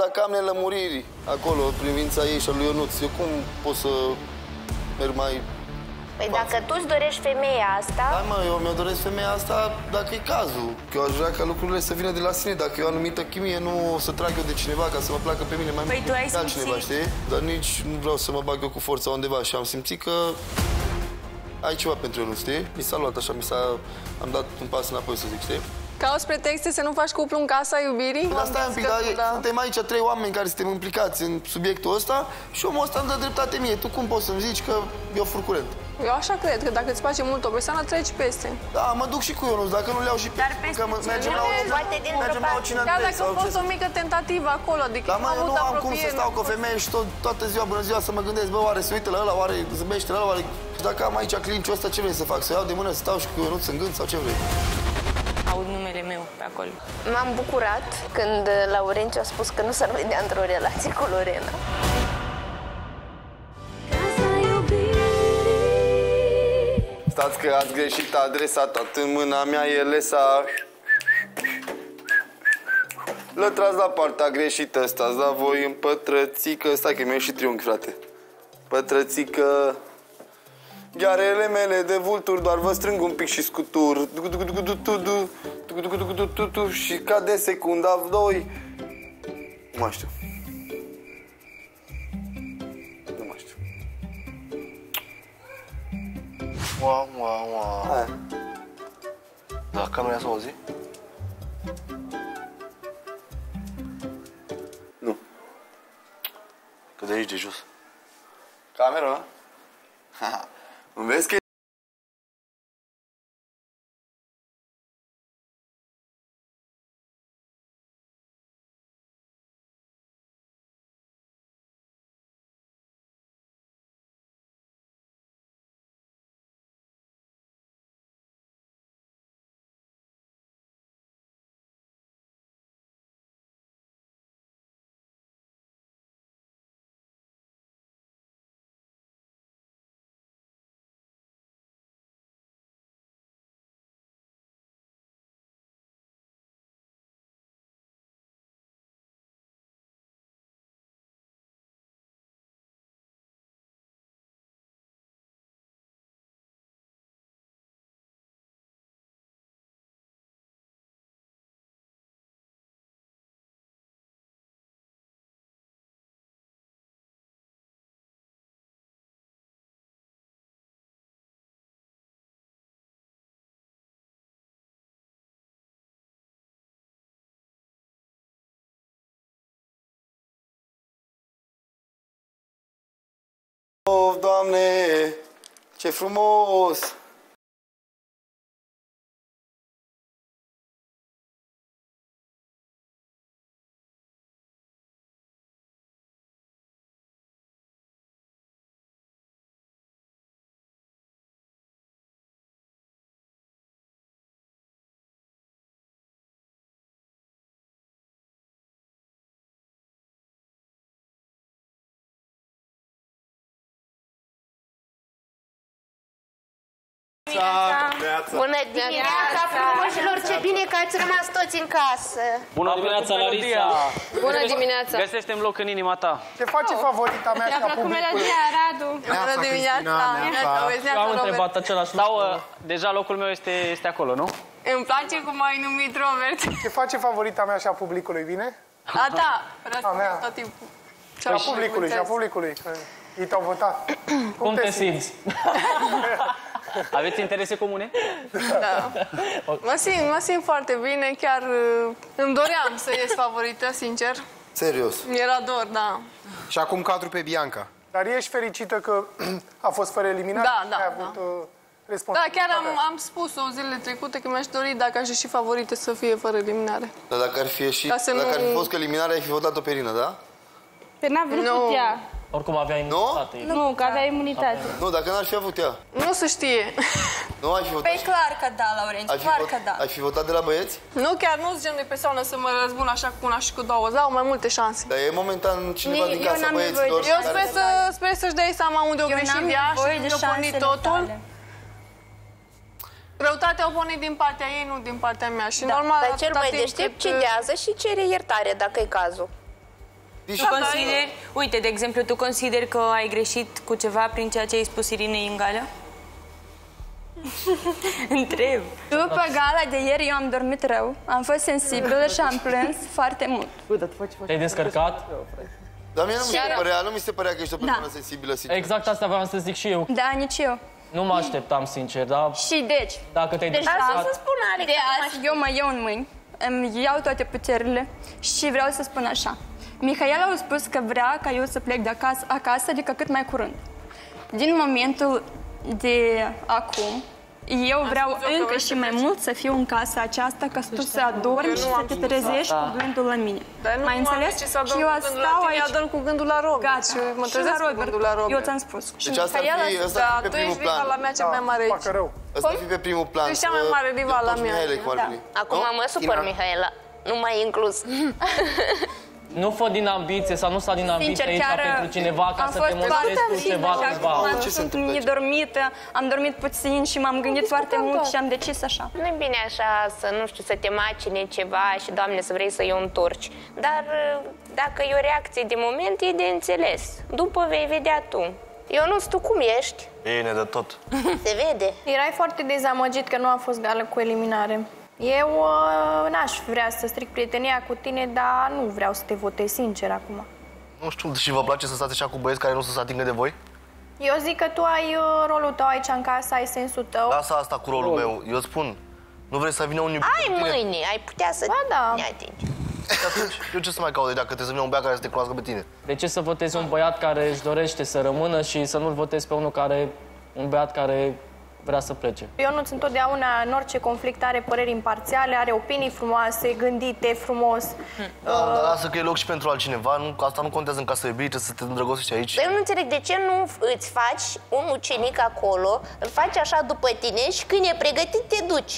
dacă am nelămuriri acolo, în privința ei și a lui Ionuț, eu cum pot să merg mai... Păi dacă tu îți dorești femeia asta... Da, mă, eu mi-o doresc femeia asta dacă e cazul. Că eu aș vrea ca lucrurile să vină de la sine. Dacă e o anumită chimie, nu o să trag eu de cineva ca să mă placă pe mine mai mult de altcineva, știi? Dar nici nu vreau să mă bag eu cu forța undeva și am simțit că ai ceva pentru Ionuț, știi? Mi s-a luat așa, am dat un pas înapoi, să zic, știi? Cauți pretexte să nu faci cuplu în casa iubirii? Dar stai un pic, suntem aici 3 oameni care suntem implicați în subiectul ăsta și omul ăsta îmi dă dreptate mie. Tu cum poți să-mi zici că e o furcurent? Eu așa cred, că dacă îți place mult o persoană, treci peste. Da, mă duc și cu Ionuț, dacă nu le iau și pe... Că mergem la o cină chiar dacă a fost o mică tentativă acolo, adică dar mă, eu nu am cum să stau cu o femeie și toată ziua, bună ziua, să mă gândesc, bă, oare se uită la ăla, oare zâmbește la ăla, oare... Și dacă am aici clinciul ăsta, ce vrei să fac? Să iau de mână, să stau și cu Ionuț în gând sau ce vrei? Aud numele meu pe acolo. M-am bucurat când Laurențiu a spus că nu s-ar vedea într-o relație cu Lorena. Stați că ați greșit adresa, tot în mâna mea e lesa. Lătrați la partea greșită, stați la voi în pătrățică. Stai că mi-a ieșit triunghi, frate. Pătrățică. Ghearele mele de vulturi doar vă strâng un pic și scutur. Și cade secunda 2. Nu mai știu. Nu mai știu. Wow. Da, camera s-a auzit? Nu. Că de aici de jos. Camera? Îmi vezi că Of, Doamne, ce frumos! Bună dimineața, frumoșilor! Ce bine că ați rămas toți în casă! Bună dimineața, Larisa! Bună dimineața! Găsește-mi loc în inima ta. Ce face favorita mea și a publicului? Radu! Bună dimineața! Eu am întrebat același lucru. Deja locul meu este acolo, nu? Îmi place cum ai numit Robert. Ce face favorita mea și a publicului, bine? A ta! mea. Tot timpul. Și a publicului, și a publicului. Ei te-au votat. Cum te simți? Aveți interese comune? Da. Mă simt foarte bine, chiar îmi doream să ies favorită, sincer. Serios. Mi-era dor, da. Și acum cadru pe Bianca. Dar ești fericită că a fost fără eliminare? Da. Ai avut Da, chiar am spus-o zilele trecute că mi-aș dori, dacă aș ieși favorită, să fie fără eliminare. Dar dacă ar fi ieșit, Ca să dacă ar fi nu- fost că eliminarea, ai fi votat-o pe Irina, da? Pe n-a vrut Nu. ea. Oricum avea imunitate. Nu, că avea imunitate. Nu, dacă n-ar fi avut ea. Nu se știe. Nu ai fi votat. Păi clar că da, Laurențiu, clar că da. Ai fi votat de la băieți? Nu, chiar nu sunt gen de persoană să mă răzbun așa cu una și cu două. Au mai multe șanse. Dar e momentan cineva din Eu casa n-am nevoie de- băieților. Eu care- sper să-și dai seama unde o Eu greșit n-am ea nevoie și de unde a pornit șansele totul. tale. Răutatea o pornit din partea ei, nu din partea mea. Și Da. normal, Dar cel atâta mai timp deștept cât, cedează și cere iertare, dacă e cazul. Tu consideri, uite, de exemplu, tu consideri că ai greșit cu ceva prin ceea ce ai spus Irinei în gală? Întreb. După gala de ieri eu am dormit rău, am fost sensibilă și am plâns foarte mult. Te-ai descărcat? Dar mie nu mi se părea că ești o persoană sensibilă, sincer. Exact asta vreau să zic și eu. Da, nici eu. Nu mă așteptam, sincer, dar Și deci, dacă te-ai descărcat... Să spun, Alex, de azi eu mă iau în mâini, îmi iau toate puterile și vreau să spun așa. Mihaela a spus că vrea ca eu să plec de acasă, adică cât mai curând. Din momentul de acum, eu vreau încă și mai mult să fiu în casa aceasta, ca să tu să adormi și să te trezești cu gândul la mine. Mai înțeles? Și eu stau aici. Adorm cu gândul la Robert. Gata. Mă trezesc cu gândul la Robert. Eu ți-am spus. Deci asta ar fi pe primul plan. Tu ești mea cea mai mare aici. Asta ar fi pe primul plan. Tu ești cea mai mare rivală a mea. Acum mă supăr, Mihaela. Nu m-ai inclus. Nu fă din ambiție sau nu sta din ambiție aici pentru cineva ca să te mostrezi cu ceva cândva. Am fost nedormită, am dormit puțin și m-am gândit foarte mult și am decis așa. Nu e bine așa să, nu știu, să te macine ceva și, Doamne, să vrei să-i o întorci. Dar dacă e o reacție de moment, e de înțeles. După vei vedea tu. Eu nu știu cum ești. Bine de tot. Se vede. Erai foarte dezamăgit că nu a fost gală cu eliminare. Eu n-aș vrea să stric prietenia cu tine, dar nu vreau să te votez sincer acum. Nu știu, și vă place să stați așa cu băieți care nu se atingă de voi? Eu zic că tu ai rolul tău aici în casă, ai sensul tău. Lasă asta cu rolul meu. Eu spun, nu vrei să vină un iubit Ai mâine, ai putea să ne atingi. Atunci, eu ce să mai caut dacă trebuie să vină un băiat care să te cunoască pe tine? De ce să votezi un băiat care își dorește să rămână și să nu-l votezi pe un băiat care vrea să plece? Ionuț întotdeauna, în orice conflict, are păreri imparțiale, are opinii frumoase, gândite frumos. Da, dar lasă că e loc și pentru altcineva, asta nu contează în casă iubire, trebuie să te îndrăgostești aici. Dar eu nu înțeleg de ce nu îți faci un ucenic acolo, îl faci așa după tine și când e pregătit te duci.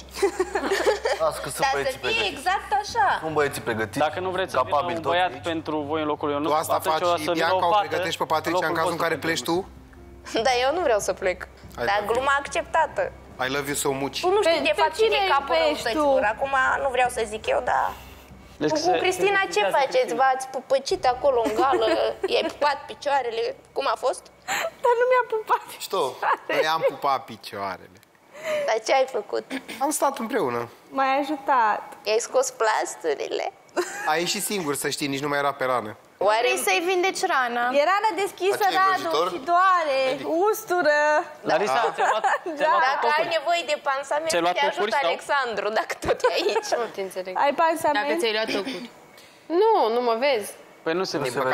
Lasă că sunt băieții pregătiți. Exact așa. Sunt băieții pregătiți. Dacă nu vreți să vină un băiat pentru voi în locul Ionuț, tu asta faci și Bianca o pregătești pe Patricia în cazul în care pleci tu? Dar eu nu vreau să plec. Dar gluma acceptată. I love you so much. Tu nu știi de fapt cine e capul răutăților. Acum nu vreau să zic eu, dar... Cu Cristina ce faceți? V-ați pupăcit acolo în gală? I-ai pupat picioarele? Cum a fost? Dar nu mi-a pupat. Știu. Noi am pupat picioarele. Dar ce ai făcut? Am stat împreună. M-ai ajutat. I-ai scos plasturile? A ieșit singur, să știi, nici nu mai era pe rană. Vrei să-i vindeci rana? E rana deschisă, Radu, și doare, ustură. Larisa, ți-a luat Dacă ai nevoie de pansament, te ajută Alexandru, dacă tot e aici. Nu te înțeleg. Ai pansament? Dacă ți-ai luat tocuri. Nu mă vezi. Păi nu se vede.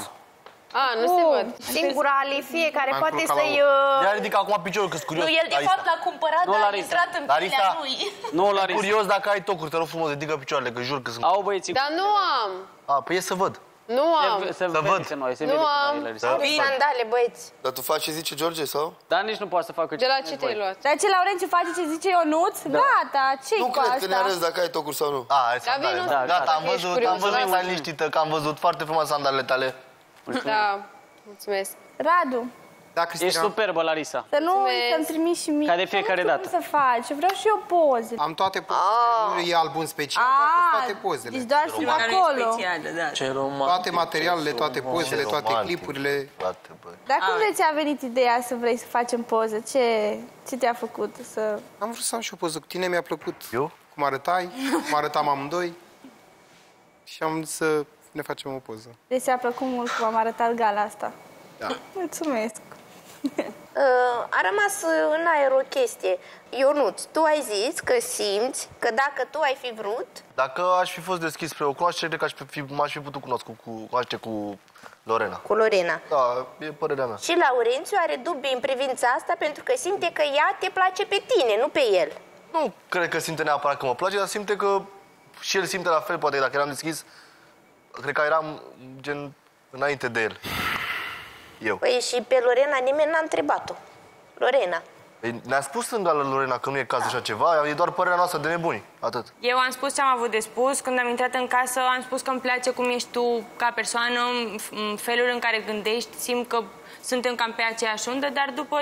Nu se văd. Singura Alifie care poate să-i... Ia ridică acum piciorul, că-s curios. Nu, el de fapt l-a cumpărat, dar a intrat în pilea lui. Nu, Larisa. Curios dacă ai tocuri, te rog frumos, ridică picioarele, că jur că sunt... Au băieții. Dar nu am. Păi e să văd. Nu am. Se vede că noi, se vede că noi, Sandale, băieți. Dar tu faci ce zice George, sau? Dar nici nu poate să facă De la ce te-ai luat? Dar ce, Laurențiu, face ce zice Ionuț? Gata, ce-i Nu cu cred că ne asta? arăți dacă ai tocuri sau nu. Ai sandale. Gata, am văzut, stai liniștită, că am văzut foarte frumos sandalele tale. Da, mulțumesc. Radu, Da, Cristina. Ești superbă, Larisa. să nu să-mi trimiți și mie. Ca de fiecare Nu dată. știu cum să faci, vreau și eu poze. Am toate pozele. Nu e album special, dar toate pozele. Deci doar sunt acolo. Ce roman. Toate materialele, toate pozele, toate clipurile. Dar cum de ți-a venit ideea să vrei să facem poză? Ce te-a făcut să... Am vrut să am și o poză cu tine, mi-a plăcut Eu? cum arătai, cum arătam amândoi. Și am zis să ne facem o poză. Deci ți-a plăcut mult cum am arătat gala asta. Da. Mulțumesc. A rămas în aer o chestie. Ionuț, tu ai zis că simți că dacă tu ai fi vrut... Dacă aș fi fost deschis spre o cunoaștere, cred că m-aș fi putut cunoaște cu Lorena. Cu Lorena. Da, e părerea mea. Și Laurențiu are dubii în privința asta pentru că simte că ea te place pe tine, nu pe el. Nu cred că simte neapărat că mă place, dar simte că și el simte la fel, poate dacă eram deschis, cred că eram gen înainte de el. Eu. Păi și pe Lorena nimeni n-a întrebat-o. Lorena. Ne-a spus în gală Lorena că nu e caz de așa ceva, e doar părerea noastră de nebuni, atât. Eu am spus ce am avut de spus. Când am intrat în casă, am spus că îmi place cum ești tu ca persoană, în felul în care gândești. Simt că suntem cam pe aceeași undă, dar după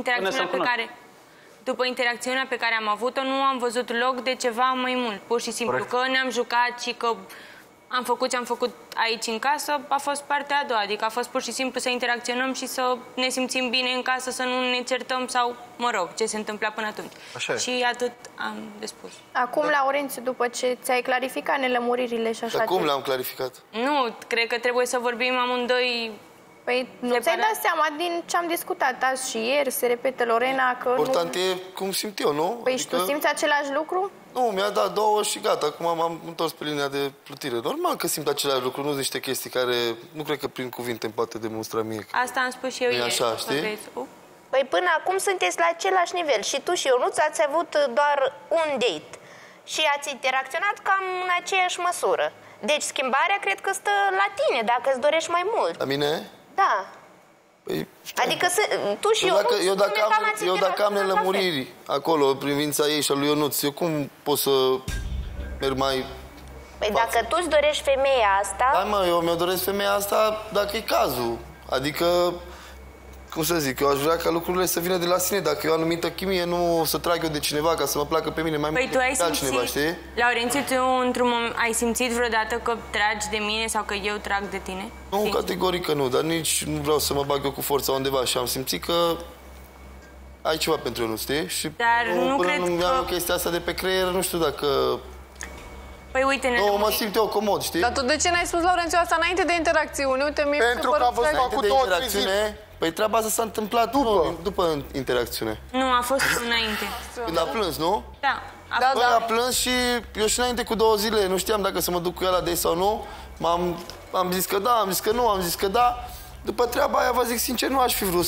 interacțiunea pe care am avut-o, nu am văzut loc de ceva mai mult. Pur și simplu că ne-am jucat și că am făcut ce am făcut aici în casă, a fost partea a doua. Adică a fost pur și simplu să interacționăm și să ne simțim bine în casă, să nu ne certăm sau, mă rog, ce se întâmpla până atunci. Așa. Și atât am de spus. Acum, Laurențiu, după ce ți-ai clarificat nelămuririle și așa... Acum le-am clarificat. Nu, cred că trebuie să vorbim amândoi. Păi nu ți-ai dat seama din ce am discutat azi și ieri, se repetă Lorena că Important nu... e cum simt eu, nu? Păi și tu simți același lucru? Nu, mi-a dat 2 și gata. Acum m-am întors pe linia de plutire. Normal că simt același lucru, nu sunt niște chestii care nu cred că prin cuvinte îmi poate demonstra mie. Asta am spus și eu ieri. Așa, știi? Păi până acum sunteți la același nivel. Și tu și Ionuț ați avut doar un date. Și ați interacționat cam în aceeași măsură. Deci schimbarea cred că stă la tine, dacă îți dorești mai mult. La mine? Da. Păi, adică tu și eu dacă am nelămuriri acolo, în privința ei și a lui Ionuț, eu cum pot să merg mai... Păi dacă tu îți dorești femeia asta... Da, mă, eu mi-o doresc femeia asta dacă e cazul. Adică, cum să zic, eu aș vrea ca lucrurile să vină de la sine. Dacă e o anumită chimie, nu să trag eu de cineva ca să mă placă pe mine mai mult decât altcineva, știi? Laurențiu, tu într-un moment ai simțit vreodată că tragi de mine sau că eu trag de tine? Nu, categoric că nu, dar nici nu vreau să mă bag eu cu forța undeva și am simțit că ai ceva pentru eu, nu știi? Și dar nu cred că... Nu am chestia asta de pe creier, nu știu dacă... Păi uite, nu, mă simt eu comod, știi? Dar tu de ce n-ai spus, Laurențiu, asta înainte de interacțiune? Uite, mie pentru că a fost făcut o interacțiune. Păi treaba asta s-a întâmplat după interacțiune. Nu, a fost înainte. Când a plâns, nu? Da. A plâns și eu și înainte cu 2 zile nu știam dacă să mă duc cu ea la date sau nu. Am zis că da, am zis că nu, am zis că da. După treaba aia, vă zic sincer, nu aș fi vrut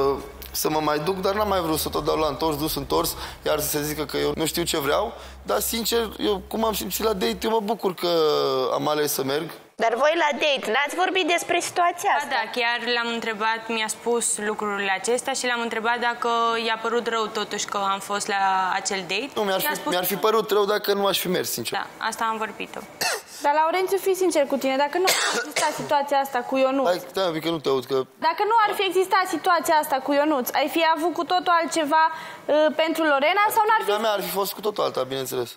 să mă mai duc, dar n-am mai vrut să tot dau la întors, iar să se zică că eu nu știu ce vreau. Dar, sincer, eu cum am simțit la date, eu mă bucur că am ales să merg. Dar voi la date n-ați vorbit despre situația asta? Da, chiar l-am întrebat, mi-a spus lucrurile acestea și l-am întrebat dacă i-a părut rău totuși că am fost la acel date. Nu, mi-ar fi părut rău dacă nu aș fi mers, sincer. Da, asta am vorbit-o. Dar, Laurențiu, fii sincer cu tine, dacă nu ar exista situația asta cu Ionuț... Stai, că nu te aud, că... Dacă nu ar fi existat situația asta cu Ionuț, ai fi avut cu totul altceva pentru Lorena sau n-ar fi... Mea ar fi fost cu totul alta, bineînțeles.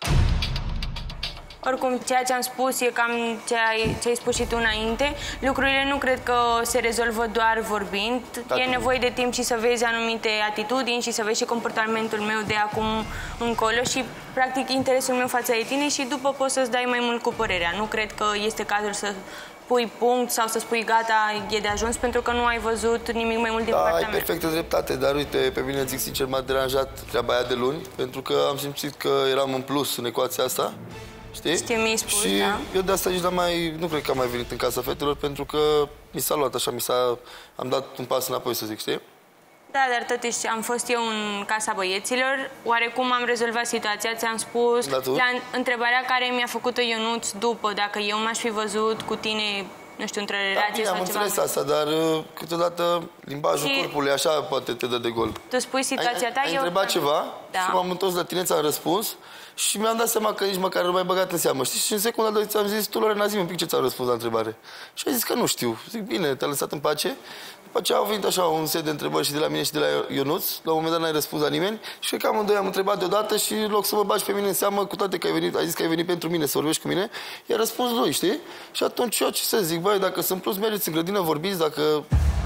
Oricum, ceea ce am spus e cam ce ai spus și tu înainte. Lucrurile nu cred că se rezolvă doar vorbind. E nevoie de timp și să vezi anumite atitudini și să vezi și comportamentul meu de acum încolo și, practic, interesul meu față de tine și după poți să-ți dai mai mult cu părerea. Nu cred că este cazul să pui punct sau să spui gata, e de ajuns, pentru că nu ai văzut nimic mai mult din partea mea. Ai perfectă dreptate, dar uite, pe mine, zic sincer, m-a deranjat treaba aia de luni, pentru că am simțit că eram în plus în ecuația asta. Știi? Știu, mi-ai spus, și da. Eu de asta nici nu cred că am mai venit în casa fetelor, pentru că mi s-a luat așa, am dat un pas înapoi, să zic, știi? Da, dar totuși am fost eu în casa băieților, oarecum am rezolvat situația, ți-am spus. La întrebarea care mi-a făcut-o Ionuț după, dacă eu m-aș fi văzut cu tine, nu știu, într-o relație sau ceva. Am înțeles asta, dar câteodată limbajul corpului așa poate te dă de gol. Tu spui situația ta, ai întrebat ceva și m-am întors la tine, ți-am răspuns și mi-am dat seama că nici măcar nu m-ai băgat în seamă, știi? Și în secunda 2 ți-am zis, tu, Lorena, zi-mi un pic ce ți-am răspuns la întrebare. Și ai zis că nu știu. Zic, bine, te-a lăsat în pace. După aceea au venit așa un set de întrebări și de la mine și de la Ionuț. La un moment dat n-ai răspuns la nimeni și cred că amândoi am întrebat deodată și în loc să mă bagi pe mine în seamă, cu toate că ai zis că ai venit pentru mine să vorbești cu mine, i-a răspuns lui, știi? Și atunci eu ce să zic, băi, dacă sunt plus, mergeți în grădină, vorbiți, dacă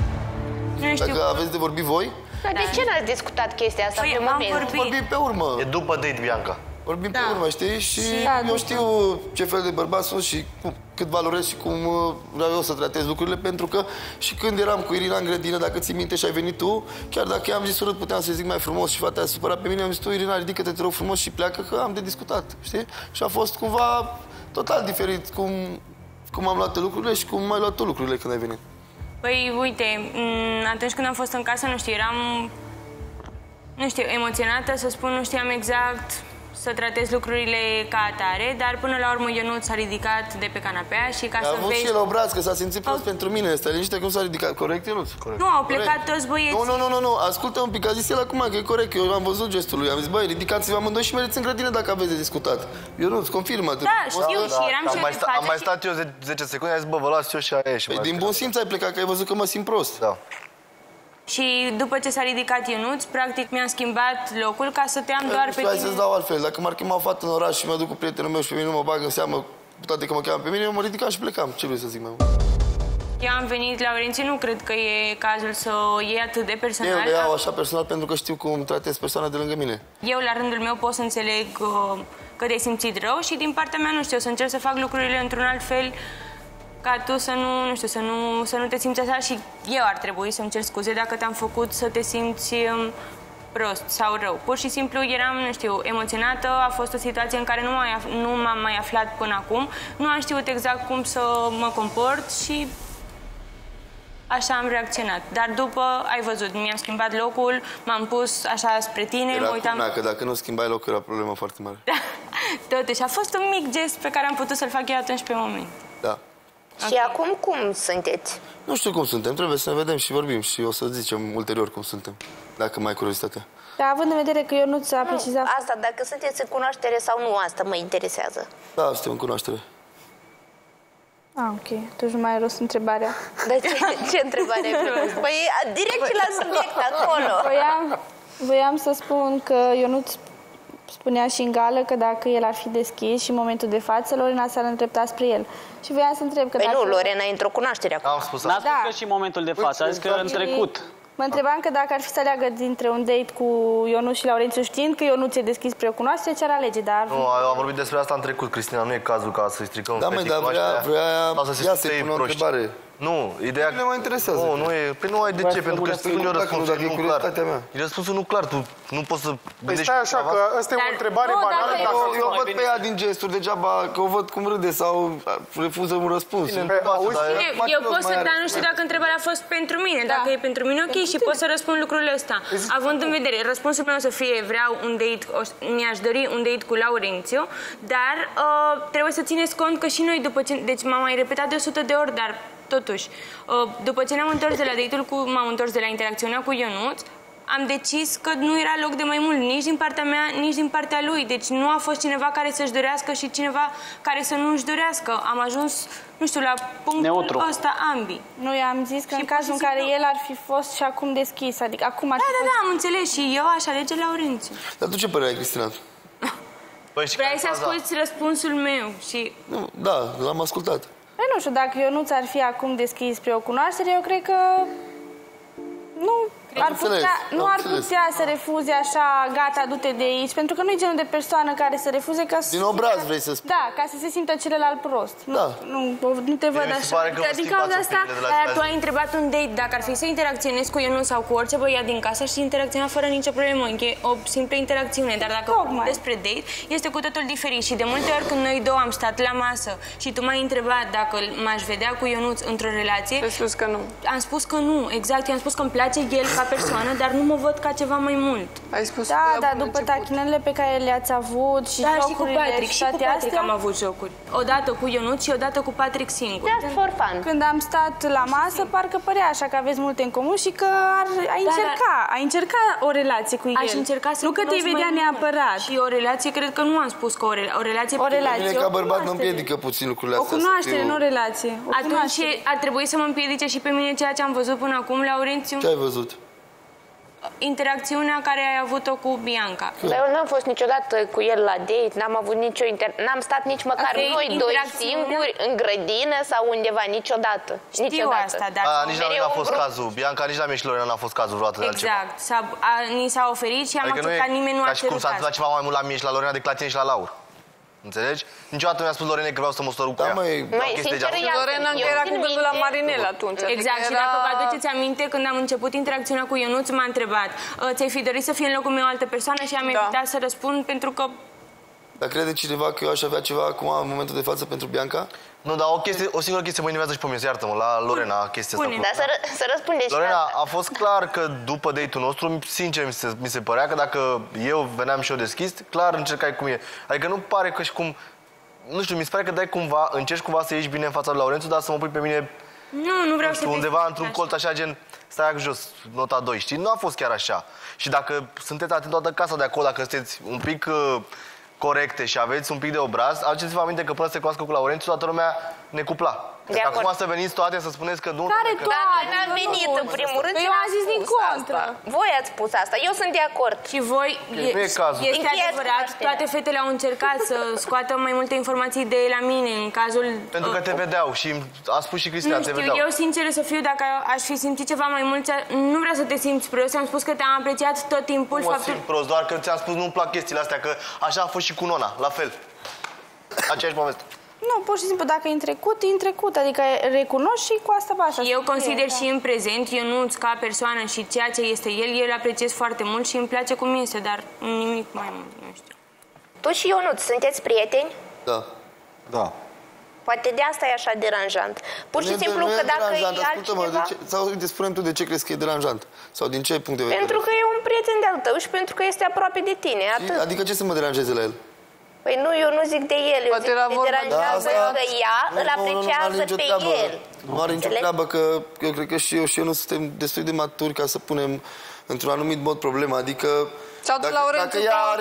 aveți de vorbit voi. Dar de ce n-ați discutat chestia asta pe moment? Vorbim pe urmă. E după date, Bianca. Vorbim pe urmă, știi? Și eu știu ce fel de bărbat sunt și cât valorez și cum vreau eu să tratez lucrurile, pentru că și când eram cu Irina în grădină, dacă ții minte și ai venit tu, chiar dacă i-am zis urât, puteam să zic mai frumos și fata a supărat pe mine, am zis tu, Irina, ridică-te, te rog frumos și pleacă, că am de discutat, știi? Și a fost cumva total diferit cum am luat lucrurile și cum ai luat tu lucrurile când ai venit. Păi, uite, atunci când am fost în casă, nu știu, eram, emoționată, să spun, nu știam exact să tratez lucrurile ca atare, dar până la urmă Ionuț s-a ridicat de pe canapea și ca să vezi... A avut și el obraz, că s-a simțit prost pentru mine. Stai liniște, cum s-a ridicat. Corect, Ionuț? Corect. Nu, au plecat toți băieții. Nu, ascultă un pic, a zis el acum că e corect, eu am văzut gestul lui. Am zis, băi, ridicați-vă amândoi și mergeți în grădină dacă aveți de discutat. Ionuț, confirmă-te. Da, știu, și eram și am mai stat eu 10 secunde, am zis, bă, vă las eu și aia ieși. Păi din bun simț ai plecat, că ai văzut că mă simt prost. Da. Și după ce s-a ridicat Ionuț, practic mi-am schimbat locul ca să te am doar pe tine. Hai să-ți dau altfel. Dacă m-ar chema o fată în oraș și mă duc cu prietenul meu și pe mine nu mă bag în seamă toate că mă cheamă pe mine, eu mă ridicam și plecam. Ce vrei să zic mai mult? Eu am venit, Laurențiu, nu cred că e cazul să o iei atât de personal. Eu le iau așa personal pentru că știu cum tratez persoana de lângă mine. Eu, la rândul meu, pot să înțeleg că te-ai simțit rău și din partea mea, nu știu, să încerc să fac lucrurile într-un alt fel ca tu să nu, știu, să nu te simți așa și eu ar trebui să-mi cer scuze dacă te-am făcut să te simți prost sau rău. Pur și simplu eram, nu știu, emoționată, a fost o situație în care nu m-am mai aflat până acum, nu am știut exact cum să mă comport și așa am reacționat. Dar după, ai văzut, mi-am schimbat locul, m-am pus așa spre tine, mă uitam... Era că dacă nu schimbai locul era o problemă foarte mare. Totuși, a fost un mic gest pe care am putut să-l fac eu atunci pe moment. Da. Și acum cum sunteți? Nu știu cum suntem, trebuie să ne vedem și vorbim și o să zicem ulterior cum suntem, dacă mai ai curiozitate. Dar având în vedere că eu nu ți-a precizat... Asta, dacă sunteți în cunoaștere sau nu, asta mă interesează. Da, suntem în cunoaștere. Ok, atunci nu mai ai rost întrebarea. Dar ce întrebare ai propus? Păi direct la subiect, acolo. Voiam să spun că eu nu-ți spunea și în gală că dacă el ar fi deschis și în momentul de față, Lorena s-ar îndrepta spre el. Și voiam să întreb că păi nu, Lorena e într-o cunoaștere acum. Am spus asta. N-a spus că și în momentul de față, a zis că în trecut. Mă întrebam că dacă ar fi să aleagă dintre un date cu Ionuț și Laurențiu, știind că Ionuț e deschis spre o cunoaștere, ce ar alege, dar... Nu, am vorbit despre asta în trecut, Cristina, nu e cazul ca să-i stricăm da, dar vrea să-i pună o întrebare. Nu, ideea... Nu ne mai interesează. Nu e... Păi nu ai de ce, pentru că spun eu răspunsul nu clar. E răspunsul nu clar, tu nu poți să gândești... Stai așa, că asta e o întrebare banală. Eu văd pe ea din gesturi degeaba, că o văd cum râde sau refuză un răspuns. Eu pot să, dar nu știu dacă întrebarea a fost pentru mine. Dacă e pentru mine, ok, și pot să răspund lucrurile astea. Având în vedere, răspunsul meu să fie vreau un date, mi-aș dori un date cu Laurențiu, dar trebuie să țineți cont că și noi după ce... Deci m-am mai repetat de 100 de ori, dar totuși, după ce ne-am întors de la date-ul m-am întors de la interacțiunea cu Ionuț, am decis că nu era loc de mai mult, nici din partea mea, nici din partea lui. Deci nu a fost cineva care să-și dorească și cineva care să nu-și dorească. Am ajuns, nu știu, la punctul ăsta ambii. Nu, eu am zis că și în cazul în care el ar fi fost și acum deschis, adică acum ar fi Da, am înțeles și eu aș alege Laurențiu. Dar tu ce părere ai, Cristina? Vrei să asculti răspunsul meu și... Nu, da, l-am ascultat. Păi nu știu, dacă eu nu ți-ar fi acum deschis spre o cunoaștere, eu cred că nu ar putea să refuze așa, gata, du-te de aici, pentru că nu e genul de persoană care să refuze ca să... Din obraz vrei să spui. Da, ca să se simtă celălalt prost. Da. Nu te văd așa. Din cauza asta, tu ai întrebat un date dacă ar fi să interacționezi cu Ionuț sau cu orice băiat din casă și interacționa fără nicio problemă. E o simplă interacțiune, dar dacă vorbim despre date, este cu totul diferit. Și de multe ori când noi două am stat la masă și tu m-ai întrebat dacă m-aș vedea cu Ionuț într-o relație... Ai spus că nu. Am spus că nu, exact. I-am spus că îmi place el ca persoană, dar nu mă văd ca ceva mai mult. Ai spus da, dar după tachinele pe care le-ați avut și jocurile și cu Patrick am avut jocuri. Odată cu Ionuț și odată cu Patrick singur. Just for fun. Când am stat la masă, parcă părea așa că aveți multe în comun și că ai încerca o relație cu el. Aș încerca să nu că te vedea neapărat. Și o relație, cred că nu am spus că o relație... O relație. Ca bărbat mă împiedică puțin lucrurile astea. O cunoaștere, nu o relație. Atunci ar trebui să mă împiedice și pe mine ceea ce am văzut până acum, Laurențiu? Ce ai văzut? Interacțiunea care ai avut-o cu Bianca. Dar eu n-am fost niciodată cu el la date, n-am stat nici măcar noi doi singuri în grădină sau undeva, niciodată. Știu asta, dar... Nici la mine n-a fost cazul. Bianca, nici la mine și Lorena n-a fost cazul vreodată de altceva. Exact. Ni s-a oferit și am acceptat, nimeni nu a cerut asta. Ca și cum s-a întâmplat ceva mai mult la mine și la Lorena decât la tine și la Laura. Înțelegi? Niciodată mi-a spus Lorena că vreau să mă stăruc cu ea. Sincer, Lorena încă era cu gândul la Marinel atunci. Exact, și dacă vă aduceți aminte, când am început interacțiunea cu Ionuț, m-a întrebat ți-ai fi dorit să fie în locul meu o altă persoană și am evitat să răspund pentru că... Dar crede cineva că eu aș avea ceva acum, în momentul de față, pentru Bianca? Nu, dar o singură chestie mă enervează și pe mine, iartă-mă, la Lorena, chestia asta. Dar să răspundeți. Lorena, a fost clar că după date-ul nostru, sincer, mi se părea că dacă eu veneam și eu deschis, clar încercai cum e. Adică nu pare că și cum... Nu știu, mi se pare că încerci cumva să ieși bine în fața lui Laurențiu, dar să mă pui pe mine... Nu vreau să undeva într-un colț așa, gen, stai jos, nota 2, știi? Nu a fost chiar așa. Și dacă sunteți atent toată casa de acolo, dacă sunteți un pic corecte și aveți un pic de obraz, aduceți-vă aminte că până să se cunoască cu Laurențiu, toată lumea ne cupla. Deci acum să veniți toate să spuneți că nu... Care toate? N-am venit, în primul rând. Eu am zis din contră. Voi ați spus asta, eu sunt de acord. Și voi, nu e cazul. este adevărat, toate fetele au încercat să scoată mai multe informații de la mine în cazul... Pentru că te vedeau și a spus și Cristina, te vedeau. Eu sincer să fiu, dacă aș fi simțit ceva mai mult, nu vreau să te simți prost, am spus că te-am apreciat tot timpul. Nu mă simt prost, doar că ți-am spus nu-mi plac chestiile astea, că așa a fost și cu Nona, la fel. Aceeași poveste. Nu, pur și simplu, dacă e în trecut, adică recunosc și cu asta basta. Eu consider și în prezent, Ionuț ca persoană și ceea ce este el apreciez foarte mult și îmi place cum este, dar nimic mai mult, nu știu. Tu și Ionuț sunteți prieteni? Da. Da. Poate de asta e așa deranjant. Pur și simplu că dacă e altcineva... Sau uite, spune-mi tu de ce crezi că e deranjant? Sau din ce punct de vedere? Pentru că e un prieten de-al tău și pentru că este aproape de tine, atât. Adică ce să mă deranjeze la el? Păi nu, eu nu zic de el, eu zic că te deranjează că ea îl apreciază pe el. Nu are nicio treabă, că eu cred că și eu nu suntem destul de maturi ca să punem într-un anumit mod problema, adică... Sau tu, Laurențiu,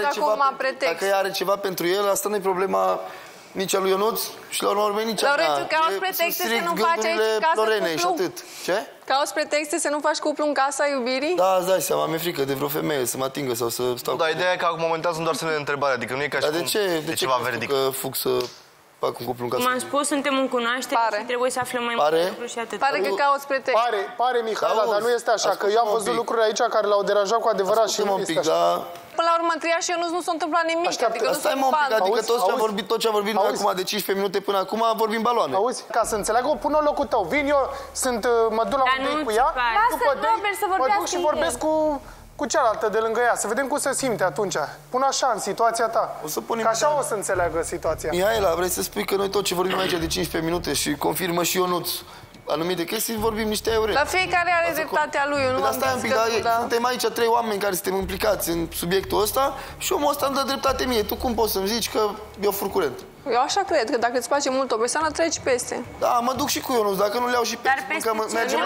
dacă ea are ceva pentru el, asta nu e problema nici a lui Ionuț și la urmă nici a mea. Laurențiu, cauți pretexte să nu faci aici în casă cuplu? Ce? Cauți pretexte să nu faci cuplu în casa iubirii? Da, îți dai seama, mi-e frică de vreo femeie să mă atingă sau să stau... Da, ideea e că momentan sunt doar semne de întrebare, adică nu e ca și cum de ceva verdict. Că fug să fac un cuplu în casă? Cum am spus, suntem în cunoaștere și trebuie să aflăm mai multe lucruri și atât. Pare că cauți pretexte. Pare, Mihaela, dar nu este așa, că eu am văzut lucruri aici care l-au deranjat cu adevărat și nu este așa. Până la urmă, între ea și Ionuț nu s-a întâmplat nimic. Stai mă un pic, adică tot ce am vorbit noi acum de 15 minute până acum, vorbim baloane. Auzi, ca să înțeleg, o pun în locul tău. Vin eu, mă duc la un date cu ea, după date mă duc și vorbesc cu cealaltă de lângă ea, să vedem cum se simte atunci. Pun așa în situația ta. Că așa o să înțeleagă situația. Mihaela, vrei să spui că noi tot ce vorbim aici de 15 minute și confirmă și Ionuț anumite chestii, vorbim niște eure. La fiecare are dreptatea lui, eu nu am zis că suntem aici 3 oameni care suntem implicați în subiectul ăsta și omul ăsta îmi dă dreptate mie. Tu cum poți să-mi zici că eu fur curent? Eu așa cred, că dacă îți place mult o persoană, treci peste. Da, mă duc și cu Ionuț, dacă nu le iau și pe mergem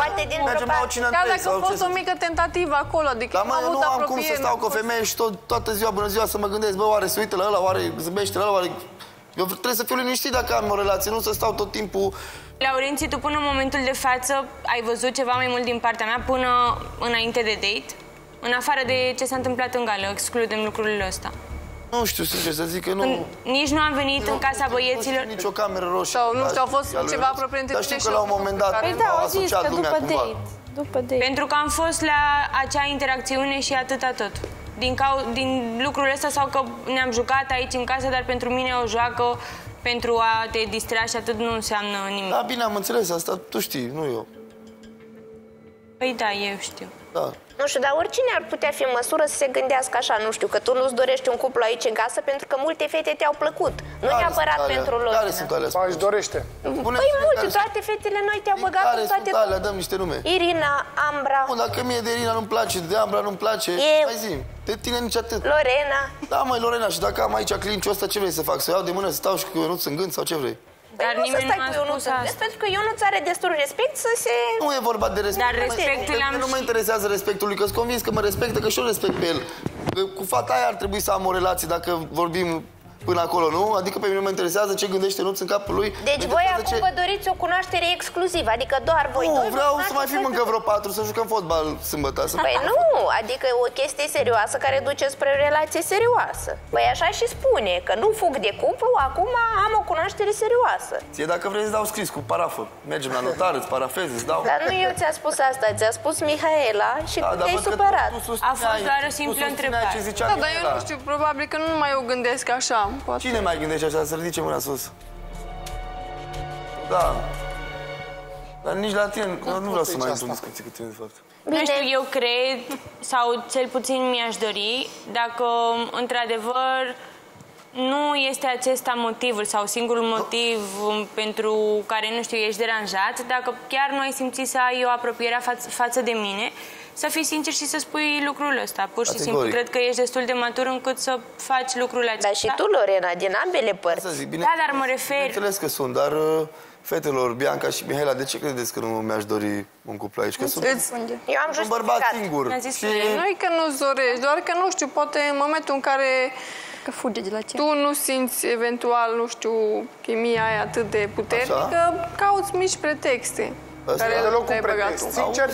la o cină chiar dacă a fost o mică tentativă acolo, adică am avut apropiere. Nu am cum să stau cu o femeie și toată ziua, bună ziua, să mă gândesc, bă, oare se uită la ăla, oare zâmbește la ăla, oare... Eu trebuie să fiu liniștit dacă am o relație, nu să stau tot timpul... Laurențiu, tu până în momentul de față ai văzut ceva mai mult din partea mea până înainte de date? În afară de ce s-a întâmplat în gală, excludem lucrurile astea. Nu știu, sincer să zic că nu... Nici nu am venit în casa băieților... Nici o cameră roșie. Sau nu știu, a fost ceva aproape între tine și... Dar știu că la un moment dat au asociat lumea cumva. După date. Pentru că am fost la acea interacțiune și atâta tot. Din lucrurile astea sau că ne-am jucat aici în casă, dar pentru mine o joacă pentru a te distra și atât nu înseamnă nimic. Da, bine, am înțeles asta, tu știi, nu eu. Păi da, eu știu. Da. Nu știu, dar oricine ar putea fi în măsură să se gândească așa, nu știu, că tu nu-ți dorești un cuplu aici în casă pentru că multe fete te-au plăcut. Nu neapărat pentru lor. Care sunt alea? Își dorește. Păi multe, toate fetele noi te-au băgat în toate... Care sunt alea? Dăm niște nume. Irina, Ambra... Bun, dacă mie de Irina nu-mi place, de Ambra nu-mi place, hai zi, de tine nici atât. Lorena. Da, măi, Lorena, și dacă am aici clinciul ăsta, ce vrei să fac? Să iau de mână, să stau și cu Ionuț în gând sau ce vrei? Dar nu să stai cu Ionuț în gând, pentru că Ionuț are destul respect să se... Nu e vorba de respect. Dar respectul nu mă interesează respectul lui, că sunt convins că mă respectă, că și eu respect pe el. Cu fata aia ar trebui să am o relație dacă vorbim până acolo, nu? Adică pe mine mă interesează ce gândește Ionuț în capul lui. Deci voi acum vă doriți o cunoaștere exclusivă, adică doar voi doi. Nu, vreau să mai fim încă vreo 4, să jucăm fotbal sâmbătă. Păi nu, adică o chestie serioasă care duce spre o relație serioasă. Păi așa și spune, că nu fug de cuplu, acum am o cunoaștere serioasă. Ție dacă vrei îți dau scris cu parafă. Mergem la notar, îți parafezi, îți dau. Dar nu eu ți-a spus asta, ți-a spus Mihaela și te-ai supărat. A fost doar o simplă întrebare. Da, dar eu nu știu, probabil că nu mai o gândesc așa. Cine mai gândește așa? Să ridice mâna sus. Da. Dar nici la tine, nu vreau să mai intru în discuții cu tine, de fapt. Nu știu, eu cred, sau cel puțin mi-aș dori, dacă într-adevăr nu este acesta motivul sau singurul motiv pentru care, nu știu, ești deranjat, dacă chiar nu ai simțit să ai o apropiere față de mine, să fii sincer și să spui lucrul ăsta. Pur și simplu, cred că ești destul de matur încât să faci lucrul acesta. Dar și tu, Lorena, din ambele părți. Zic, da, dar mă refer... Înțeles că sunt, dar fetelor, Bianca și Mihaela, de ce credeți că nu mi-aș dori un cuplu aici? Că sunt eu am un bărbat singur. Nu e că nu-ți dorești, doar că nu știu, poate în momentul în care Că fuge de la ce? Tu nu simți eventual, nu știu, chimia aia atât de puternică, cauți mici pretexte. Asta e deloc un pretext. Sincer,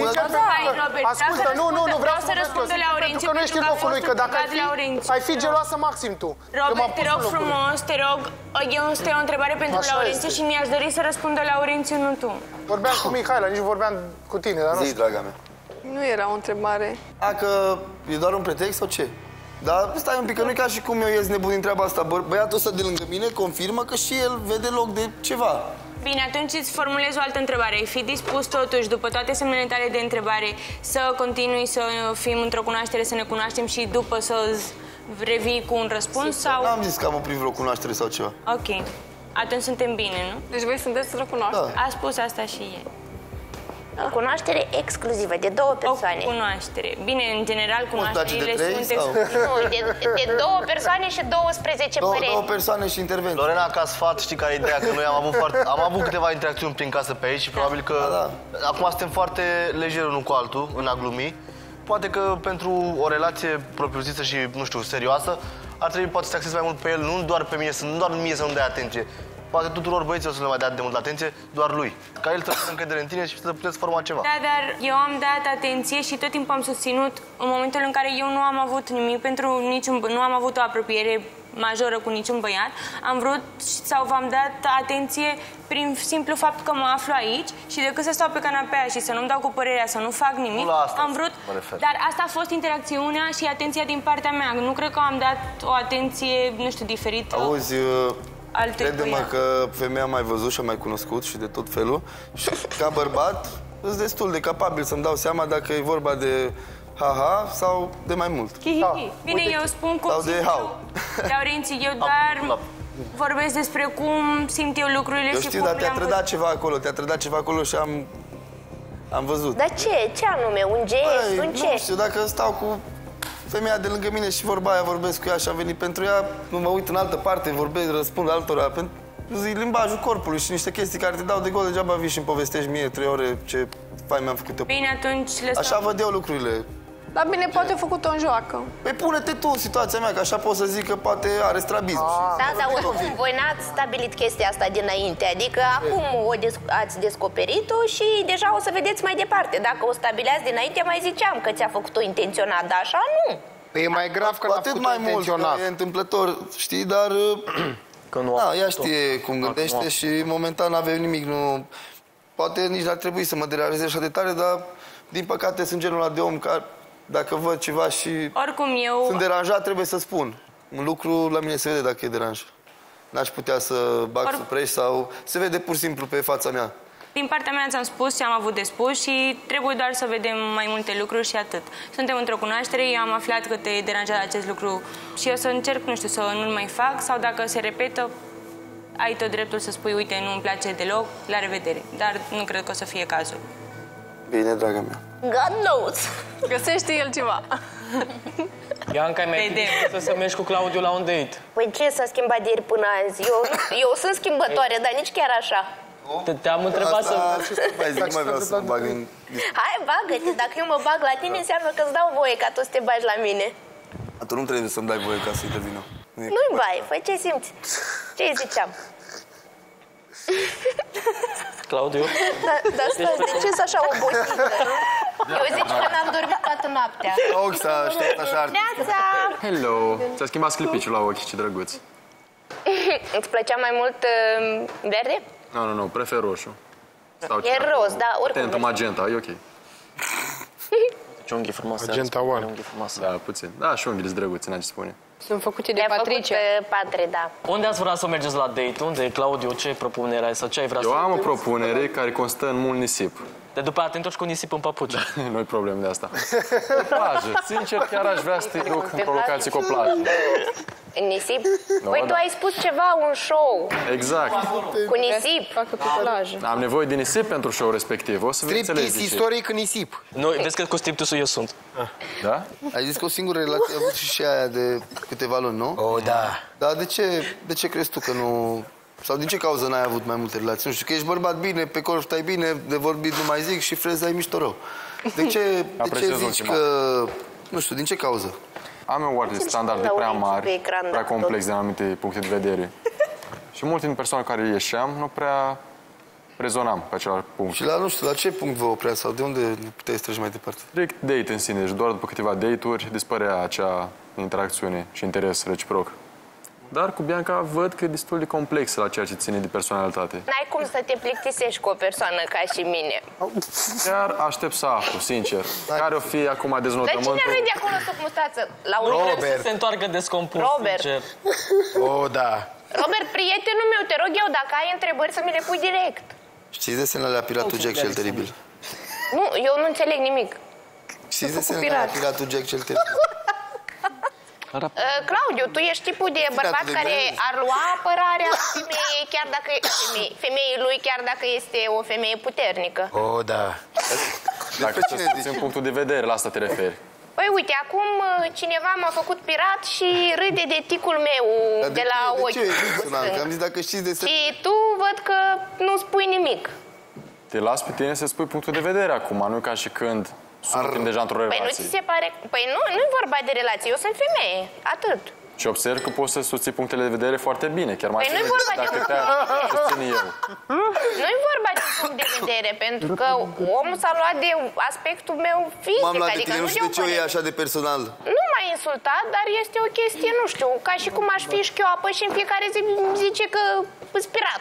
ascultă, nu, vreau să răspund pentru că nu ești în locul lui, că dacă ai fi geloasă maxim tu. Robert, te rog frumos, te rog, eu îți o întrebare pentru Laurențiu și mi-aș dori să răspundă Laurențiu, nu tu. Vorbeam cu Mihaela, nici vorbeam cu tine, dar nu știu. Zi, draga mea. Nu era o întrebare. Că e doar un pretext sau ce? Dar stai un pic, că nu e ca și cum eu ies nebun din treaba asta. Băiatul ăsta de lângă mine confirmă că și el vede loc de ceva. Bine, atunci îți formulez o altă întrebare. Ai fi dispus totuși, după toate semnele tale de întrebare, să continui să fim într-o cunoaștere, să ne cunoaștem și după să revii cu un răspuns? Sau? N-am zis că am oprit vreo cunoaștere sau ceva. Ok. Atunci suntem bine, nu? Deci voi sunteți într-o cunoaștere? Da. A spus asta și el. O cunoaștere exclusivă, de două persoane. O cunoaștere. Bine, în general, cunoașterile sunt Nu, de două persoane și 12 păreri. Două persoane și intervenții. Lorena, ca sfat, știi care e ideea? Că noi am avut câteva interacțiuni prin casă pe aici și probabil că acum suntem foarte lejer unul cu altul, în a glumi. Poate că pentru o relație propriu-zisă și, nu știu, serioasă, ar trebui poate să te axezi mai mult pe el, nu doar pe mine, nu doar mie să nu dai atenție. Poate tuturor băieților să le mai dea de mult atenție, doar lui. Ca el să aibă încredere în tine și să puteți forma ceva. Da, dar eu am dat atenție și tot timpul am susținut în momentul în care eu nu am avut nimic nu am avut o apropiere majoră cu niciun băiat. Am vrut sau v-am dat atenție prin simplu fapt că mă aflu aici și decât să stau pe canapea și să nu-mi dau cu părerea, să nu fac nimic, am vrut. Dar asta a fost interacțiunea și atenția din partea mea. Nu cred că am dat o atenție, nu știu, diferită. Auzi, crede-mă că femeia am mai văzut și am mai cunoscut și de tot felul și ca bărbat sunt destul de capabil să-mi dau seama dacă e vorba de ha-ha sau de mai mult. Bine, eu spun cum sau de hau. Laurențiu, eu doar vorbesc despre cum simt eu lucrurile eu și știu, cum dar te-a trădat ceva acolo, și am văzut. Dar ce anume? Un gest? Un ce? Nu știu, dacă stau cu femeia de lângă mine și vorba aia, vorbesc cu ea și am venit pentru ea, nu mă uit în altă parte, răspund altora, limbajul corpului și niște chestii care te dau de gol, degeaba vii și îmi povestești mie 3 ore ce fain mi-am făcut eu. Bine, atunci așa văd eu lucrurile. Dar bine, poate făcut-o în joacă. Păi pune-te tu în situația mea, că așa pot să zic că poate are strabism. Da, dar oricum, voi n-ați stabilit chestia asta dinainte. Adică acum ați descoperit-o și deja o să vedeți mai departe. Dacă o stabileați dinainte, mai ziceam că ți-a făcut-o intenționat, dar așa nu. Păi e mai grav că n-a făcut-o intenționat. Mult, e întâmplător, știi, dar ea știe cum gândește și momentan n-avem nimic. Poate nici n-ar trebui să mă deranjeze așa de tare, dar din păcate sunt genul ăla de om care dacă văd ceva și sunt deranjat, trebuie să spun. Un lucru la mine se vede dacă e deranj. N-aș putea să bag supreș sau se vede pur și simplu pe fața mea. Din partea mea ți-am spus ce am avut de spus și trebuie doar să vedem mai multe lucruri și atât. Suntem într-o cunoaștere, eu am aflat că te deranjează acest lucru și eu să încerc, nu știu, să nu-l mai fac sau dacă se repetă, ai tot dreptul să spui, uite, nu-mi place deloc, la revedere. Dar nu cred că o să fie cazul. Bine, draga mea. God knows! Găsește el ceva. Ianca, ai mai fi să mergi cu Claudiu la un date? Păi ce s-a schimbat de ieri până azi? Eu sunt schimbătoare, dar nici chiar așa. Te-am întrebat să... Nu mai vreau să mă bag în... Hai, bagă-te. Dacă eu mă bag la tine, înseamnă că îți dau voie ca tu să te bagi la mine. Atunci nu trebuie să-mi dai voie ca să intervină. Nu-i bai, fă ce simți. Ce ziceam? Claudiu? Dar stai, de ce-s așa obosită? Eu zic că n-am dormit toată noaptea. Oxa, aștept așa. Neața! Hello! Ți-a schimbat sclipiciul la ochi, ce drăguț. Îți plăcea mai mult verde? Nu, prefer roșu. E roz, da, oricum. Tentă magenta, e ok. Ce unghi frumoase. Magenta One. Da, puțin. Da, și unghiile sunt drăguțe, n-am ce spune. Sunt făcute de Patricia. Patre, da. Unde ați vrea să mergeți la date? Unde, Claudiu? Ce propunere ai sau ce ai vrea să... Eu am o propunere care constă în mult nisip. De după aia te întorci cu nisip în papuci. Nu-i problemă de asta. Pe plajă. Sincer, chiar aș vrea să te duc în locație cu o plajă. În nisip? Păi tu ai spus ceva, un show. Exact. Cu nisip? Facă pe plajă. Am nevoie de nisip pentru show respectiv. O să vă înțelegeți. Striptease istoric în nisip. Nu, vezi că cu striptease-ul eu sunt. Da? Ai zis că o singură relație a avut și aia de câteva luni, nu? Oh, da. Dar de ce crezi tu că nu... Sau din ce cauză n-ai avut mai multe relații? Nu știu, că ești bărbat bine, pe corp stai bine, de vorbit nu mai zic și freza ai mișto rău. De ce zici că... Nu știu, din ce cauză? am eu oare standarde prea mari, prea complexe din anumite puncte de vedere. Și multe din persoane care ieșeam nu prea rezonam pe același punct. Și la, nu știu, la ce punct vă oprea sau de unde puteai să treci mai departe? Direct date în sine, deci doar după câteva date-uri dispărea acea interacțiune și interes reciproc. Dar cu Bianca văd că e destul de complexă la ceea ce ține de personalitate. N-ai cum să te plictisești cu o persoană ca și mine. Chiar aștept să aflu, sincer. Care o fi acum deznodământul? Dar cine râde acolo sub mustață? Robert. Se întoarcă descompus, Robert. sincer. Da. Robert, prietenul meu, te rog eu, dacă ai întrebări să mi le pui direct. Știți desenele la Piratul Jack cel Teribil? Nu, eu nu înțeleg nimic. Știți desenele la Piratul Jack cel Teribil? Claudiu, tu ești tipul de bărbat care ar lua apărarea femeii, chiar dacă femeii lui, chiar dacă este o femeie puternică. Da. Dacă ți-ți în punctul de vedere, la asta te referi. Păi uite, acum cineva m-a făcut pirat și râde de ticul meu de la ochi. Am zis dacă știți desenele. Și tu văd că nu spui nimic. Te las pe tine să spui punctul de vedere acum, nu ca și când suntem deja într-o relație. Păi nu ți se pare... Păi nu-i vorba de relație, eu sunt femeie, atât. Și observ că poți să susții punctele de vedere foarte bine, chiar mai bine dacă te-aș susține eu. Nu-i vorba de punct de vedere, pentru că omul s-a luat de aspectul meu fizic. M-am luat de tine, nu știu de ce o e așa de personal. Nu m-a insultat, dar este o chestie, nu știu, ca și cum aș fi șchioapă și în fiecare zi zice că îți pirat.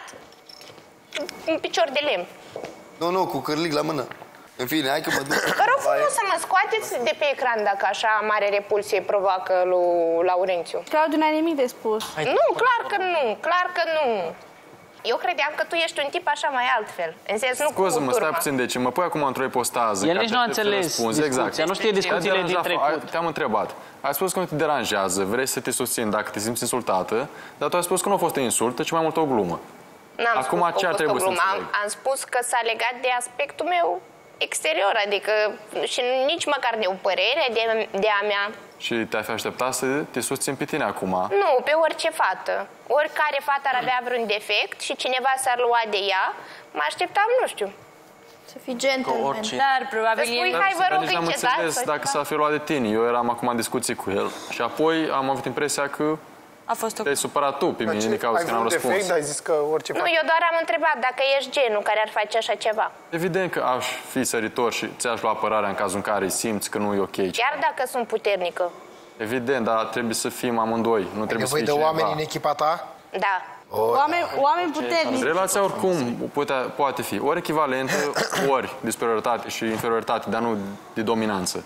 Un picior de lemn. Nu, cu cârlig la mână. În fine, hai că mă duc. Vă rog frumos să mă scoateți de pe ecran dacă așa mare repulsie provoacă lui Laurențiu. Claudiu, n-ai nimic de spus. Nu, clar că nu. Eu credeam că tu ești un tip așa mai altfel. În sens, nu Scuză-mă, stai puțin, deci mă pui acum într-o ipostază. El nici nu a înțeles discuția, nu știe discuțiile din trecut. Te-am întrebat. Ai spus că nu te deranjează, vrei să te susțin dacă te simți insultată, dar tu ai spus că nu a fost o insultă, ci mai mult o glumă. N-am acum spus ce ar trebui să înțeleg? Am spus că s-a legat de aspectul meu exterior, adică și nici măcar de o părere de a mea. Și te-ai fi așteptat să te susțin pe tine acum? Nu, pe orice fată. Oricare fată ar avea vreun defect și cineva s-ar lua de ea, mă așteptam, nu știu. Să fii gentleman. Dar probabil spui, hai vă rog, încetați. Dacă s-a fi luat de tine, eu eram acum în discuții cu el și apoi am avut impresia că te-ai supărat tu pe mine din cauza că n-am răspuns. Ai zis că orice nu, eu doar am întrebat dacă ești genul care ar face așa ceva. Evident că aș fi săritor și ți-aș lua apărarea în cazul în care simți că nu e ok. Chiar dacă sunt puternică. Evident, dar trebuie să fim amândoi. Nu trebuie să fie cineva. Nevoie de oameni în echipa ta? Da. Oameni puternici. Relația oricum poate fi ori echivalentă, ori de superioritate și inferioritate, dar nu de dominanță.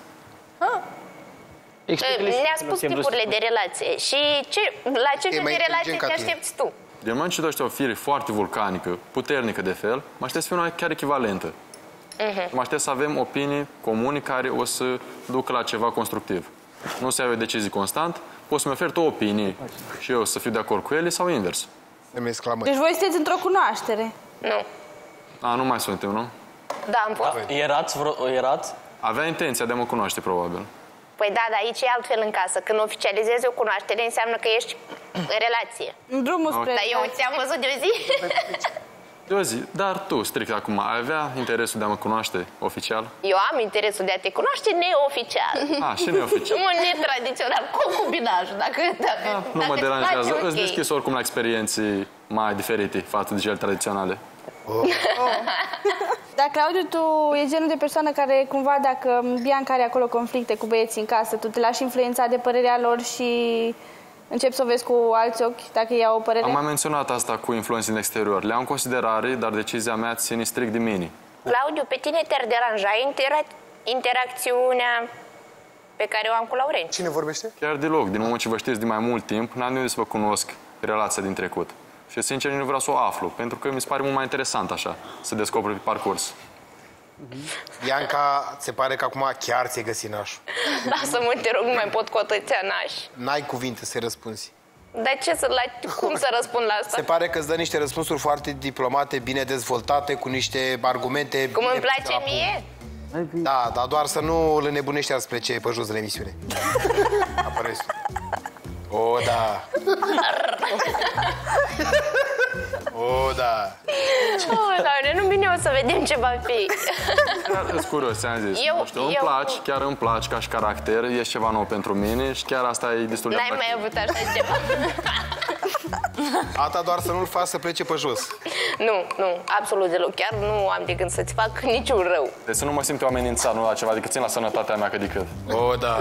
Ne-a spus tipurile de relație și la ce fel de relație te aștepți tu? Din moment ce tu ești o fire foarte vulcanică, puternică de fel, mă aștept să fie chiar echivalentă. Mă aștept să avem opinii comune care o să ducă la ceva constructiv. Nu să ai o decizie constant, poți să-mi oferi tu opinii și eu să fiu de acord cu ele sau invers. Deci voi sunteți într-o cunoaștere? Nu. Nu mai suntem, nu? Da, am fost. Erați? Avea intenția de a mă cunoaște, probabil. Păi da, dar aici e altfel în casă. Când oficializezi o cunoaștere, înseamnă că ești în relație. În drumul spre Dar eu ți-am văzut de o zi. De o zi, dar tu, strict acum, ai avea interesul de a mă cunoaște oficial? Eu am interesul de a te cunoaște neoficial. Și neoficial. Netradițional, concubinajul, dacă nu mă deranjează, îți deschis oricum la experiențe mai diferite față de cele tradiționale. Dar, Claudiu, tu e genul de persoană care, cumva, dacă Bianca are acolo conflicte cu băieții în casă, tu te lași influența de părerea lor și începi să o vezi cu alți ochi, dacă ea o părere? Am mai menționat asta cu influențe din exterior. Le-am în considerare, dar decizia mea ține strict de mine. Claudiu, pe tine te-ar deranja interacțiunea pe care o am cu Laurențiu? Cine vorbește? Chiar deloc. Din moment ce vă știți de mai mult timp, n-am de unde să vă cunosc relația din trecut. Și, sincer, nu vreau să o aflu, pentru că mi se pare mult mai interesant așa, să descoperi pe parcurs. Bianca, se pare că acum chiar ți-ai găsit nașul. Lasă-mă, te rog, nu mai pot cu atâția nași. N-ai cuvinte să răspunzi. Dar cum să răspund la asta? Se pare că îți dă niște răspunsuri foarte diplomate, bine dezvoltate, cu niște argumente... Cum îmi place mie? Da, dar doar să nu îl înnebunești spre ce e pe jos de la emisiune. Apare restul. Da. Da. Doamne, nu bine, o să vedem ce va fi. Sunt curios, ți-am zis. Îmi place, chiar îmi place ca și caracter, ești ceva nou pentru mine și chiar asta e destul de atractiv. N-ai mai avut așa ceva. Ata doar să nu-l faci să plece pe jos. Nu, absolut deloc. Chiar nu am de gând să-ți fac niciun rău. Deci să nu mă simt eu amenințat, nu la ceva, adică țin la sănătatea mea cât de cât. O, da.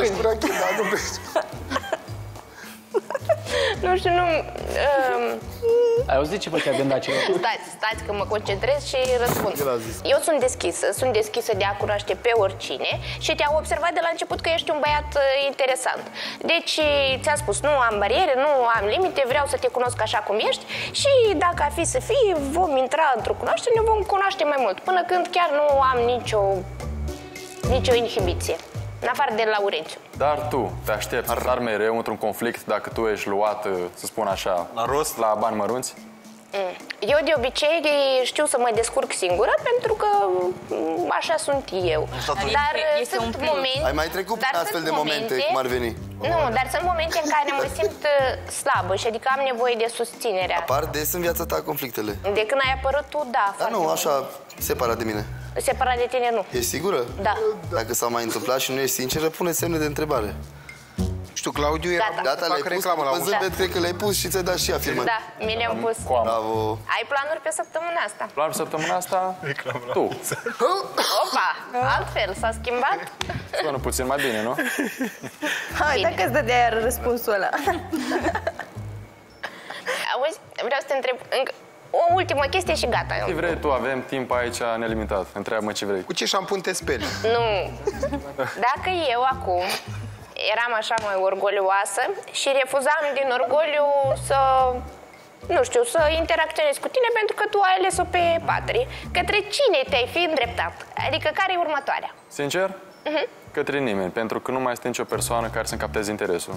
Nu știu, nu... Ai auzit ce făcea gândaci? Stați că mă concentrez și răspund. Eu sunt deschisă de a cunoaște pe oricine și te-am observat de la început că ești un băiat interesant. Deci ți-am spus, nu am bariere, nu am limite, vreau să te cunosc așa cum ești și dacă ar fi să fie, vom intra într-o cunoaștere, ne vom cunoaște mai mult, până când chiar nu am nicio inhibiție. În afară de Laurențiu. Dar tu te aștepți să sar mereu într-un conflict dacă tu ești luat, să spun așa, la rost, la bani mărunți? Eu de obicei știu să mă descurc singură pentru că așa sunt eu. Dar sunt momente... Ai mai trecut prin astfel de momente, cum ar veni? Nu, dar sunt momente în care mă simt slabă și adică am nevoie de susținere. Apar des în viața ta conflictele? De când ai apărut tu, da. Dar nu, așa, separat de mine. Separat de tine, nu. Ești sigură? Da. Dacă s-a mai întâmplat și nu ești sinceră, pune semne de întrebare. Știu, Claudiu era... Gata, le-ai pus, pe zâmbet, cred că le-ai pus și ți-ai dat și afirmări. Da, mi le-am pus. Bravo. Ai planuri pe săptămâna asta? Planuri pe săptămâna asta? Tu. Opa, altfel, s-a schimbat? Sună puțin mai bine, nu? Hai, dacă îți dădea iar răspunsul ăla. Auzi, vreau să te întreb încă o ultimă chestie și gata. Ce vrei tu? Avem timp aici nelimitat. Întreabă-mă ce vrei. Cu ce șampun te speli? Nu. Dacă eu acum eram așa mai orgolioasă și refuzam din orgoliu să, nu știu, să interacționez cu tine pentru că tu ai ales-o pe Patri, către cine te-ai fi îndreptat? Adică care e următoarea? Sincer? Către nimeni, pentru că nu mai este nicio persoană care să-mi capteze interesul.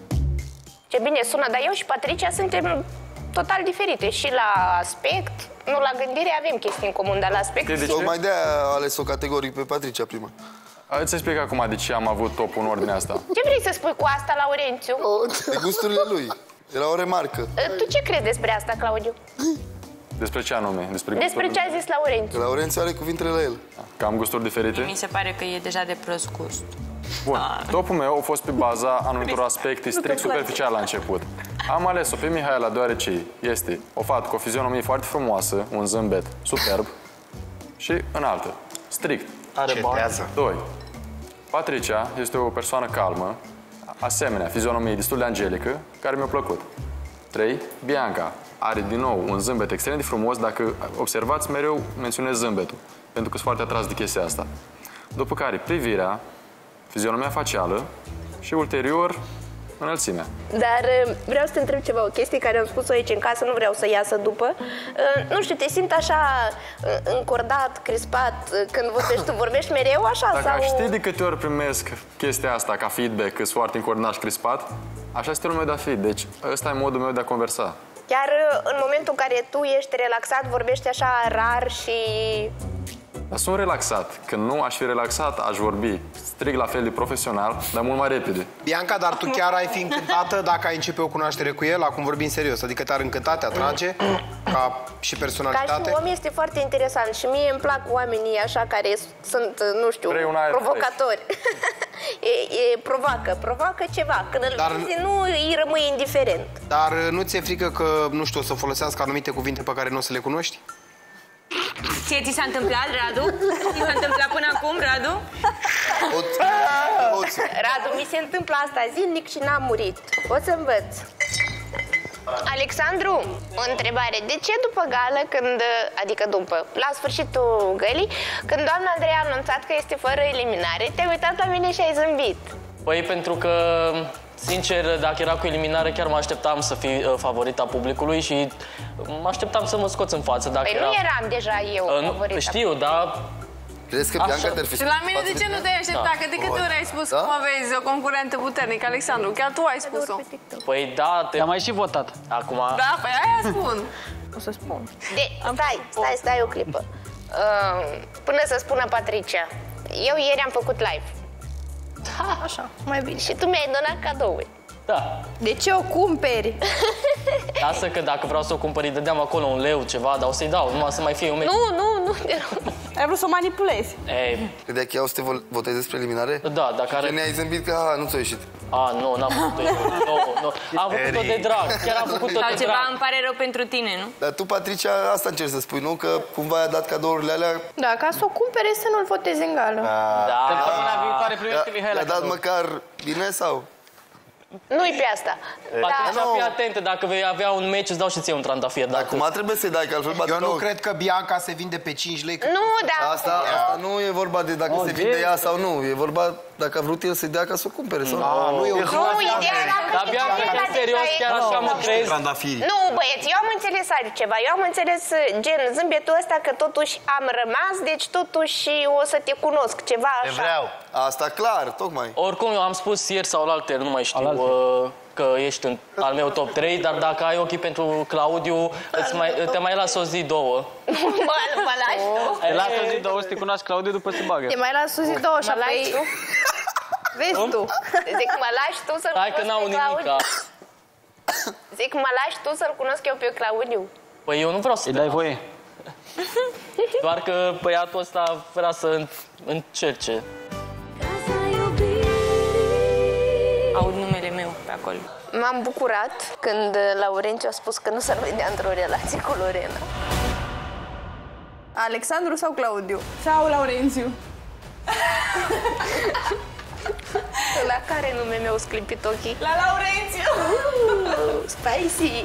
Ce bine sună, dar eu și Patricia suntem total diferite. Și la aspect, nu la gândire, avem chestii în comun, dar la aspect... Tocmai de-aia a ales-o categoric pe Patricia prima. Îți explic acum de ce am avut topul în ordinea asta. Ce vrei să spui cu asta, Laurențiu? De gusturile lui. Era o remarcă. Tu ce crezi despre asta, Claudiu? Despre ce anume? Despre ce a zis Laurențiu. Laurențiu are cuvintele la el. Că am gusturi diferite? Mi se pare că e deja de prost gust. Bun, topul meu a fost pe baza anumitor aspecte strict superficiale la început. Am ales-o pe Mihaela deoarece este o fată cu o fizionomie foarte frumoasă, un zâmbet superb și înaltă, strict. Are bani. 2. Patricia este o persoană calmă, asemenea, fizionomie destul de angelică, care mi-a plăcut. 3. Bianca are din nou un zâmbet extrem de frumos, dacă observați mereu menționez zâmbetul, pentru că sunt foarte atras de chestia asta. După care privirea, fizionomia facială și ulterior înălțimea. Dar vreau să te întreb ceva, o chestie care am spus-o aici în casă, nu vreau să iasă după. Nu știu, te simt așa încordat, crispat, când vorbești, tu vorbești mereu așa? Dacă sau... știi de câte ori primesc chestia asta ca feedback, că sunt foarte încordat și crispat, așa este stilul meu de a fi, deci ăsta e modul meu de a conversa. Chiar în momentul în care tu ești relaxat, vorbești așa rar și... Dar sunt relaxat. Când nu aș fi relaxat, aș vorbi strict la fel de profesional, dar mult mai repede. Bianca, dar tu chiar ai fi încântată dacă ai începe o cunoaștere cu el? Acum vorbim serios. Adică te-ar încânta, te atrage, ca și personalitate? Ca și om este foarte interesant și mie îmi plac oamenii așa care sunt, nu știu, provocatori. provoacă ceva. Când îl vezi, nu îi rămâi indiferent. Dar nu ți-e frică că, nu știu, o să folosească anumite cuvinte pe care nu o să le cunoști? Ție ți s-a întâmplat, Radu? Ți s-a întâmplat până acum, Radu? Radu, mi se întâmplă asta zilnic și n-am murit. O să învăț. Alexandru, o întrebare. De ce după gală, adică la sfârșitul gălii, când doamna Andrei a anunțat că este fără eliminare, te-ai uitat la mine și ai zâmbit? Păi pentru că, sincer, dacă era cu eliminare, chiar mă așteptam să fiu favorita publicului și mă așteptam să mă scoți în față. Dacă păi nu eram deja eu favorita. Știu, dar... Crezi că Bianca te-ar fi... Și la mine de ce nu te-ai așteptat? Că de câte ori ai spus cum aveți o concurentă puternică, Alexandru? Chiar tu ai spus-o. Păi da, te-am mai și votat. Acum... Da, păi aia spun. O să spun. Stai o clipă. Până să spună Patricia, eu ieri am făcut live. Da, așa, mai bine. Și tu mi-ai donat cadouri. Da. De ce o cumperi? Lasă că dacă vreau să o cumpăr, îi dădeam acolo un leu, ceva, dar o să-i dau, numai să mai fie un meci. Nu. Ai vrut să o manipulezi. Credeai că ea o să te voteze despre eliminare? Da, dacă are... Ne-ai zâmbit că nu ți-a ieșit. Nu, n-am făcut-o eu. Am făcut-o de drag, chiar am făcut-o de drag. Sau ceva îmi pare rău pentru tine, nu? Dar tu, Patricia, asta încerci să spui, nu? Că cumva i-a dat cadourile alea... Da, ca să o cumpere să nu-l voteze în gală. Săptămâna viitoare primește Mihaela. I-a dat măcar bine sau... Nu-i pe asta. Patricia, fii atentă, dacă vei avea un meci, îți dau și ție un trandafir. Acum trebuie să-i dai, că altfel bate. Eu nu cred că Bianca se vinde pe 5 lei. Nu, da. Asta nu e vorba de dacă se vinde ea sau nu. E vorba dacă a vrut el să-i dea ca să o cumpere sau nu. Nu, ideea era că... Dar Bianca, chiar serios, chiar așa mă crezi? Nu, băieți, eu am înțeles altceva. Eu am înțeles gen zâmbetul ăsta că totuși am rămas, deci totuși o să te cunosc, ceva așa. Vreau. Asta clar, tocmai. Oricum, eu am spus ieri sau alaltăieri, nu mai știu, că ești în al meu top 3, dar dacă ai ochii pentru Claudiu, te mai las o zi, două. Mă lași tu? Te las o zi, două, să te cunoști Claudiu, după se bagă. Te mai las o zi, două, și apoi... Vezi tu. Zic, mă lași tu să-l cunosc pe Claudiu? Zic, mă lași tu să-l cunosc eu pe Claudiu? Păi eu nu vreau să te dai voie. Doar că băiatul ăsta vrea să încerce. Aud numele meu pe acolo. M-am bucurat când Laurențiu a spus că nu s-ar vedea într-o relație cu Lorena. Alexandru sau Claudiu? Sau Laurențiu. La care nume mi-au sclipit ochii? La Laurențiu! Spicy!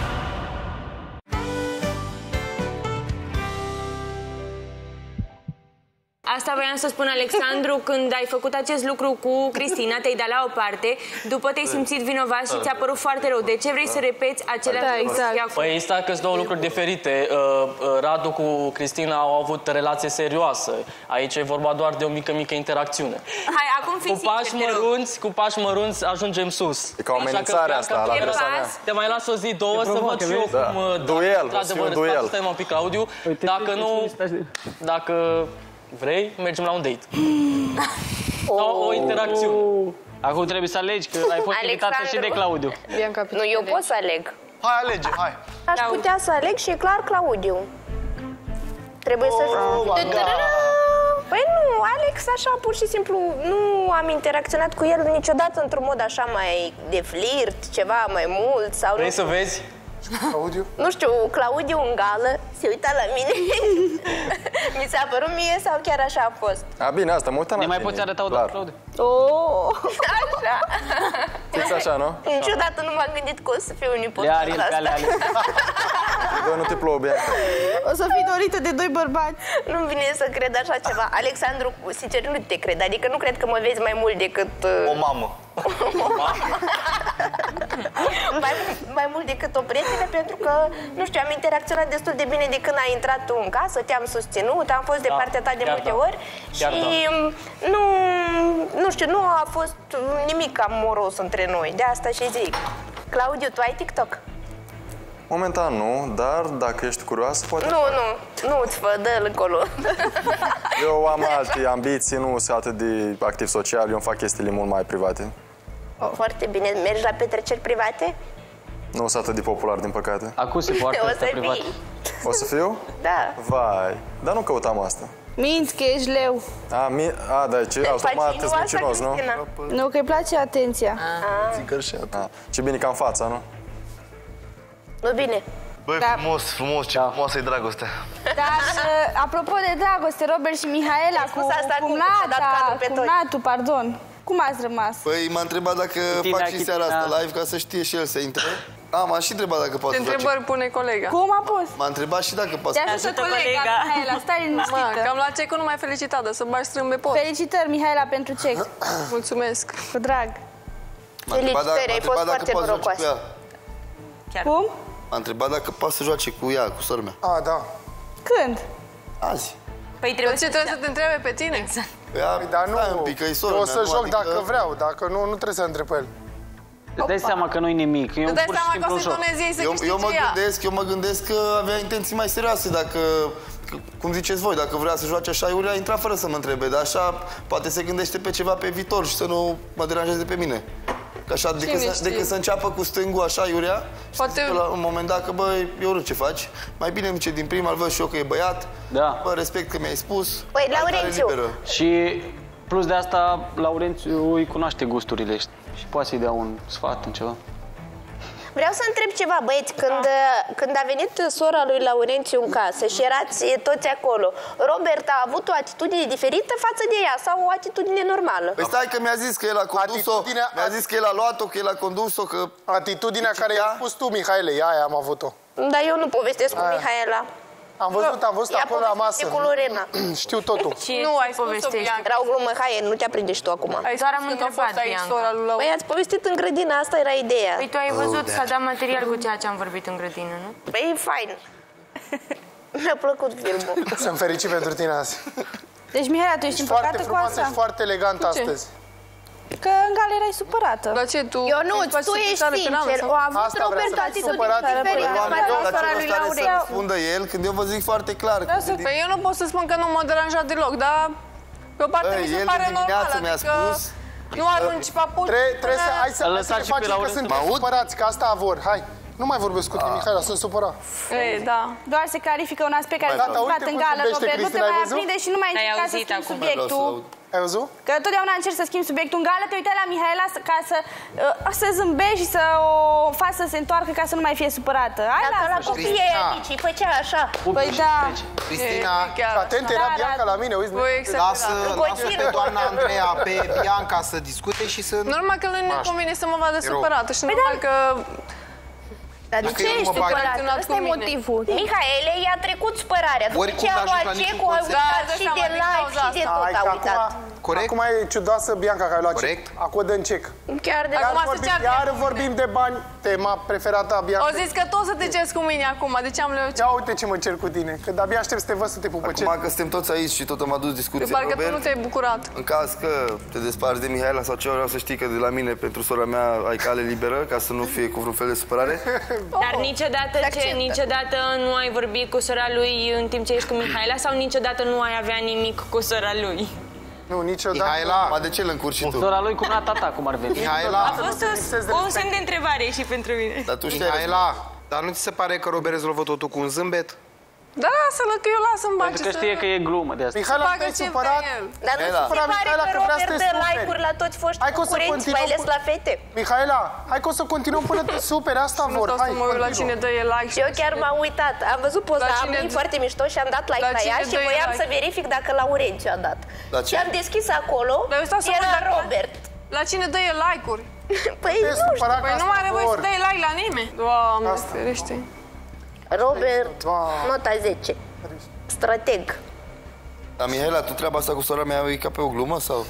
Asta voiam să spun, Alexandru, când ai făcut acest lucru cu Cristina, te-ai dat la o parte, după te-ai simțit vinovat și ți-a părut foarte rău. De ce vrei să repeți același lucru? Exact. Păi stai că sunt două lucruri diferite. Radu cu Cristina au avut relație serioasă. Aici e vorba doar de o mică interacțiune. Hai, acum fii Cu pași mărunți ajungem sus. E ca o amenințare asta la adresa mea. Te mai las o zi, două, să văd și eu cum... Duel, o să fie un duel. Stai un pic, Claudiu. Dacă nu... Dacă... vrei, mergem la un date. O interacțiune. Acum trebuie să alegi, că ai fost invitată și de Claudiu. Nu, eu pot să aleg. Hai, alege, hai. Aș putea să aleg și e clar Claudiu. Trebuie să... Păi nu, Alex așa pur și simplu nu am interacționat cu el niciodată într-un mod așa mai de flirt, ceva mai mult sau... Vrei să vezi? Claudiu? Nu știu, Claudiu în gală se uita la mine. Mi s-a părut mie sau chiar așa a fost? Bine, asta mă uitam la tine. Ne mai poți arăta o dată, Claudiu? Așa. Fix așa, nu? Niciodată nu m-am gândit că o să fiu un ipocrită asta. Bă, nu te plouă, Bianca. O să fii dorită de doi bărbați. Nu-mi vine să cred așa ceva. Alexandru, sincer, nu te cred. Adică nu cred că mă vezi mai mult decât... O mamă. mai mult decât o prietenă, pentru că, nu știu, am interacționat destul de bine de când ai intrat tu în casă, te-am susținut, am fost de partea ta de multe ori și nu știu, nu a fost nimic amoros între noi, de asta și zic. Claudiu, tu ai TikTok? Momentan nu, dar dacă ești curioasă, poate... Nu-ți fă, dă-l încolo. Eu am alte ambiții, nu sunt atât de activ social, eu îmi fac chestiile mult mai private. Foarte bine, mergi la petreceri private? Nu sunt atât de popular, din păcate. Acum se poartă asta privat. O să fiu? Da. Vai, dar nu căutam asta. Minți că ești leu. Da, ce automat îți mincinos, nu? Nu, că îi place atenția. Ce bine că am fața, nu? Nu bine. Băi, frumos, ce frumoasă e dragostea. Dar, apropo de dragoste, Robert și Mihaela cu cumnatul, pardon. Cum ați rămas? Păi m-a întrebat dacă fac și seara asta live, ca să știe și el să intre. M-a și întrebat dacă poate să face. Întrebări pune colega. Cum a pus? M-a întrebat și dacă poate să ajută colega. Mihaela, stai liniștită. Cam la cecul nu mai felicitată, să bagi strâmb pe post. Felicitări, Mihaela, pentru cec. Mulțumesc. Cu drag. Felicitări, ai fost foarte norocoasă. Cum? M-a întrebat dacă poate să joace cu ea, cu sora mea. Da. Când? Azi. Păi trebuie să te întrebe pe tine. Exact. Dar nu, eu o să joc dacă vreau, dacă nu trebuie să întreb pe el. Îți dai seama că nu-i nimic, e un pur și simplu joc. Eu mă gândesc că avea intenții mai serioase, dacă, cum ziceți voi, dacă vrea să joace așa, Iulia a intrat fără să mă întrebe, dar așa poate se gândește pe ceva pe viitor și să nu mă deranjeze pe mine. Că așa, decât să înceapă cu stângul așa, iurea, poate... la un moment dat că, bă, eu ce faci? Mai bine îmi zice din prima, îl văd și eu că e băiat, bă, respect că mi-ai spus. Păi, Laurențiu. Și plus de asta, Laurențiu îi cunoaște gusturile și poate să-i dea un sfat în ceva. Vreau să întreb ceva, băieți, când a venit sora lui Laurențiu în casă și erați toți acolo, Robert a avut o atitudine diferită față de ea sau o atitudine normală? Păi stai că mi-a zis că el a condus-o, mi-a zis că el a luat-o, că el a condus-o, că... Atitudinea care i-a spus tu, Mihaele, aia am avut-o. Dar eu nu povestesc cu Mihaela. Am văzut acolo la masă. Cu Lorena. Știu totul. Nu ai povestești. Era o glumă, hai, nu te aprinde și tu acum. Doar am întrebat, Bianca. Păi ați povestit în grădină, asta era ideea. Păi tu ai văzut, s-a dat material cu ceea ce am vorbit în grădină, nu? Păi e fain. Mi-a plăcut filmul. Sunt fericit pentru tine azi. Deci, Mihaela, tu ești împăcată cu asta? Ești foarte elegant astăzi. Că în gală erai supărată. Dar ce, tu... Tu ești sincer. O a avut Robert o atitudine diferită față de sora lui Laurențiu. Să răspundă el când eu vă zic foarte clar. Păi eu nu pot să spun că nu m-a deranjat deloc, dar pe o parte mi se pare normal, adică nu arunci papuci. Hai să facem că sunteți supărați, că asta vor. Hai. Nu mai vorbesc cu tine, Mihaela, sunt supărat. Da. Doar se clarifică un aspect care s-a întâmplat în gală, Robert. Nu te mai aprinde și nu mai încerca să schimbi subiectul. Ai văzut? Că totdeauna încerci să schimbi subiectul în gală, te uitai la Mihaela ca să zâmbești și să o faci să se întoarcă ca să nu mai fie supărată. Dacă la copiii aia mici făcea așa. Păi da. Cristina, atent era Bianca la mine, uiți. Lasă pe doamna Andreea, pe Bianca să discute și să... Normal că nu ne convine să mă vadă supărată și normal că... Dar de ce ești supărată? Ăsta e motivul. Mihaele i-a trecut spărarea. După ce a luat cecul, a uitat și de live și de tot a uitat. Corect? Acum e ciudoasă Bianca care a luat cec. Acum dă în cec. Chiar de Iar vorbim de bani, tema preferată a Bianca. Au zis că tot să te ceri cu mine acum, de ce am lăucit? Ia uite ce mă cer cu tine, că de-abia aștept să te văd să te pupă cer. Acum că suntem toți aici și tot am adus discuție, Robert. Parcă tu nu te-ai bucurat. În caz că te desparți de Mihaela sau ceva, vreau să știi că de la mine, pentru sora mea, ai cale liberă, ca să nu fie cu vreun fel de supărare. Dar niciodată nu ai vorbit cu sora lui în timp ce ești cu Mihaela sau niciodată nu ai avea nimic cu sora lui? Nu, niciodată. Mihaela, ma de ce l-încurci și tu? Sora lui cu nata ta, cum ar veni. Mihaela, a fost un semn de întrebare și pentru mine. Dar tu Mihaela, dar nu ți se pare că Robert rezolvă totul cu un zâmbet? Da, lasă-l că eu las în bace. Pentru că știe că e glumă de asta. Mihaela, te-ai supărat? Dar nu se pare că Robert dă like-uri la toți foștii concurenți, mai ales la fete. Mihaela, hai că o să continuăm până te superi, asta vor. Hai, să mă uit la cine dă like. Și eu chiar m-am uitat. Am văzut poza Amei foarte mișto și am dat like la ea și voiam să verific dacă Laurențiu a dat. Și am deschis acolo, era Robert. La cine dă like-uri? Păi nu știu. Păi nu mai are voie să dai like la nimeni. Doamne, ferește. Robert, nota 10. Strateg. Dar Mihaela, tu treaba asta cu sora mea e ca pe o glumă sau?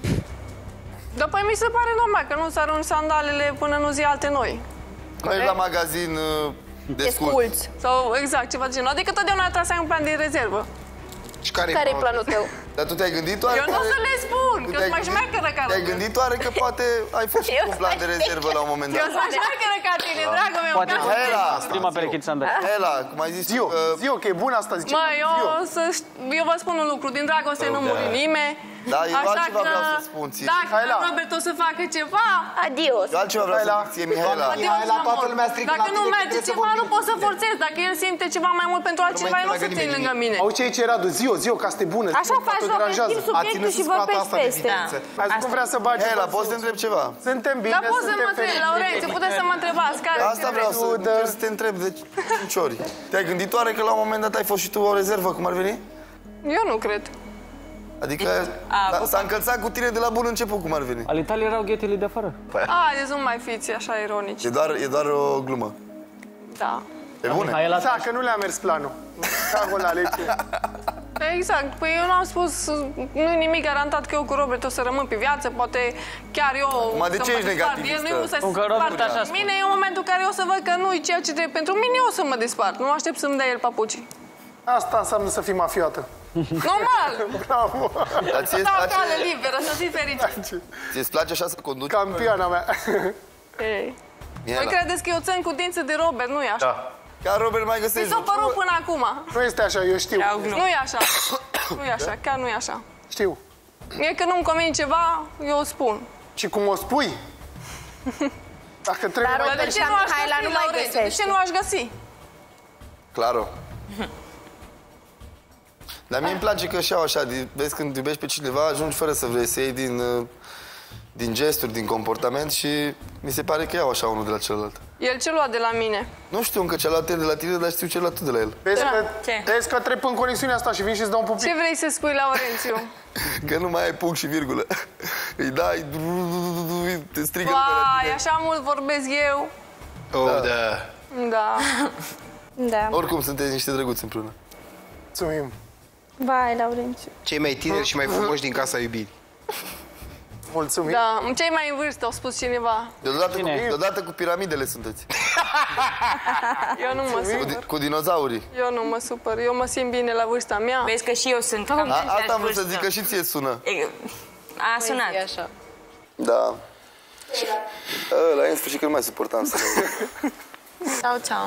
Da, păi mi se pare normal că nu s arunci sandalele până nu zi alte noi. Mergi la magazin desculți. Sau exact, ceva de genul. Adică totdeauna trebuie să ai un plan de rezervă. Și care e planul tău? Dar tu te-ai gândit oare? Eu nu o să le spun, că sunt mai șmecheră ca te-ai gândit oare că poate ai fost un plan de rezervă la un moment dat? Eu sunt mai șmecheră ca tine, dragă meu. Poate prima pereche de sandali. Mihaela, cum ai zis... Ziu, că e bun asta, zice. Mă, eu vă spun un lucru, din dragoste nu muri nimeni. Da, eu altceva vreau să spun ție. Dacă Robert o să facă ceva, adios. Eu altceva vreau să zic ție, Mihaela. Mihaela, toată lumea strică dacă nu merge ceva, nu pot să forțez. Dacă el simte ceva mai mult pentru altceva, el nu se ține lângă mine. Auzi ce aici era de Ziu, că asta e bună. Așa faci, Robert, schimbi subiectul și vorbești peste. Azi cum vrea să bagi. Mihaela, poți să întreb ceva? Suntem bine, dar poți să mă întreb, Laurențiu, puteți să mă întrebați. Asta vreau să te întreb de 5 ori. Te-ai gândit oare că la un moment dat ai fost și tu o rezervă, cum ar veni? Eu nu cred. Adică s-a încălțat cu tine de la bun început, cum ar veni. Al Italiei erau ghetele de afară. Deci nu mai fiți așa ironici. E doar o glumă. Da. E bună? Da, că nu le-a mers planul. Cagul la lecție. Exact. Păi eu n-am spus, nu e nimic garantat că eu cu Robert o să rămân pe viață, poate chiar eu... Mă, de ce ești negativistă? El nu să se despart. Mine e momentul în care eu o să văd că nu e ceea ce trebuie pentru mine, eu o să mă despart. Nu aștept să-mi dea el papucii. Asta înseamnă să fii mafiotă. Normal! Bravo! Dar ție-ți place... cale liberă, să fii fericit. Ți-ți place așa să conduci? Campioana mea. Voi credeți că eu țin cu dință de Robert, nu e așa? Da. Ca Robert mai găsești. Mi s-a părut până acum. Nu este așa, eu știu. Nu e așa. Nu e așa, chiar nu e așa. Știu. Mie că nu-mi convine ceva, eu o spun. Și cum o spui? Dacă trebuie... Dar de ce nu aș găsi, Laurențiu? De ce nu aș găsi? Claro. Dar mie îmi place că și așa, vezi, când iubești pe cineva, ajungi fără să vrei să iei din gesturi, din comportament și mi se pare că iau așa unul de la celălalt. El ce lua de la mine? Nu știu încă ce a luat el de la tine, dar știu ce a luat tu de la el. Vezi că trec în conexiunea asta și vin și-ți dau un pupic. Ce vrei să spui, Laurențiu? Că nu mai ai punct și virgulă. Îi dai, te strigă Vai, așa mult vorbesc eu. Oh, da. Da. Da. Oricum sunteți niște drăguți împreună. Mulțumim. Vai, Laurențiu. Cei mai tineri și mai frumoși din Casa Iubirii. Mulțumim. Da, cei mai în vârstă, au spus cineva. Deodată cu piramidele sunteți. Eu nu mă supăr. Cu dinozaurii. Eu nu mă supăr. Eu mă simt bine la vârsta mea. Vezi că și eu sunt cam Asta am vrut să zic, că și ție sună. A sunat. Așa. Da. Ăla e în sfârșit că nu mai suportam să Ciao, ciao.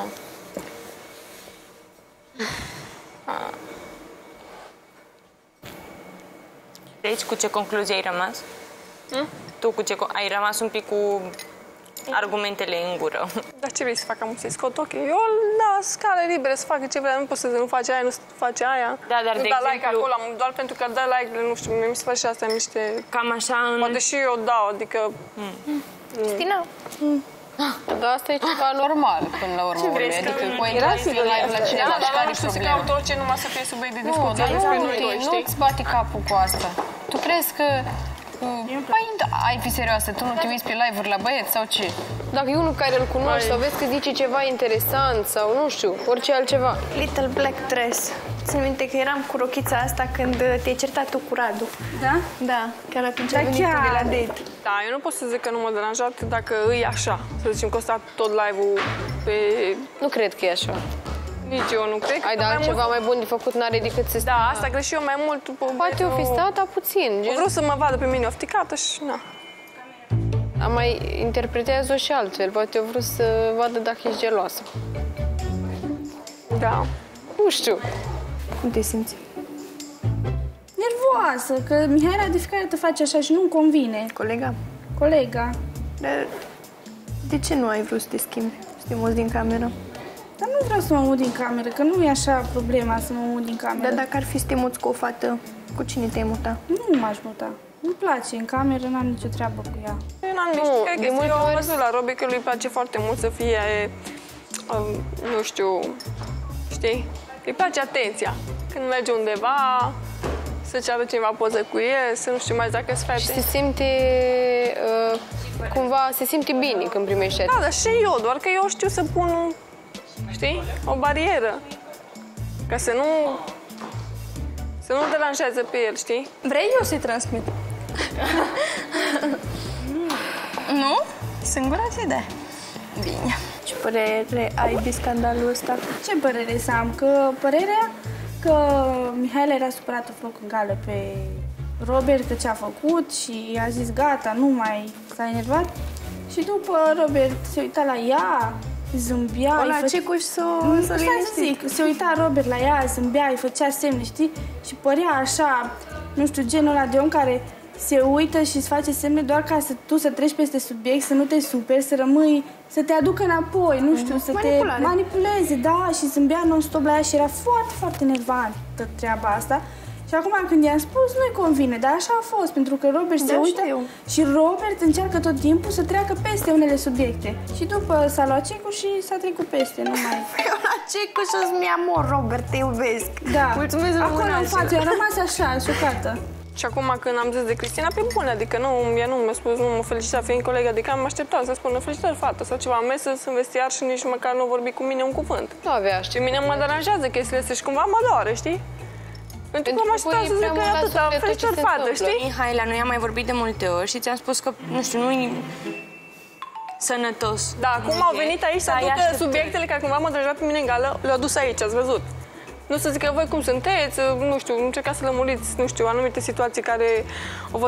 Deci, cu ce concluzie ai rămas? Tu cu ce ai rămas un pic cu argumentele în gură. Dar ce vrei să fac? Am să-i scot ochii? Eu las cale liberă să facă ce vrea, nu pot să nu face aia, nu face aia. Da, dar nu de da exemplu... like acolo, doar pentru că dai like, nu știu, mi se face și astea niște... Cam așa în... Poate și eu dau, adică... Stina? Dar asta e ceva normal până la urmă. Adică cu intrați pe live la cineva și care-i nu știu să caut orice numai să fie subiect de discuție. Nu-ți bate capul cu asta. Tu crezi că... Păi, ai fi serioasă, tu nu te uiți pe live-uri la băieți sau ce? Dacă e unul care îl cunoști sau vezi că zice ceva interesant sau nu știu, orice altceva. Little Black Dress. Țin minte că eram cu rochița asta când te-ai certat tu cu Radu. Da? Da, chiar atunci a venit de la date. Da, eu nu pot să zic că nu m-a deranjat dacă îi așa. Să zicem că o stat tot live-ul pe... Nu cred că e așa. Nici eu nu cred. Ai dat ceva mai bun de făcut, n-are decât să stea. Da, asta cred și eu mai mult. Poate o fi stat, dar puțin. Vreau să mă vadă pe mine ofticată și na. Am mai interpretează-o și altfel. Poate eu vreau să vadă dacă ești geloasă. Da. Nu știu. Cum te simți? Nervoasă, că Mihaela de fiecare dată face așa și nu-mi convine. Colega. Dar de ce nu ai vrut să te schimbi? Să te muți din cameră? Dar nu vreau să mă mut din cameră, că nu e așa problema să mă mut din cameră. Dar dacă ar fi să te muți cu o fată, cu cine te-ai muta? Nu m-aș muta. Îmi place, în cameră n-am nicio treabă cu ea. Eu n-am nici, cred că eu am văzut la Robi că lui place foarte mult să fie, nu știu, știi? Îi place atenția. Când merge undeva, să ceară cineva poză cu el, să nu știu mai dacă sunt fete. Și se simte, cumva, se simte bine când primește atenție. Da, dar și eu, doar că eu știu să pun, știi, o barieră. Ca să nu deranjează pe el, știi? Vrei eu să-i transmit? Nu? Singura ți idee. Bine. Ce părere ai de scandalul ăsta? Ce părere să am? Părerea că Mihaela era supărată foc în gală pe Robert că ce-a făcut și a zis gata, nu mai s-a enervat. Și după Robert se uita la ea, zâmbea. La Cecuș să zic, se uita Robert la ea, zâmbea, îi făcea semne, știi? Și părea așa, nu știu, genul ăla de om care se uită și îți face semne doar ca să tu să treci peste subiect, să nu te superi, să rămâi, să te aducă înapoi, nu știu, să te manipuleze, da, și zâmbea non-stop la ea și era foarte, foarte nervantă treaba asta. Și acum când i-am spus, nu-i convine, dar așa a fost, pentru că Robert se uită și Robert încearcă tot timpul să treacă peste unele subiecte. Și după s-a luat Cecu și s-a trecut peste, nu mai... Eu la Cecu și-o-ți mi-amor, Robert, te iubesc. Da, mulțumesc, acolo în față, eu am rămas așa, șocată. Și acum când am zis de Cristina, pe bune, adică ea nu mi-a spus, nu mă felicita fiind colegă, adică am așteptat să spună felicitări fată sau ceva. Am mers în vestiar și nici măcar nu vorbi cu mine un cuvânt. Nu avea. Și mine mă deranjează chestiile astea și cumva mă doare, știi? Pentru că am așteptat să zic că e atâta, felicitări fată, știi? Mihaela, noi am mai vorbit de multe ori și ți-am spus că, nu știu, nu-i sănătos. Da, acum au venit aici să aducă subiectele care cumva m-au deranjat pe mine în gală, le-au dus aici, ați văzut. Nu să zic că voi cum sunteți, nu știu, încercați să lămuriți, nu știu, anumite situații care au fost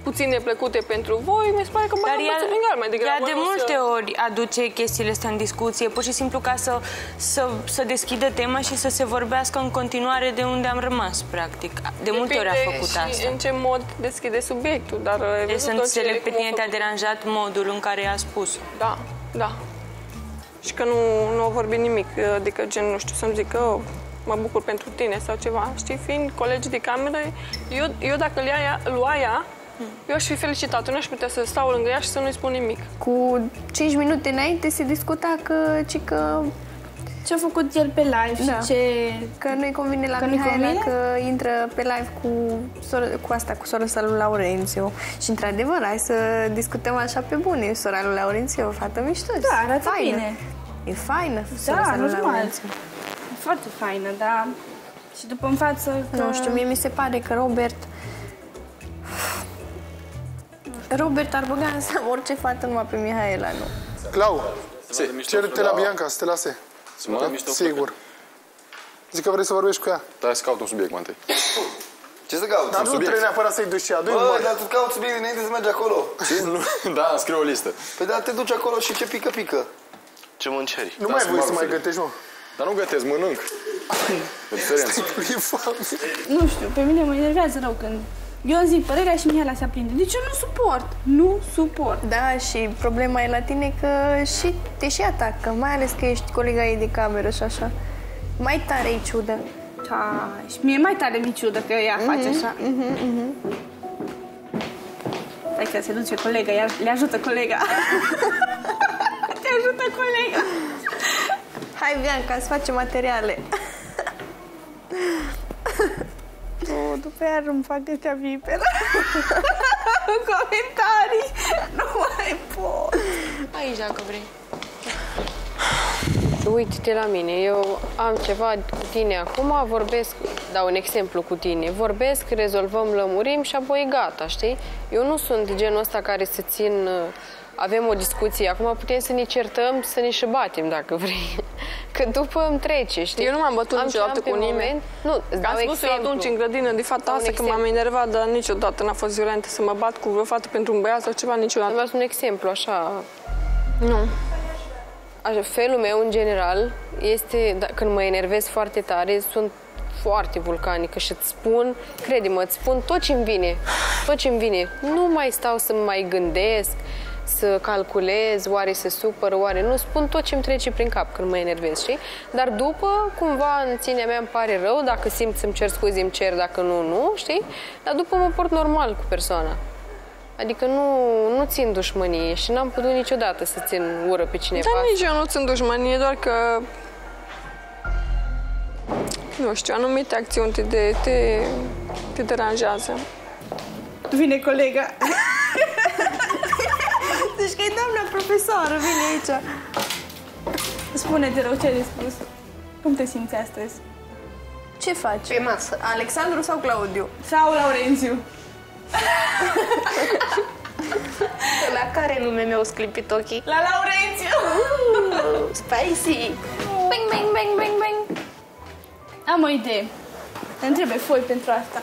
puțin neplăcute pentru voi, mi se pare că băgăm bățul din gal mai degrabă. Ea de multe ori aduce chestiile astea în discuție, pur și simplu ca să deschidă tema și să se vorbească în continuare de unde am rămas, practic. De multe ori a făcut asta. Și în ce mod deschide subiectul, dar... Deci să înțeleg pe tine te-a deranjat modul în care a spus. Da, da. Și că nu a vorbit nimic, adică gen, nu știu, să-mi zic că mă bucur pentru tine sau ceva. Știi, fiind colegi de cameră, eu dacă lua ea, eu aș fi felicitat. Eu nu aș putea să stau lângă ea și să nu-i spun nimic. Cu 5 minute înainte se discuta că ce-a făcut el pe live și ce... Că nu-i convine la Mihaela că intră pe live cu sora sa lui Laurențiu. Și într-adevăr, hai să discutăm așa pe bune. Sora lui Laurențiu, o fată mișto. Da, arată bine. E faină sora sa lui Laurențiu. E foarte faină, da. Și după în față că... Nu știu, mie mi se pare că Robert ar băga în seamă orice fată numai pe Mihaela, nu? Clau, cere-te la Bianca să te lase. Sigur. Zic că vrei să vorbești cu ea. Da, să caut un subiect mai întâi. Ce să cauți? Dar nu trebuie neapărat să-i duci ea. Băi, dar tu cauți subiect înainte să mergi acolo. Da, îmi scriu o listă. Păi da, te duci acolo și ce pică. Ce mânceri? Nu mai ai voie să mai gătești, mă. Dar nu gătesc, mănânc. E diferență. Nu știu, pe mine mă enervează rău când eu zic părerea și Mihaela se aprinde. Deci eu nu suport. Da, și problema e la tine că și te și atacă, mai ales că ești colega ei de cameră și așa. Mai tare e ciudă. Da, și mie mai tare mi ciudă că ea face așa. Stai că se duce colega, le ajută colega. Te ajută colega. Hai, Bianca, să facem materiale. După aia îmi fac ăștia viperă. În comentarii. Nu mai pot. Aici, dacă vrei. Uite-te la mine, eu am ceva cu tine acum, dau un exemplu cu tine, vorbesc, rezolvăm, lămurim și apoi gata, știi? Eu nu sunt genul ăsta care să țin, avem o discuție, acum putem să ne certăm, să ne și batem dacă vrei, că după îmi trece, știi? Eu nu m-am bătut niciodată cu nimeni. Nu, îți dau exemplu. Am spus eu atunci în grădină de fata asta că m-am enervat, dar niciodată n-a fost violentă să mă bat cu vreo fată pentru un băiat sau ceva, niciodată. Am un exemplu, așa. Nu. Felul meu, în general, este, când mă enervez foarte tare, sunt foarte vulcanică și îți spun, crede-mă, îți spun tot ce-mi vine. Tot ce-mi vine. Nu mai stau să mă mai gândesc, să calculez, oare se supără, oare nu. Spun tot ce-mi trece prin cap când mă enervez, știi? Dar după, cumva, în ținea mea îmi pare rău, dacă simt să-mi cer scuze, îmi cer, dacă nu, știi? Dar după mă port normal cu persoana. Adică nu țin dușmănie și n-am putut niciodată să țin ură pe cineva. Dar nici eu nu țin dușmănie, doar că... Nu știu, anumite acțiuni te deranjează. Vine colega. Deci că e doamna profesoară, vine aici. Spune-te rău, ce ai spus? Cum te simți astăzi? Ce faci? Pe masă. Alexandru sau Claudiu? Sau Laurențiu? La care nume mi-au sclipit ochii? La Laurențiu! Spicy! Bang, bang, bang, bang, bang! Am o idee. Îmi trebuie foi pentru asta.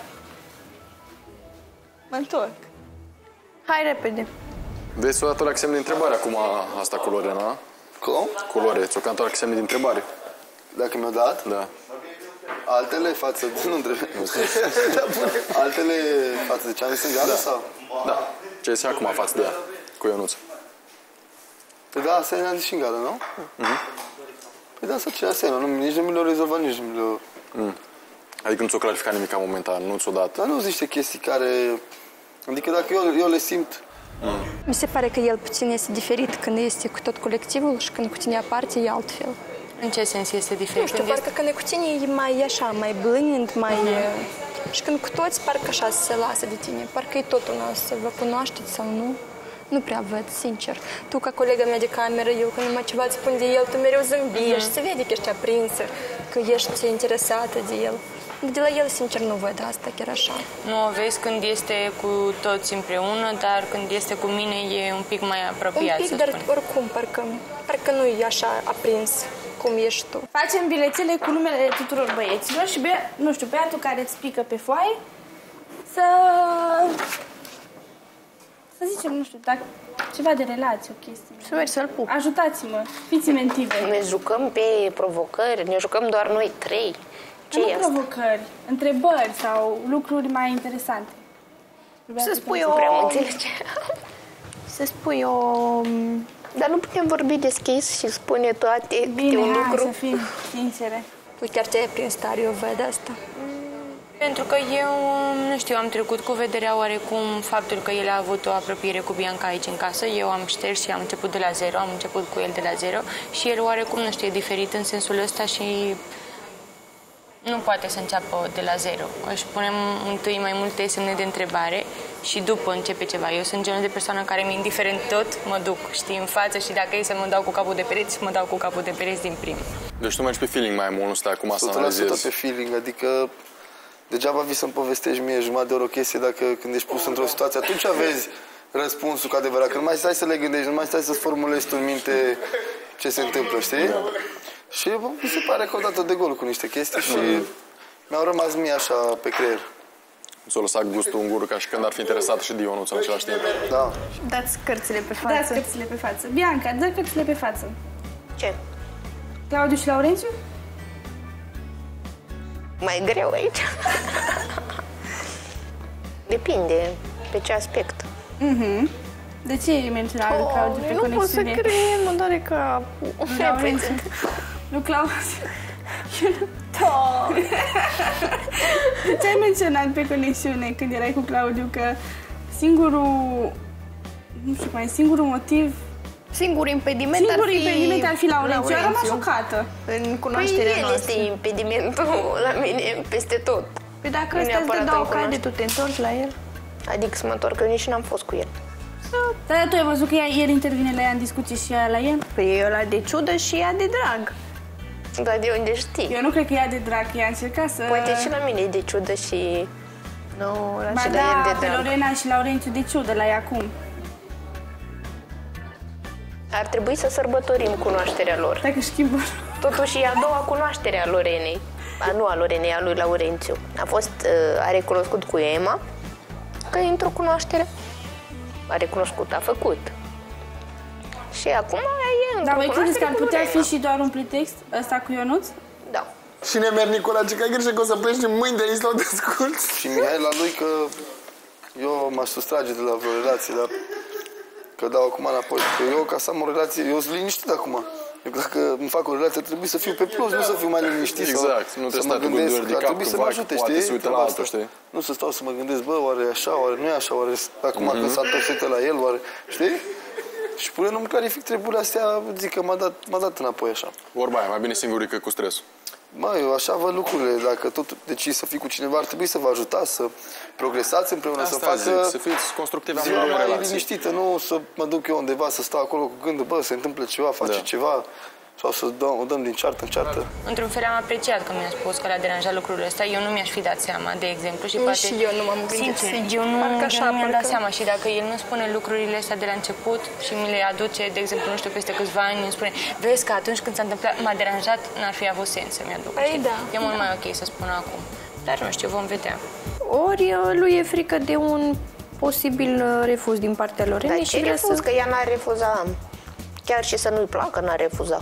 Mă întorc. Hai repede. Vezi, ți-o dat la semn de întrebare acum asta cu Lorena? Cum? Cu Lore, ți-o cantat la semn de întrebare. Dacă mi-o dat? Da. Altele față de... Nu trebuie. Altele față de ce am zis în gala sau? Da. Ce zice acum față de ea, cu Ionuț? Păi da, asta ne-am zis și în gala, nu? Păi da, asta ce asemenea, nici nu mi le-au rezolvat, nici nu mi le-au... Adică nu ți-o clarificat nimic momentan, nu ți-o dat? Dar nu zici chestii care... Adică dacă eu le simt... Mi se pare că el puțin este diferit când este cu tot colectivul și când cu tine aparte e altfel. În ce sens este diferit? Nu știu, parcă când e cu tine e mai așa, mai blând, mai... Și când cu toți, parcă așa se lasă de tine. Parcă e totul nostru, vă cunoașteți sau nu. Nu prea văd, sincer. Tu, ca colega mea de cameră, eu când numai ceva îți spun de el, tu mereu zâmbești, se vede că ești aprinsă, că ești interesată de el. De la el, sincer, nu văd asta chiar așa. Nu o vezi când este cu toți împreună, dar când este cu mine e un pic mai apropiat, un pic, dar oricum, parcă nu e așa aprins cum ești tu. Facem bilețele cu numele tuturor băieților și, nu știu, băiatul care îți pică pe foaie să Să zicem, nu știu, dacă ceva de relație, o chestie. Să mergi să-l pup. Ajutați-mă, fiți inventive. Ne jucăm pe provocări, ne jucăm doar noi trei. Ce nu e asta? provocări, întrebări sau lucruri mai interesante. Să spui o... Să spui o... Dar nu putem vorbi deschis și spune toate. Bine, un hai lucru. să fim sincere. Tu chiar ți-ai prins tare, eu văd asta. Pentru că eu, nu știu, am trecut cu vederea oarecum faptul că el a avut o apropiere cu Bianca aici în casă. Eu am șters și am început de la zero, am început cu el de la zero și el oarecum, nu știu, e diferit în sensul ăsta și nu poate să înceapă de la zero. Își punem întâi mai multe semne de întrebare și după începe ceva. Eu sunt genul de persoană care mi-e indiferent tot, mă duc, știi, în față și dacă e să mă dau cu capul de pereți, mă dau cu capul de pereți din prim. Deci tu mergi pe feeling mai mult, nu stai acum să analizezi. 100% pe feeling, adică degeaba vii să-mi povestești mie jumătate de oră o chestie dacă când ești pus într-o situație, atunci vezi răspunsul cu adevărat, că nu mai stai să le gândești, nu mai stai să-ți formulezi tu în minte ce se întâmplă, știi? Și mi se pare că o dată de gol cu niște chestii și mi-au rămas mie așa pe creier. S-a lăsat gustul în gură ca și când ar fi interesat și Dionuț în același timp. Da. Dați cărțile pe față. Dați cărțile pe față. Bianca, dă cărțile pe față. Ce? Claudiu și Laurențiu? Mai greu aici. Depinde pe ce aspect. De ce e menționat lui Claudiu pe conexiune? Nu pot să cred, mă doare capul. Laurențiu. Nu, Claudiu. De ce ai menționat pe conexiune când erai cu Claudiu că singurul motiv, Singurul impediment ar fi Laurențiu. Eu rămas șocată. În cunoașterea el noastră. este impedimentul la mine peste tot. Păi dacă ăsta îți dă două cade, tu te întorci la el? Adică să mă întorc, că nici n-am fost cu el. Dar tu ai văzut că el intervine la ea în discuție și ea la el? Păi e ăla de ciudă și ea de drag. Dar de unde știi? Eu nu cred că ea de drag, ea încerca să... Poate și la mine e de ciudă și... Nu, ba da, pe Lorena și Laurențiu de ciudă la ea acum. Ar trebui să sărbătorim cunoașterea lor. Dacă schimbă. Totuși e a doua cunoaștere a Lorenei. Nu a Lorenei, a lui Laurențiu. A recunoscut cu Emma că e într-o cunoaștere. A recunoscut, a făcut. Și acum e într-o Dar voi credeți că ar putea Lorena. fi și doar un pretext ăsta cu Ionuț? Da. Și Nemer Nicolae, ce că ai grijă că o să pleci mâini de aici la o desculți. Și Mihai la lui că eu m-aș sustrage de la vreo relație, dar că dau acum înapoi. Că eu, ca să am o relație, eu sunt liniștit acum. Eu, dacă îmi fac o relație, trebuie să fiu pe plus, nu să fiu mai liniștit. Exact, nu trebuie să stai cu gânduri de cap, că poate să uite la altul, știi? Nu să stau să mă gândesc, bă, oare e așa, oare nu e așa, oare acum că s-a întors la el, oare, știi? Și până nu-mi clarific treburile astea, zic că m-a dat înapoi așa. Vorba aia, mai bine singurică cu stresul. Mă, eu așa văd lucrurile. Dacă tot decizi să fii cu cineva, ar trebui să vă ajutați, să progresați împreună, Asta să facă zic, să fiți constructivi ziua în mai relații. liniștită, nu să mă duc eu undeva, să stau acolo cu gândul, bă, se întâmplă ceva, face ceva, sau să o dăm din ceartă în ceartă. Într-un fel am apreciat că mi-a spus că l-a deranjat lucrurile astea. Eu nu mi-aș fi dat seama, de exemplu. Și poate, Și eu nu m-am gândit. Sincer, eu nu mi-am dat seama. Și dacă el nu spune lucrurile astea de la început și mi le aduce, de exemplu, nu știu, peste câțiva ani, îmi spune, vezi că atunci când s-a întâmplat, m-a deranjat, n-ar fi avut sens să-mi aduc. Păi da. E mult mai ok să spun acum. Dar nu știu, vom vedea. Ori lui e frică de un posibil refuz din partea lor. Dar ce refuz? Că ea n-ar refuza. Chiar și să nu-i placă, n-ar refuza.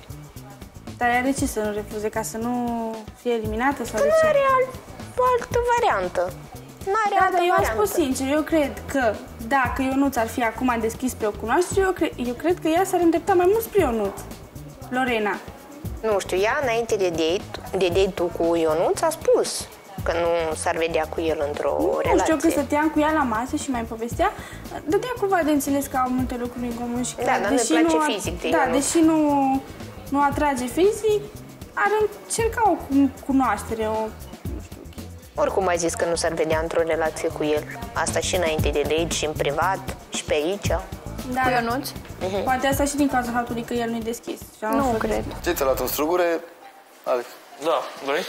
Dar ea de ce să nu refuze? Ca să nu fie eliminată? Sau de ce? N-are altă variantă. N-are altă eu am variantă. spus sincer, eu cred că dacă Ionuț ar fi acum deschis spre o cunoaștere, eu cred că ea s-ar îndrepta mai mult spre Ionuț. Lorena. Nu știu, ea înainte de date-ul cu Ionuț a spus că nu s-ar vedea cu el într-o relație. Nu știu, că stăteam cu ea la masă și mai povestea, dădea cumva de înțeles că au multe lucruri în comun și că, da, dar deși nu-i place fizic de Ionuț. Deși nu atrage fizic, ar încerca o cunoaștere, Oricum ai zis că nu s-ar vedea într-o relație cu el. Asta și înainte de date, și în privat, și pe aici. Da, cu Ionuț? Poate asta și din cauza faptului că el nu-i deschis. Nu cred. Ce ți-a luat un strugure, Alex? Da, vrei?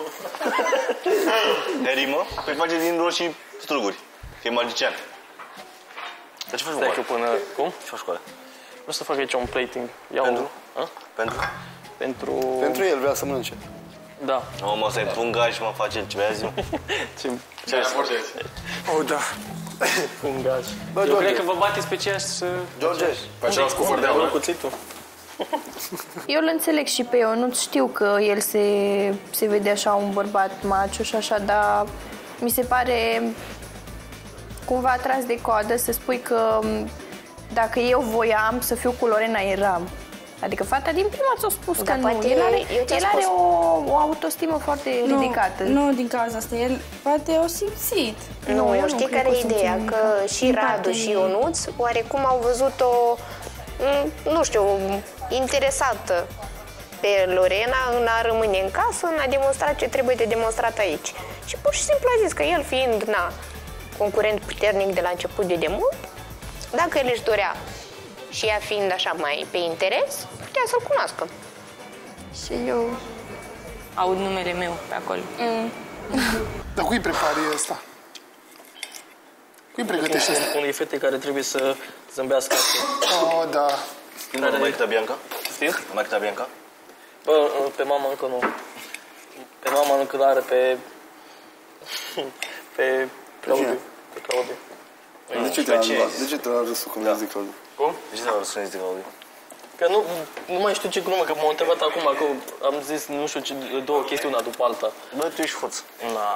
De rimă? Păi face din roșii struguri. Că e magician. Dar ce faci Stai că până... Cum? Ce faci cu alea? Vreau să fac aici un plating. Pentru? Pentru? Pentru el, vrea să mănânce. Da. O, mă, să-i pun gaj și mă face ce mi-a zis. Ce ai să Oh, da. Fungaj. Eu cred că vă bateți pe ceea să... George, faceați cu vărdeaua. Cuțitul. Eu îl înțeleg și pe eu, nu știu că el se vede așa un bărbat macho și așa, dar mi se pare cumva tras de coadă să spui că dacă eu voiam să fiu cu Lorena, eram. Adică fata din prima ți-a spus că nu. El are o autostimă foarte ridicată. Nu din cauza asta, el poate o simțit. Nu, știi care e ideea? Că și Radu și Ionuț oarecum au văzut-o, nu știu, interesată pe Lorena în a rămâne în casă, în a demonstra ce trebuie de demonstrat aici. Și pur și simplu a zis că el fiind, concurent puternic de la început de demult, dacă el își dorea și ea fiind așa mai pe interes, putea să-l cunoască. Și eu aud numele meu pe acolo. Dar cui prepari ăsta? Cui pregătești asta? Unei fete care trebuie să zâmbească. Oh, da. Nu mai câta Bianca? Știi? Nu mai câta Bianca? Bă, pe mama încă nu. Pe mama încă l-are pe Claudiu. Pe Claudiu. De ce te-a râsul când ai zis Claudiu? Cum? De ce te-a râsul când ai zis Claudiu? Că nu mai știu ce glumă, că m-au întrebat acum, că am zis, nu știu ce, două chestiuni una după alta. Bă, tu ești hoț.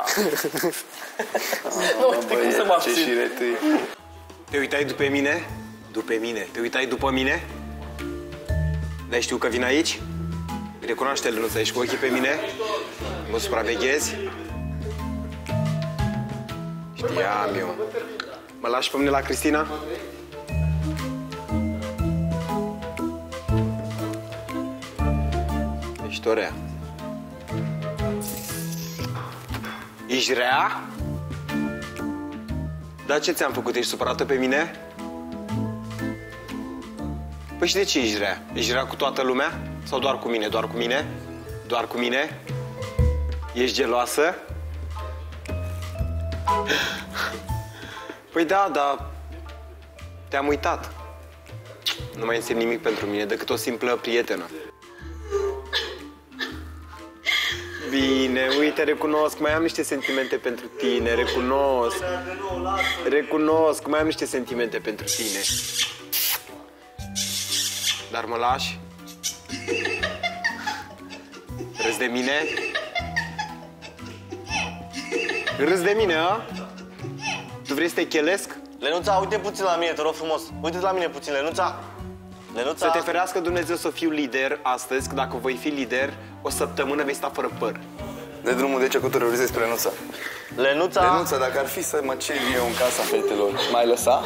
Nu știu cum să mă abțin. Te uitai după mine? După mine. Te uitai după mine? N-ai știu că vin aici? Recunoaște-l, nu ești cu ochii pe mine? Mă supraveghezi? Știam eu. Mă lași pe mine la Cristina? Ești o rea. Ești rea? Dar ce ți-am făcut? Ești supărată pe mine? Păi și de ce ești rea? Ești rea cu toată lumea? Sau doar cu mine? Doar cu mine? Doar cu mine? Ești geloasă? Păi da, dar te-am uitat. Nu mai însemn nimic pentru mine decât o simplă prietenă. Bine, uite, recunosc, mai am niște sentimente pentru tine, recunosc. Recunosc, mai am niște sentimente pentru tine. Dar mă lași? Râzi de mine? Râzi de mine, a? Tu vrei să te chelesc? Lenuța, uite puțin la mine, te rog frumos. Uite la mine puțin, Lenuța. Lenuța. Să te ferească Dumnezeu să fiu lider astăzi, că dacă voi fi lider, o săptămână vei sta fără păr. De drumul de ce cu terorizezi pe Lenuța. Lenuța, dacă ar fi să mă cer eu în casa fetelor, m-ai lăsa?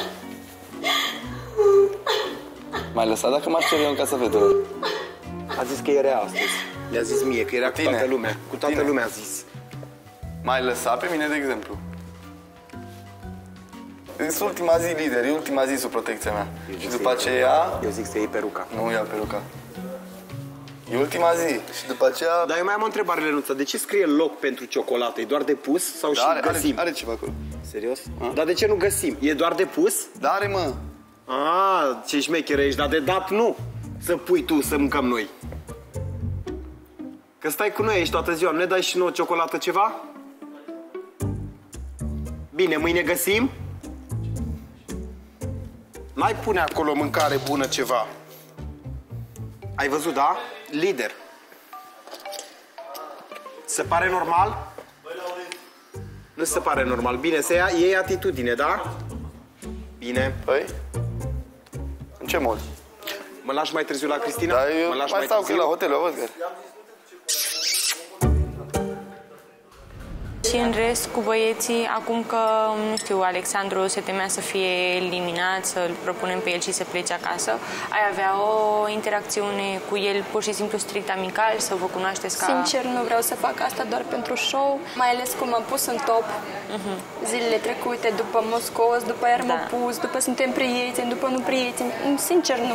M-ai lăsat dacă m-aș cer eu în casa fetelor? A zis că era astăzi. Mi-a zis mie că era cu toată lumea. Cu toată lumea a zis. M-ai lăsat pe mine, de exemplu? E ultima zi lider, e ultima zi sub protecția mea. Și după aceea... Eu zic să iei peruca. Nu ia peruca. E ultima zi și după aceea... Dar eu mai am o întrebare, Lenuța. De ce scrie loc pentru ciocolată? E doar de pus sau și găsim? Are ceva acolo. Serios? Dar de ce nu găsim? E doar de pus? Da, are, mă. Ce șmecheră ești, dar de dat nu. Să pui tu să mâncăm noi. Că stai cu noi, ești toată ziua. Nu ne dai și nouă ciocolată ceva? Bine, mâine găsim? N-ai pune acolo mâncare bună ceva. Ai văzut, da? Lider. Se pare normal? Nu se pare normal. Bine, să iei atitudine, da? Bine. Păi? În ce mod? Mă lași mai târziu la Cristina? Da, eu mă lași mai stau la hotel, o văd că... Și în rest, cu băieții, acum că, nu știu, Alexandru se temea să fie eliminat, să-l propunem pe el și să plece acasă, ai avea o interacțiune cu el pur și simplu strict amical, să vă cunoașteți ca... Sincer, nu vreau să fac asta doar pentru show, mai ales cum m-am pus în top zilele trecute, după Moscos, după iar m-am pus, după suntem prieteni, după nu prieteni. Sincer, nu...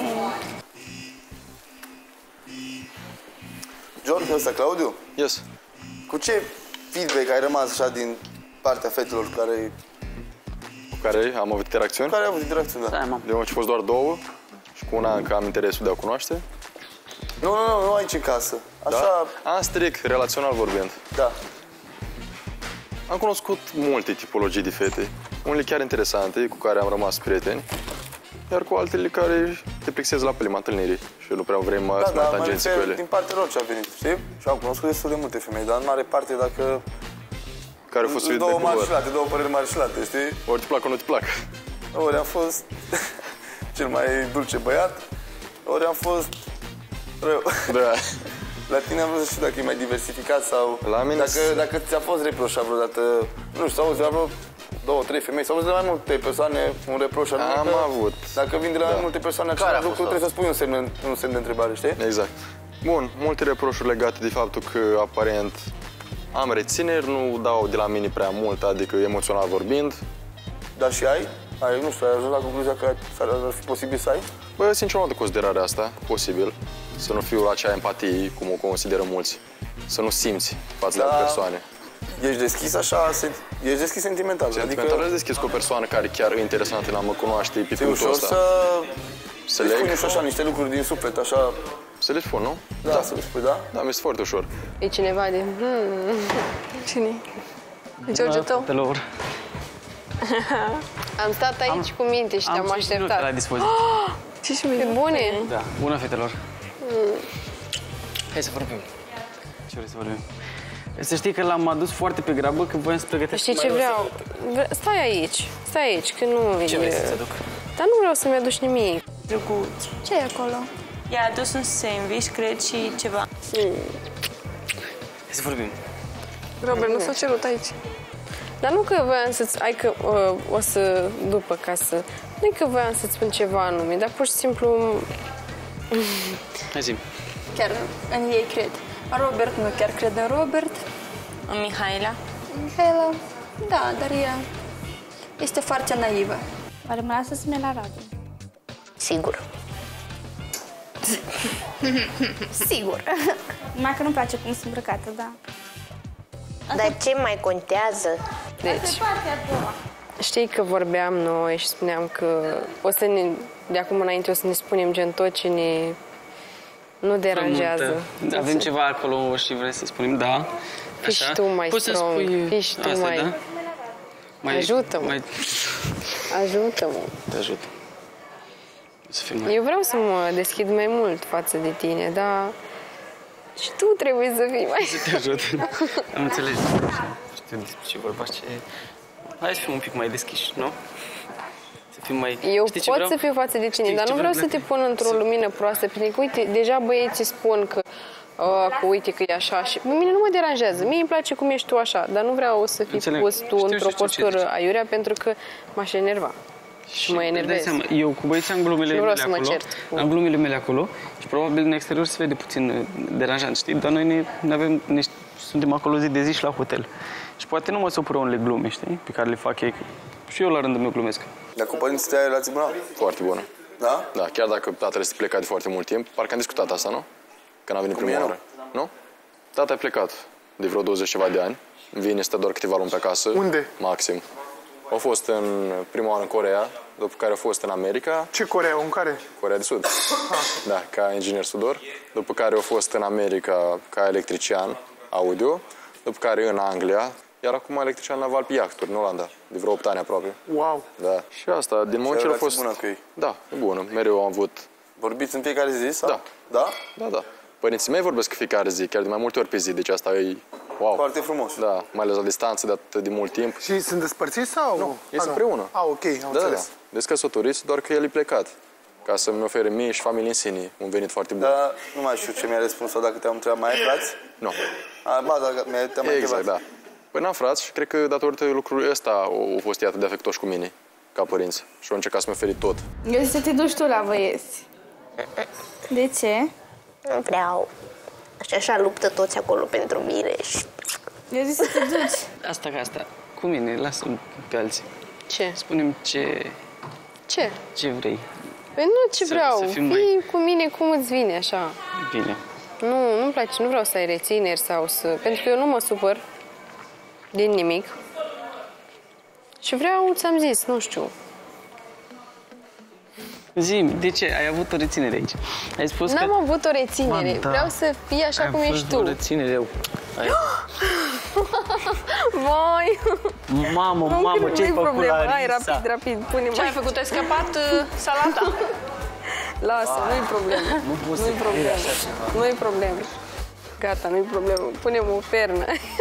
George, ăsta, Claudiu? Yes. Cu ce feedback ai rămas așa din partea fetelor cu care am avut interacțiuni? Cu care ai avut interacțiuni, da. De moment ce fost doar două și cu una încă am interesul de a cunoaște. Nu aici în casă. Așa... Da? Strict, relațional vorbind. Da. Am cunoscut multe tipologii de fete. Unele chiar interesante, cu care am rămas prieteni, iar cu altele care te plexezi la prima întâlnire și nu prea vrem să mai tangenții cu ele. Din partea lor ce a venit, știi? Și am cunoscut destul de multe femei, dar în mare parte dacă... Care au fost două marșilate, două păreri marșilate, știi? Ori te plac, ori nu te plac. Ori am fost cel mai dulce băiat, ori am fost rău. Da. La tine am vrut să știu dacă e mai diversificat sau... La mine... Dacă ți-a fost reproșat vreodată, nu știu, auzi, vreo 2-3 femei, sau auzi de mai multe persoane un reproș anume. Am avut. Dacă vin de la mai multe persoane același lucru, trebuie să spui un semn de întrebare, știi? Exact. Bun, multe reproșuri legate de faptul că aparent am rețineri, nu dau de la mine prea mult, adică emoțional vorbind. Dar și ai? Nu știu, ai ajuns la concluzia că ar fi posibil să ai? Bă, sincer, nu am de considerarea asta, posibil. Să nu fiu la acea empatie, cum o consideră mulți. Să nu simți față de persoane. Ești deschis așa, ești deschis sentimental. Sentimental ești deschis cu o persoană care chiar e interesantă, la mă cunoaște pe punctul ăsta. Să le spui așa niște lucruri din suflet, așa... Să le spun, nu? Da, să le spui, da? Da, mi-este foarte ușor. E cineva de... Cine? E George tău? Am stat aici cu minte și te-am așteptat. la dispoziție. Ce și mine? Bune? Da, bună, fetelor. Hai să vorbim. Ce vrei să vorbim? Să știi că l-am adus foarte pe grabă, că voiam să pregătesc. Știi ce vreau? Stai aici, că nu... Ce vrei să-ți aduc? Dar nu vreau să-mi aduci nimic. Drăguț. Ce e acolo? I-a adus un sandwich, cred, și ceva. Hai să vorbim. Robert, nu s-a cerut aici. Dar nu că voiam să-ți... Hai că o să... După ca să... Nu e că voiam să-ți spun ceva anume, dar pur și simplu... Hai zi. Chiar în ei cred. Robert nu chiar cred în Robert. În Mihaela? Mihaela, da, dar ea este foarte naivă. Oare mă lasă să merg la Radu? Sigur. Sigur. Numai că nu-mi place cum sunt îmbrăcată, da. Dar ce mai contează? Deci, știi că vorbeam noi și spuneam că de acum înainte o să ne spunem gen tot ce ne nu deranjează. Avem ceva acolo și vrei să spunem da. Fii și tu mai strong, fii și tu mai... Ajută-mă. Ajută-mă. Te ajut. Eu vreau să mă deschid mai mult față de tine, dar și tu trebuie să fii mai... Să te ajut. Am înțeles. Știu despre ce vorba, hai să fim un pic mai deschiși, nu? Să fim mai... Eu pot să fiu față de tine, dar nu vreau să te pun într-o lumină proastă, pentru că, uite, deja băieții spun că uite că e așa și pe mine nu mă deranjează. Mie îmi place cum ești tu așa, dar nu vreau să fii pus tu într-o postură aiurea pentru că m-aș enerva. Și mă enervez. Eu cu băieții am glumele mele acolo. Am glumele mele acolo și probabil în exterior se vede puțin deranjant, știi? Dar noi suntem acolo zi de zi și la hotel. Și poate nu mă supără unele glume, știi? Pe care le fac ei. Și eu la rândul meu glumesc. Dar cu părinții tăi ai relații bună? Foarte bună. Da? Da, chiar dacă tatăl este plecat de foarte mult timp, parcă am discutat asta, nu? Când a venit prima oară. Nu? Tata a plecat de vreo 20 ceva de ani. Vine, stă doar câteva luni pe acasă. Unde? Maxim. A fost prima oară în Coreea, după care a fost în America. Ce Coreea? În care? Coreea de Sud. Da, ca inginer sudor. După care a fost în America ca electrician audio. După care în Anglia. Iar acum electrician naval pe iahturi, în Olanda. De vreo 8 ani aproape. Wow! Da. Și asta, din moment ce a fost... bună cu ei? Da, e bună. Mereu am avut... Vorbiți în fiecare zi sau? Da. Da? Da, da. Părinții mei vorbesc fiecare zi, chiar de mai multe ori pe zi, deci asta e wow. Foarte frumos. Da, mai ales la distanță de atât de mult timp. Și sunt despărțiți sau? Nu, ei sunt împreună. Ok, am înțeles. Da. Deci căsătoriți, doar că el e plecat. Ca să-mi ofere mie și familiei în sine un venit foarte bun. Da, nu mai știu ce mi-a răspuns sau dacă te-am întrebat, mai ai frați? Nu. Ba, dacă te-am mai exact, da. Păi n-am frați și cred că datorită lucrului ăsta au fost atât de afectoși cu mine, ca părinți. Și au încercat să-mi oferi tot. Eu zic să te duci tu la băieți. De ce? Nu vreau. Așa luptă toți acolo pentru mine și... Eu zic să te duci. Asta ca asta. Cu mine, lasă-l pe alții. Ce? Spune-mi ce... Ce? Ce vrei. Păi nu ce vreau. Fii cu mine cum îți vine, așa. Bine. Nu-mi place, nu vreau să ai rețineri sau să... Pentru că eu nu mă supăr din nimic. Și vreau, ți-am zis, nu știu. Zi-mi, de ce? Ai avut o reținere aici. Ai spus N-am avut o reținere. Vreau să fii așa cum ești tu. Ai avut o reținere. Voi! Mamă, ce-ai făcut la Risa? Hai, rapid, pune-mă. Ce ai făcut? Ai scăpat salata? Lasă, nu-i problemă. Nu-i problemă. Nu-i problemă. Gata, nu-i problemă. Punem o pernă.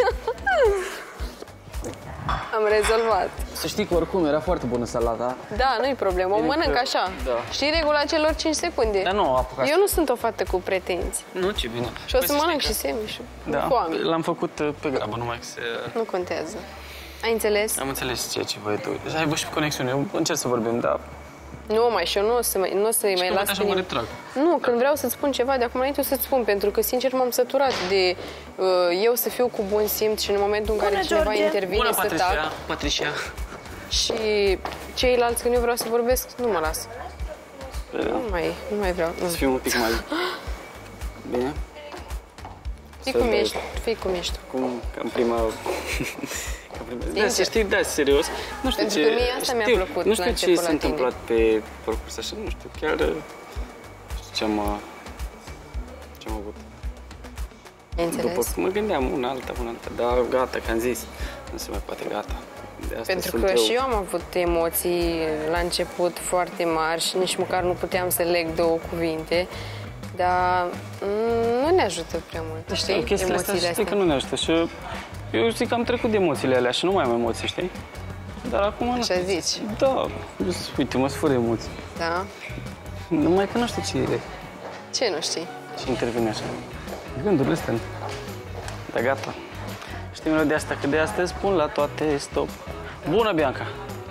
Am rezolvat. Să știi că oricum era foarte bună salata. Da, nu-i problemă. O mănânc așa. Da. Știi regula celor 5 secunde? Dar nu apucat. Eu nu sunt o fată cu pretenții. Nu, ce bine. Și o să mănânc și semișul. Da, l-am făcut pe grabă, numai că se... Nu contează. Ai înțeles? Am înțeles ceea ce voi tu. Deja ai văzut și conexiune. Eu încerc să vorbim, dar... Nu mai, și eu nu o să-i mai las pe nimeni. Nu, când vreau să-ți spun ceva, de acum înainte o să-ți spun, pentru că, sincer, m-am săturat de eu să fiu cu bun simț și în momentul în care cineva intervine să tac. Patricia. Și ceilalți, când eu vreau să vorbesc, nu mă las. Nu mai vreau. Să fiu un pic mai... Bine? Fii cum ești. Ca în prima... Da, să știi, da, serios. Nu știu pentru că mie asta mi-a plăcut. Nu știu ce s-a întâmplat pe parcurs așa, nu știu, chiar ce am avut. După mă gândeam una alta, dar gata, că am zis, nu se mai poate, gata. Pentru că și eu am avut emoții la început foarte mari și nici măcar nu puteam să leg două cuvinte, dar nu ne ajută prea mult, știi? Chestiile astea, știi că nu ne ajută și eu zic că am trecut de emoțiile alea și nu mai am emoții, știi? Dar acum... Așa zici? Da, uite, mă fără emoții. Da? Numai că nu știu ce e. Ce nu știi? Ce intervine așa? Gândurile astea. Dar gata. Știi melodia asta, că de astăzi spun la toate stop. Bună, Bianca!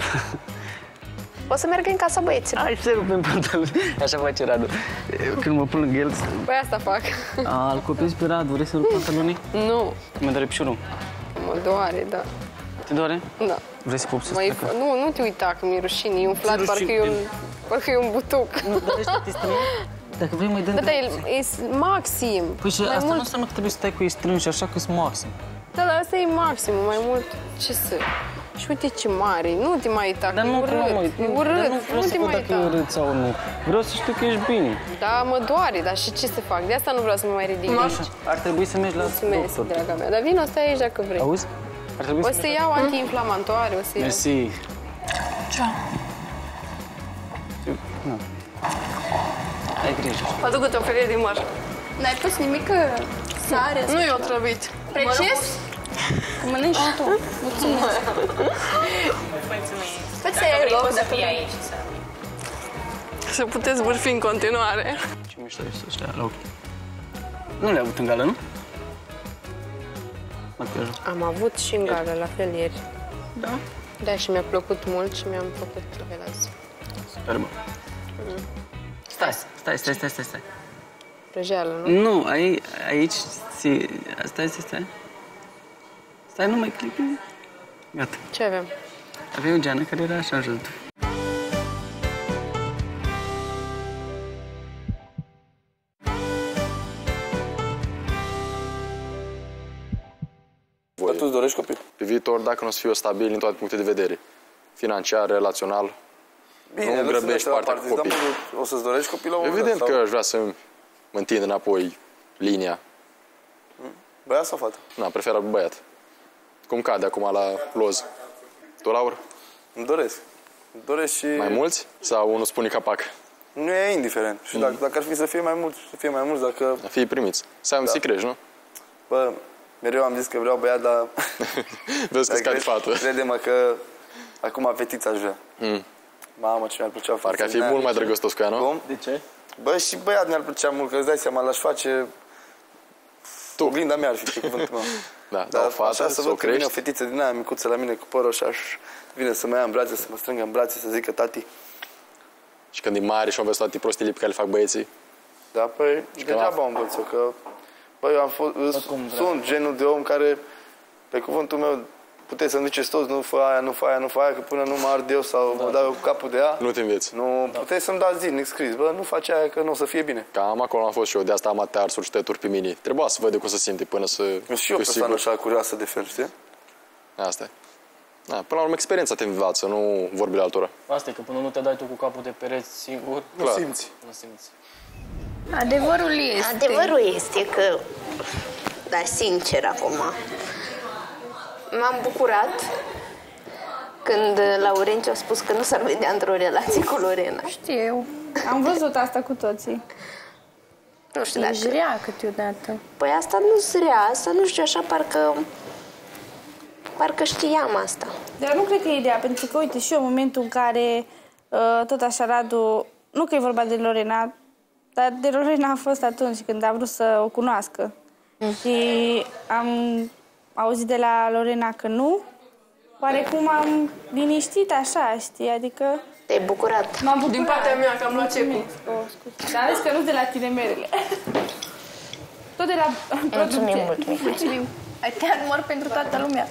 O să merg în casa băieților. Hai să rupem pantaloni. Așa face Radu. Când mă pun lângă el... Păi asta fac. Îl copiezi pe Radu, vrei să rup pantalonii? Nu. Mă doare piciorul. Mă doare, da. Te doare? Da. Vrei să pup să Nu te uita, că mi-e rușine. E umflat, parcă e un butuc. Nu, dar ăștia te strâng? Dacă vrei mai dăm... Da, e maxim. Păi și asta nu înseamnă că trebuie să stai cu ei strânși, așa că sunt maxim. Da, dar asta e maxim, mai mult ce să... Și uite ce mare, nu te mai uita, că e urât. E urât, dar nu vreau să văd dacă e urât sau nu. Vreau să știu că ești bine. Da, mă doare, dar și ce să fac? De asta nu vreau să mă mai ridic. Ar trebui să mergi la doctor. Draga mea, dar vino, stai aici dacă vrei. Auzi? O să iau anti-inflamatoare, o să iau. Mersi. Ciao. Ai grijă. Mă duc o felie din măr. N-ai pus nimic sare? Nu e otrăvit. Precis? Mănânci și tu. Mulțumesc. Mulțumesc. Dacă vrei, poți să fii aici. Să puteți vârfi în continuare. Ce mișto ești ăștia la ochi. Nu le-ai avut în gală, nu? Machiajul. Am avut și în gală, la fel ieri. Da? Da, și mi-a plăcut mult și mi-am făcut la fel azi. Super, bă. Stai. Prăjeală, nu? Nu, aici, stai. Stai, nu mai clipi. Gata. Ce avem? Avea o geană care era așa în jos. Dar tu îți dorești copil? Pe viitor, dacă nu o să fiu stabil din toate punctele de vedere. Financiar, relațional. Bine, nu grăbești partea cu copii. O să-ți dorești copil la un moment Evident dat, că aș vrea să mă întind înapoi linia. Băiat sau fată? Na, prefer băiat. Cum cade acum la loz. Tu, Laura? Îmi doresc. Îmi doresc și... Mai mulți? Sau unul spune capac? Nu e indiferent. Și dacă ar fi să fie mai mulți, să fie mai mulți, dacă... Să fie primiți. Să ai un secret, nu? Bă, mereu am zis că vreau băiat, dar... Vezi că scade fată. Crede-mă că acum fetița aș vrea. Mamă, ce mi-ar plăcea. Parcă ar fi mult mai drăgăstos cu ea, nu? Cum? De ce? Bă, și băiat mi-ar plăcea mult, că îți dai seama, l-aș face... Tu. Oglinda mea ar fi, pe cuvântul meu. Da, dar o fată, să văd că vine o fetiță din aia micuță la mine cu părul și aș vine să mă ia în brațe, să mă strângă în brațe, să zică tati. Și când e mare și am văzut toate prostilii pe care le fac băieții. Da, păi, degeaba am învăț-o, că... Băi, eu sunt genul de om care, pe cuvântul meu, puteți să-mi ziceți toți, nu fă aia, că până nu mă ard eu sau mă dau eu cu capul de ea. Nu te înveți. Nu, puteți să-mi dați zilnic scris, bă, nu faci aia că nu o să fie bine. Cam acolo am fost și eu, de asta am atâtea arsuri și tături pe mine. Trebuia să văd de cum se simte până să... Eu și eu persoană așa curioasă de fel, știi? Asta e. Da, până la urmă, experiența te învață, nu vorbile altora. Asta e, că până nu te dai tu cu capul de pereți singur, nu simți. Nu simți. Adevărul este că dar sincer acum, m-am bucurat când Laurențiu a spus că nu s-ar vedea într-o relație cu Lorena. Știu. Am văzut asta cu toții. Nu știu dacă... Ești rea câteodată. Păi asta nu-s rea, asta nu știu, așa parcă știam asta. Dar nu cred că e ideea, pentru că, uite, și eu, în momentul în care tot așa Radu, nu că e vorba de Lorena, dar de Lorena a fost atunci când a vrut să o cunoască. Și am auzit de la Lorena că nu, oarecum am liniștit așa, știi, adică... Te-ai bucurat? M-am bucurat. Din partea mea, că am luat cepul. Dar vezi că nu de la tine merele. Tot de la producție. Mulțumim mult, Mihai. Mulțumim. Ai tăiat mor pentru toată lumea.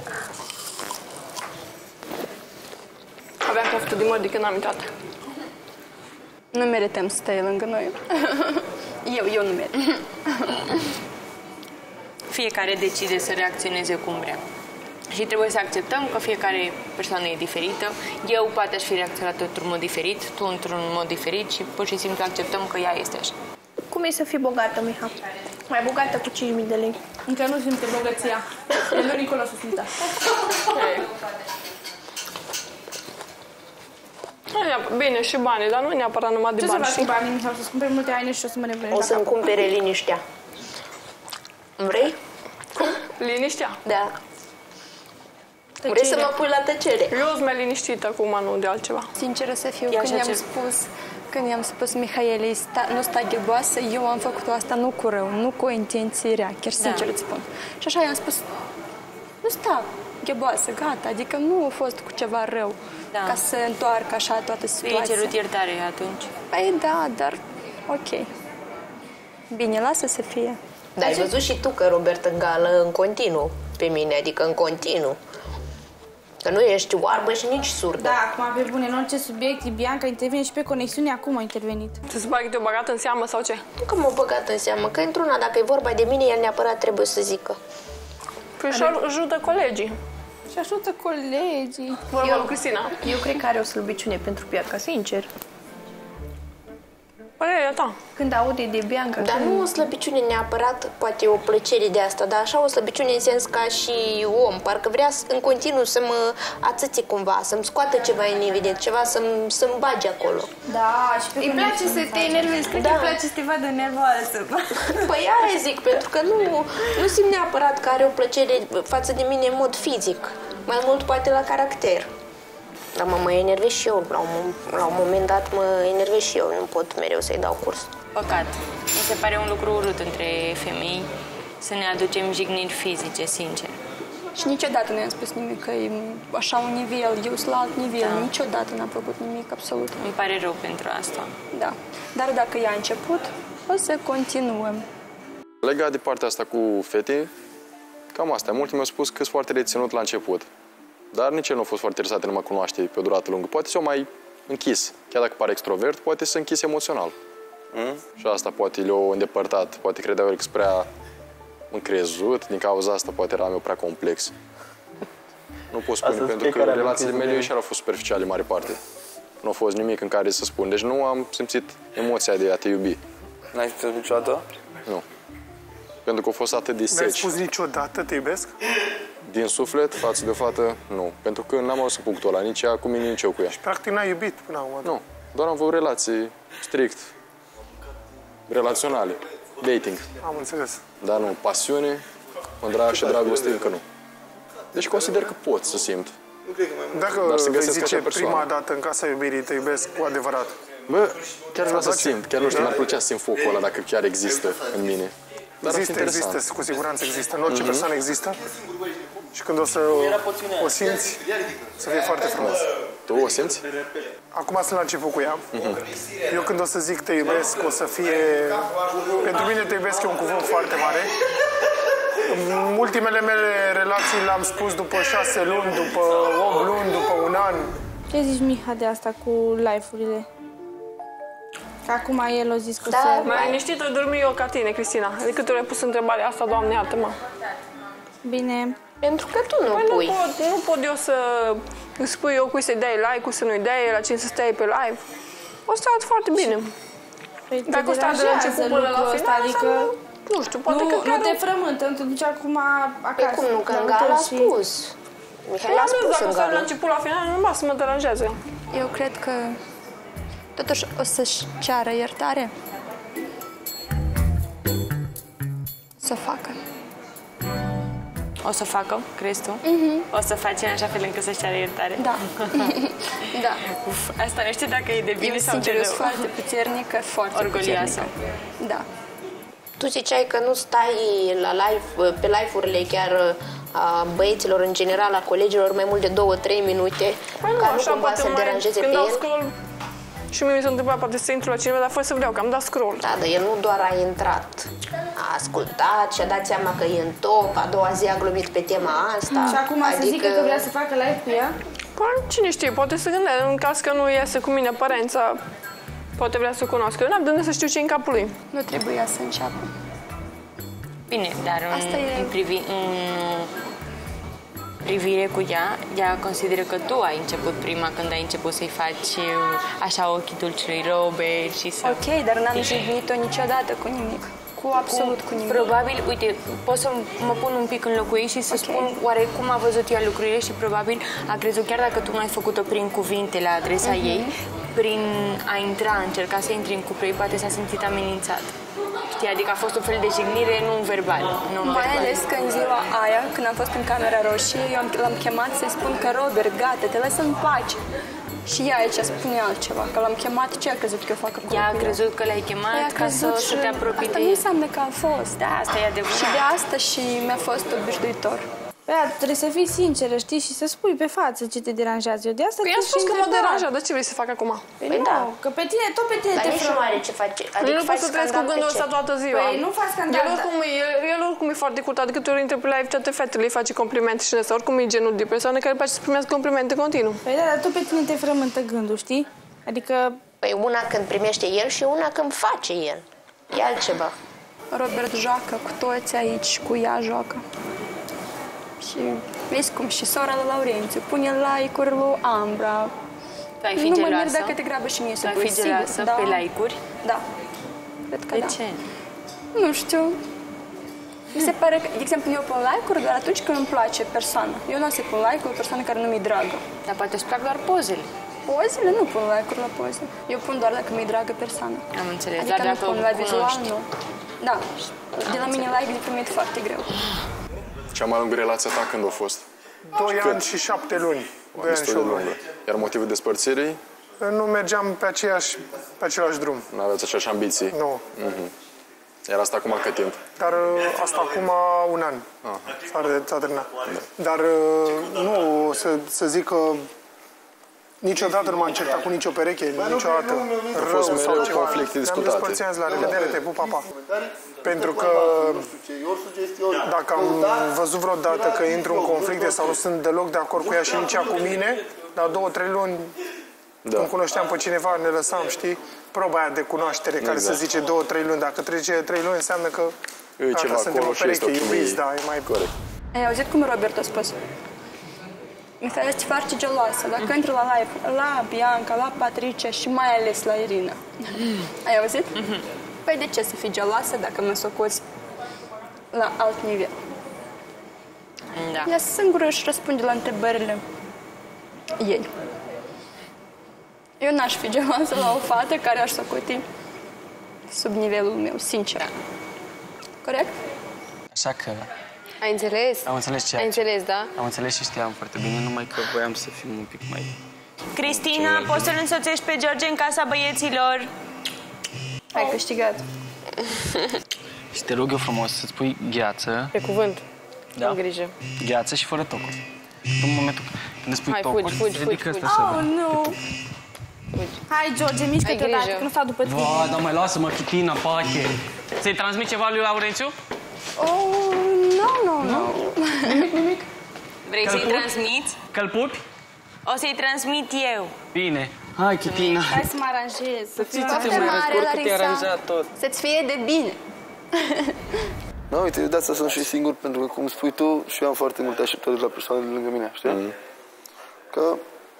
Aveam poftă de mor de când am intrat. Nu merităm să stai lângă noi. Eu nu merit. Fiecare decide să reacționeze cum vrea. Și trebuie să acceptăm că fiecare persoană e diferită. Eu poate aș fi reacționat într-un mod diferit, tu într-un mod diferit și pur și simplu acceptăm că ea este așa. Cum e să fii bogată, Miha? Mai bogată cu 5.000 de lei. Încă nu simte bogăția. El nu Nicola să simtă. Bine, și bani, dar nu neapărat numai de bani. Ce să faci cu banii, Miha? Să-ți cumperi multe haine și o să mă nevoiești. O să-mi cumpere liniștea. Vrei? Cum? Liniștea? Da. Vrei să mă pui la tăcere? Eu sunt mai liniștită acum, nu de altceva. Sinceră să fiu, când i-am spus Mihaelei, nu sta gheboasă, eu am făcut asta nu cu rău, nu cu o intenție rea, chiar sincer îți spun. Și așa i-am spus, nu sta gheboasă, gata, adică nu a fost cu ceva rău, ca să întoarcă așa toată situația. I-ai cerut iertare atunci? Păi da, dar ok. Bine, lasă să fie. Dar ai văzut și tu că Robert îngală în continuu pe mine, adică în continuu. Că nu ești oarbă și nici surdă. Da, acum pe bune, în orice subiect, Bianca intervine și pe conexiune, acum a intervenit. Ți se pare că te-o băgat în seamă sau ce? Nu că m-o băgat în seamă, că într-una, dacă e vorba de mine, el neapărat trebuie să zică. Păi și ajută colegii. Și ajută colegii. Vorba lui Cristina. Eu cred că are o slăbiciune pentru Bianca, sincer. Părerea ta. Când aude de Bianca... Dar nu o slăbiciune neapărat, poate o plăcere de asta, dar așa o slăbiciune în sens ca și om. Parcă vrea în continuu să mă atâțe cumva, să-mi scoată ceva în evident, ceva să-mi bage acolo. Da, și pe îi place să te enervezi, cred că îi place să te vadă nervoasă. Păi aia zic, pentru că nu simt neapărat că are o plăcere față de mine în mod fizic. Mai mult poate la caracter. Dar mă enervez și eu. La un moment dat mă enervez și eu. Nu pot mereu să-i dau curs. Păcat. Mi se pare un lucru urât între femei să ne aducem jigniri fizice, sincer. Și niciodată nu i-am spus nimic, că e așa un nivel, eu sunt la alt nivel. Da. Niciodată n-am făcut nimic, absolut. Îmi pare rău pentru asta. Da. Dar dacă ea a început, o să continuăm. Legat de partea asta cu fetei, cam asta. Mulți mi-au spus că sunt foarte reținut la început. Dar nici el nu a fost foarte interesat în a mă cunoaște pe o durată lungă. Poate s-o mai închis. Chiar dacă pare extrovert, poate să închis emoțional. Și asta poate le-o îndepărtat. Poate credeau că sunt prea încrezut. Din cauza asta poate eram eu prea complex. Nu pot spune, pentru că relațiile mele și au fost superficiale în mare parte. Nu a fost nimic în care să spun. Deci nu am simțit emoția de a te iubi. N-ai simțit niciodată? Nu. Pentru că a fost atât de seci. Nu ai spus niciodată te iubesc? Din suflet, față de o fată, nu. Pentru că n-am auzit punctul ăla, nici ea cu mine, nici eu cu ea. Și practic n-ai iubit până acum? Nu, doar am avut relații strict relaționale, dating. Am înțeles. Dar nu, pasiune, și dragoste încă nu. Deci consider că pot să simt. Dacă vei zice prima dată în casa iubirii te iubesc cu adevărat. Bă, chiar vreau să simt, chiar nu știu, mi-ar plăcea să simt focul ăla dacă chiar există în mine. Există, cu siguranță există. În orice persoană există. Și când o să o simți, să fie foarte frumos. Tu o simți? Acum sunt la început cu ea. Eu când o să zic te iubesc, o să fie... Pentru mine te iubesc e un cuvânt foarte mare. Ultimele mele relații le-am spus după 6 luni, după 8 luni, după un an. Ce zici, Miha, de asta cu live-urile? Că acum el a zis că Mai liniștită dormi eu ca tine, Cristina. De câte ori ai pus întrebarea asta, Doamne, iartă-mă. Bine. Pentru că tu nu pui. Nu pot eu să îți spui eu cui să-i dai like, cui să nu-i dai, la cine să stai pe live. O să arăt foarte bine. Păi dacă o să de la început până la final, adică nu știu, poate că nu te frământă, nu te duci acum acasă. Păi cum nu, că în gala a spus. Mihaela a spus în gala. La început, la final, nu să mă deranjează. Eu cred că totuși o să-și ceară iertare. Să o facă. O să facă, crezi tu? O să faci în așa fel încât să-și ceară iertare? Da. Da. Uf, asta nu știu dacă e de bine sau de rău. rău. Foarte puternică, foarte orgolioasă. Da. Tu ziceai că nu stai la live, pe live-urile chiar a băieților în general, a colegilor, mai mult de 2-3 minute, ca nu cumva să-l deranjeze pe el? Scroll, și mie mi s-a întâmplat poate să intru la cineva, dar fără să vreau, că am dat scroll. Da, dar el nu doar a intrat, a ascultat și a dat seama că e în top, a doua zi a glumit pe tema asta. Și acum să zică că vrea să facă live cu ea? Păi, cine știe, poate să gândească, în caz că nu iese cu mine aparența, poate vrea să o cunoască. Eu n-am de unde să știu ce e în capul lui. Nu trebuia să înceapă. Bine, dar în privire cu ea consideră că tu ai început prima când ai început să-i faci așa ochii dulciului Robert și să... Ok, dar n-am jignit-o niciodată cu nimic. Cu absolut cu nimic. Probabil, uite, pot să mă pun un pic în locul ei și să spun oare cum a văzut ea lucrurile și probabil a crezut, chiar dacă tu nu ai făcut-o prin cuvinte la adresa ei, prin a intra, încerca să intri în cuplu ei, poate s-a simțit amenințat. Știi, adică a fost un fel de jignire non-verbală. Mai ales că în ziua aia, când am fost în Camera Roșie, eu l-am chemat să-i spun că Robert, gata, te lăs în pace. Și ea aici spune altceva, că l-am chemat, ce a crezut că eu fac acolo? Ea a crezut că l-ai chemat ca să te apropii de asta nu înseamnă că a fost. Da, asta e adevărat. Și de asta și mi-a fost obișnuitor. Păi, trebuie să fii sinceră, știi, și să spui pe față ce te deranjează. Eu de asta păi am spus că mă deranjează, de ce vrei să fac acum? Păi da, că pe tine, tot pe tine te frământă. Dar nici nu are ce face. Adică nu pot să trăiesc cu gândul ăsta toată ziua. Păi nu faci scandal. El oricum e foarte curtat, câte ori intră pe live, toate fetele îi face complimente și ăsta. Oricum e genul de persoană care face să primească complimente continuu. Păi da, dar tot pe tine te frământă gândul, știi? Adică... Păi una când primește el și una când face el. E altceva. Robert joacă cu toți aici, cu ea joacă. Și vezi cum și sora lui Laurențiu pune like-uri lui Ambra. Tu ai fi geloasă? Nu mă mir dacă te grabă și mie să pui, sigur. Tu ai fi geloasă pe like-uri? Da. Cred că de da. ce? Nu știu. Mi se pare că, de exemplu, eu pun like-uri doar atunci când îmi place persoana. Eu nu o să pun like-uri o persoană care nu mi-e dragă. Dar poate îți plac doar pozele. Pozele? Nu pun like-uri la poze. Eu pun doar dacă mi-e dragă persoana. Am înțeles, adică dar nu dacă pun la vizual, nu. Da. De la mine like de primit foarte greu. Cea mai lungă relație ta când a fost? 2 ani și 7 luni. 2 ani și 8 luni. Iar motivul despărțirii? Nu mergeam pe același drum. Nu aveți aceeași ambiții? Nu. Iar asta acum cât timp? Dar asta acum 1 an. S-a terminat. Dar nu să zic că niciodată nu m-am certat cu nicio pereche, niciodată. Rău sau ceva. Conflicte discutate. Ne-am despărțit, la revedere, te pup, papa. Pentru că dacă am văzut vreodată că intru în conflicte sau nu sunt deloc de acord cu ea și nici ea cu mine, la 2-3 luni când cunoșteam pe cineva, ne lăsam, știi? Proba aia de cunoaștere, care se zice 2-3 luni. Dacă trece 3 luni, înseamnă că ceva suntem o pereche, iubiți, da, e mai... Corect. Ai auzit cum Robert a spus? Mihaela este foarte geloasă. Dacă intră la live, la Bianca, la Patricia și mai ales la Irina. Ai auzit? Păi de ce să fii geloasă dacă mă socoți la alt nivel? Da. Ea singură își răspunde la întrebările ei. Eu n-aș fi geloasă la o fată care aș socoti sub nivelul meu, sincer. Da. Corect? Așa că... Ai înțeles? Am înțeles ce. Ai înțeles, da? Am înțeles și știam foarte bine, numai că voiam să fim un pic mai... Cristina, poți să-l însoțești pe George în casa băieților? Ai câștigat. Și te rog eu frumos să-ți pui gheață. Pe cuvânt. Da? Am grijă. Gheață și fără tocuri. În momentul când îți pui tocuri, fugi. Oh, nu! Hai, George, mișcă-te odată, că nu stau după tine. Ba, dar mai lasă-mă, Chitina, pache. Să-i transmit ceva lui Laurențiu? Oh, nu. Nimic. Vrei să-i transmiți? Că-l pupi? O să-i transmit eu. Bine. Hai, Chitina. Hai să mă aranjez. Foarte mare, Larisa. Să-ți fie de bine. Da, uite, eu de asta sunt și singur, pentru că, cum spui tu, și eu am foarte multe așteptări de la persoanele lângă mine, știi? Că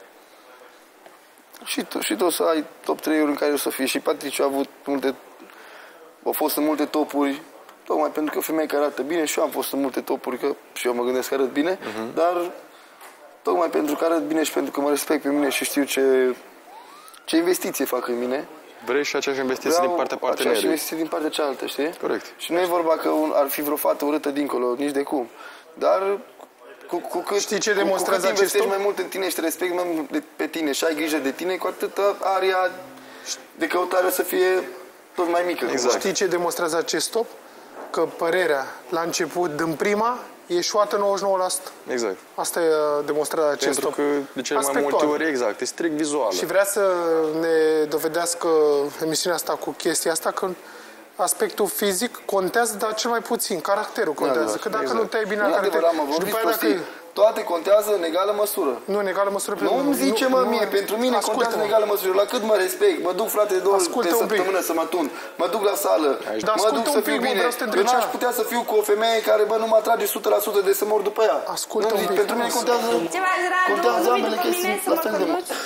și tu o să ai top 3-uri în care o să fii. Și Patricia a fost în multe topuri tocmai pentru că e o femeie care arată bine și eu am fost în multe topuri, că și eu mă gândesc că arăt bine, dar tocmai pentru că arăt bine și pentru că mă respect pe mine și știu ce investiție fac în mine. Vrei și aceeași investiție din partea partenerii. Aceeași investiție din partea cealaltă, știi? Corect. Și nu e vorba că ar fi vreo fată urâtă dincolo, nici de cum. Dar cu cât, știi ce demonstrează acest investești mai mult în tine și te respecti mai mult pe tine și ai grijă de tine, cu atât aria de căutare să fie tot mai mică. Exact. Știi ce demonstrează acest top? Că părerea la început, din prima, e eșuată 99%. Exact. Asta e demonstrarea acest top. Pentru că de cele mai multe ori, exact, e strict vizuală. Și vrea să ne dovedească emisiunea asta cu chestia asta, că aspectul fizic contează, dar cel mai puțin. Caracterul contează. Că dacă nu te-ai bine la caracter... Și după aia dacă... Toate contează în egală măsură. Nu, în egală măsură. Nu-mi zice, mie, pentru mine contează în egală măsură. La cât mă respect, mă duc, frate, de 2 ori pe săptămână să mă tun, mă duc la sală, mă duc să fiu bine. Eu n-aș putea să fiu cu o femeie care, nu mă atrage 100% de să mor după ea. Ascultă un pic. Pentru mine contează ambele chestii la fel de mult.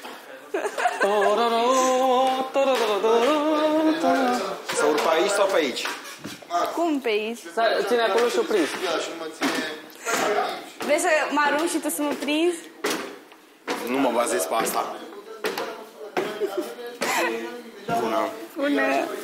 Să urc pe aici sau pe aici? Cum pe aici? Ține acolo și opriți. Vrei să mă arunc și tu să mă prinzi? Nu mă bazez pe asta. Bună.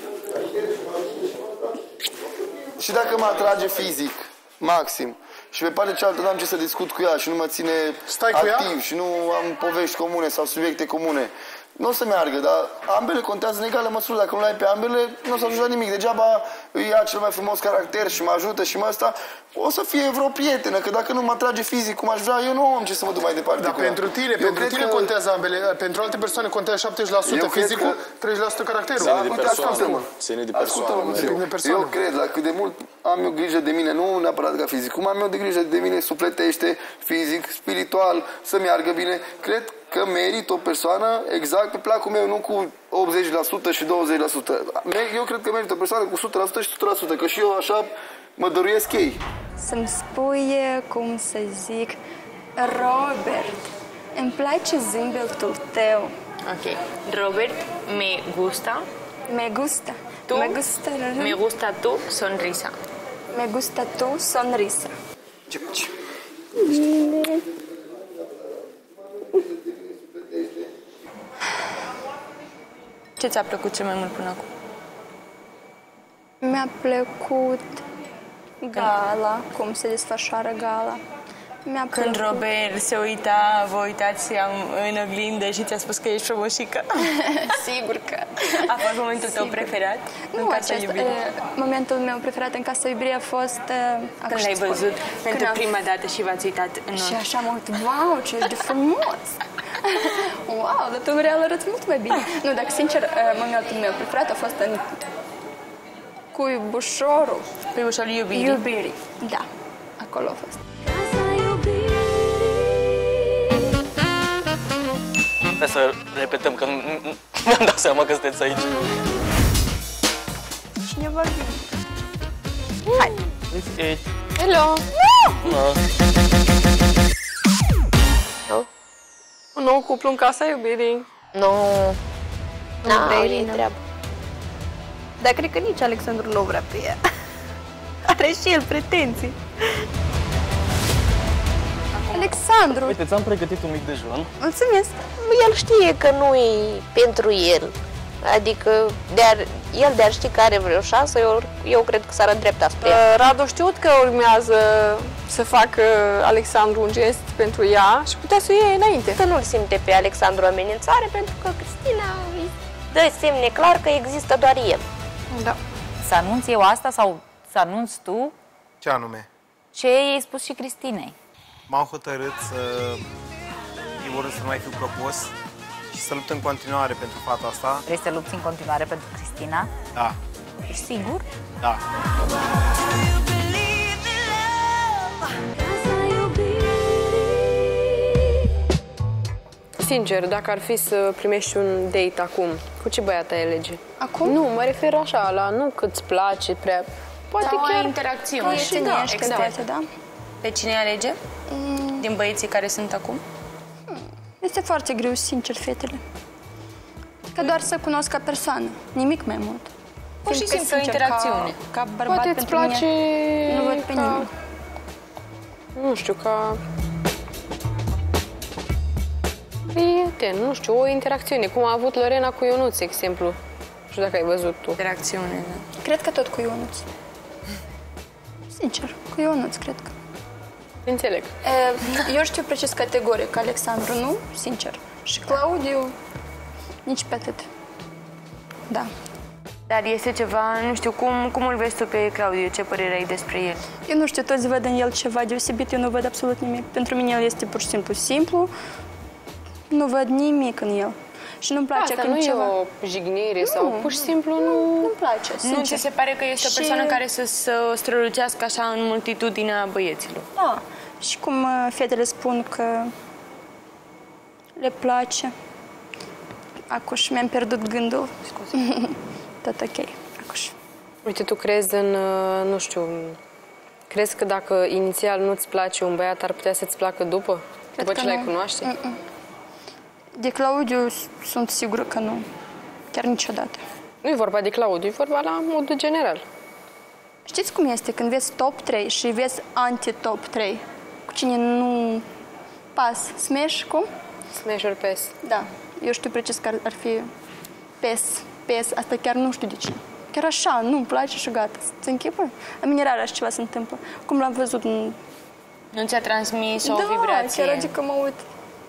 Și dacă mă atrage fizic, maxim, și pe partea cealaltă n-am ce să discut cu ea și nu mă ține activ și nu am povești comune sau subiecte comune, nu o să meargă, dar ambele contează în egală măsură. Dacă nu le ai pe ambele, nu o să ajungi la nimic. Degeaba îi ia cel mai frumos caracter și mă ajută și mă ăsta, o să fie vreo prietenă, că dacă nu mă atrage fizic cum aș vrea, eu nu am ce să mă duc mai departe. Dar pentru tine contează ambele, pentru alte persoane contează 70% fizicul, 30% caracterul. Ține de persoană. Eu cred, la cât de mult am eu grijă de mine, nu neapărat ca fizic, cum am eu de grijă de mine sufletește, fizic, spiritual, să meargă bine, cred că merit o persoană exact pe placul meu, nu cu 80% și 20%. Eu cred că merit o persoană cu 100% și 100%, că și eu așa mă dăruiesc ei. Să-mi spui, cum să zic, Robert, îmi place zâmbetul tău. Ok. Robert, me gusta. Me gusta. Tu? Me gusta tu, sonrisa. Me gusta tu, sonrisa. Ce ți-a plăcut cel mai mult până acum? Mi-a plăcut gala, cum se desfășoară gala. Când Robert se uita, vă uitați în oglindă și ți-a spus că ești frumușică? Sigur că. A fost momentul tău preferat în Casa Iubirii? Momentul meu preferat în Casa Iubirii a fost... Când l-ai văzut pentru prima dată și v-ați uitat în ochi. Și așa am uitat, wow, ce ești de frumos! Wow, dar tu în real arăți mult mai bine. Nu, dacă sincer, momentul meu preferat a fost în Cuibușorul. Cuibușorul Iubirii. Da, acolo a fost. Hai să repetăm, că nu-mi dau seama că sunteți aici. Cine vorbim? Hai! Hello! Un nou cuplu în Casa Iubirii. Nu. Nu vrei treabă. Dar cred că nici Alexandru nu vrea pe ea. Are și el pretenții. Alexandru! Uite, ți-am pregătit un mic dejun. Mulțumesc! El știe că nu e pentru el. Adică, el de-ar ști că are vreo șansă, eu cred că s-ar îndrepta spre el. Radu știut că urmează să facă Alexandru un gest pentru ea și putea să o iei înainte. Că nu-l simte pe Alexandru amenințare, pentru că Cristina îi dă semne clar că există doar el. Da. Să anunț eu asta sau să anunți tu? Ce anume? Ce i-ai spus și Cristinei? M-am hotărât să, în primul rând, să nu mai fiu propus și să lupt în continuare pentru fata asta. Vrei să lupți în continuare pentru Cristina? Da. Ești sigur? Da. Sincer, dacă ar fi să primești un date acum, cu ce băiat ai alege? Acum? Nu, mă refer așa, la nu că-ți place prea... Poate chiar interacțiune. Da. Pe cine alege? Din băieții care sunt acum? Este foarte greu, sincer, fetele. Că doar să cunosc ca persoană, nimic mai mult. Pur și simplu o interacțiune. Ca bărbat poate îți place... mine, nu văd pe nimeni. Nu știu, ca... Prieten, nu știu, o interacțiune. Cum a avut Lorena cu Ionuț, exemplu. Nu știu dacă ai văzut tu. Interacțiune, da. Cred că tot cu Ionuț. Sincer, cu Ionuț, cred că. Înțeleg. Eu știu precis categoric, Alexandru nu, sincer. Și Claudiu, nici pe atât. Da. Dar este ceva, nu știu, cum îl vezi tu pe Claudiu? Ce părere ai despre el? Eu nu știu, toți văd în el ceva deosebit, eu nu văd absolut nimic. Pentru mine el este pur și simplu, nu văd nimic în el. Și nu-mi place asta când nu ceva... e o jignire sau pur și simplu nu-mi place, sincer. Nu ți se pare că este o persoană care să strălucească așa în multitudinea băieților? Da. Și cum fetele spun că le place. Acuși, mi-am pierdut gândul. Scuze. Tot ok. Acuși. Uite, tu crezi în, nu știu, crezi că dacă inițial nu-ți place un băiat, ar putea să-ți placă după? După ce l-ai cunoaște? De Claudiu sunt sigură că nu. Chiar niciodată. Nu e vorba de Claudiu, e vorba la modul general. Știți cum este? Când vezi top 3 și vezi anti-top 3, cu cine nu pas, smash, cum? Smash ori PES. Da. Eu știu precis că ar fi PES. Asta chiar nu știu de ce. Chiar așa, nu-mi place și gata. Ți închipă? La mine rar așa ceva se întâmplă. Cum l-am văzut în... Nu ți-a transmis o vibrație? Da, chiar adică mă uit.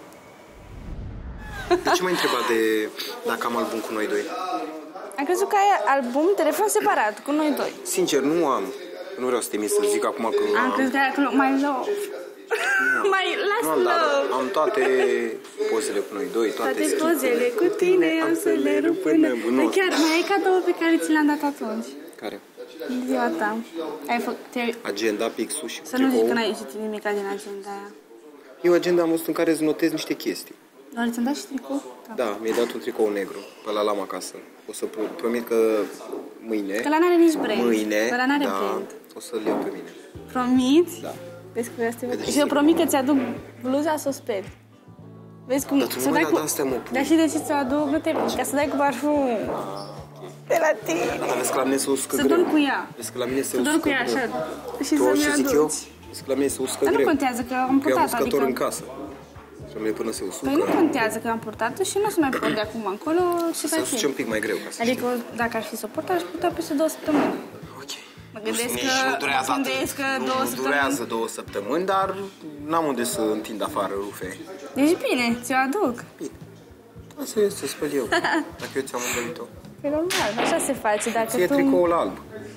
De ce m-ai întrebat dacă am album cu noi doi? Am crezut că ai album, telefon separat, cu noi doi. Sincer, nu am. Nu vreau să te minți să zic acum că nu am. Am crezut că ai acolo my love. My last love. Am toate pozele cu noi doi, toate pozele cu tine, am să le rup până... Chiar mai ai cadou pe care ți l-am dat atunci. Care? Ziua ta. Agenda, pixul și să nu zic că n-ai citit nimic din agenda aia. Eu agenda am văzut în care îți notez niște chestii. Doar ți-am dat și tricou? Da, mi-ai dat un tricou negru. Pe ăla l-am acasă. O să promit că mâine... Că ăla n-are nici brand. Mâine, ăla n-are brand. O să-l iau pe mine. Promiți? Da. Vezi că și eu promit că ți-aduc bluza să o speri. Vezi cum... Dar tu nu mai la astea, mă. Dar și de ce ți-o aduc? Nu te ca să dai cu parfum. De la tine. Dar vezi că la mine se uscă greu. Să dorm cu ea. Vezi că la mine se uscă greu. Să dorm cu ea așa. Și să-mi aduci. Vezi că la mine se uscă greu. Dar nu contează că am purtat, adică... Că am uscător în casă. Și am până se usucă. Păi nu contează că am purtat-o și nu o să mai port de acum încolo și să usuce un pic mai greu, ca să adică dacă ar fi să purta, aș purta peste 2 săptămâni. Ok. Mă gândesc că nu durează 2 săptămâni, dar n-am unde să întind afară rufe. Deci bine, ți-o aduc. Bine. Asta e să spăl eu, dacă eu ți-am murdărit-o. Păi normal, așa se face, dacă ție tu... tricoul alb.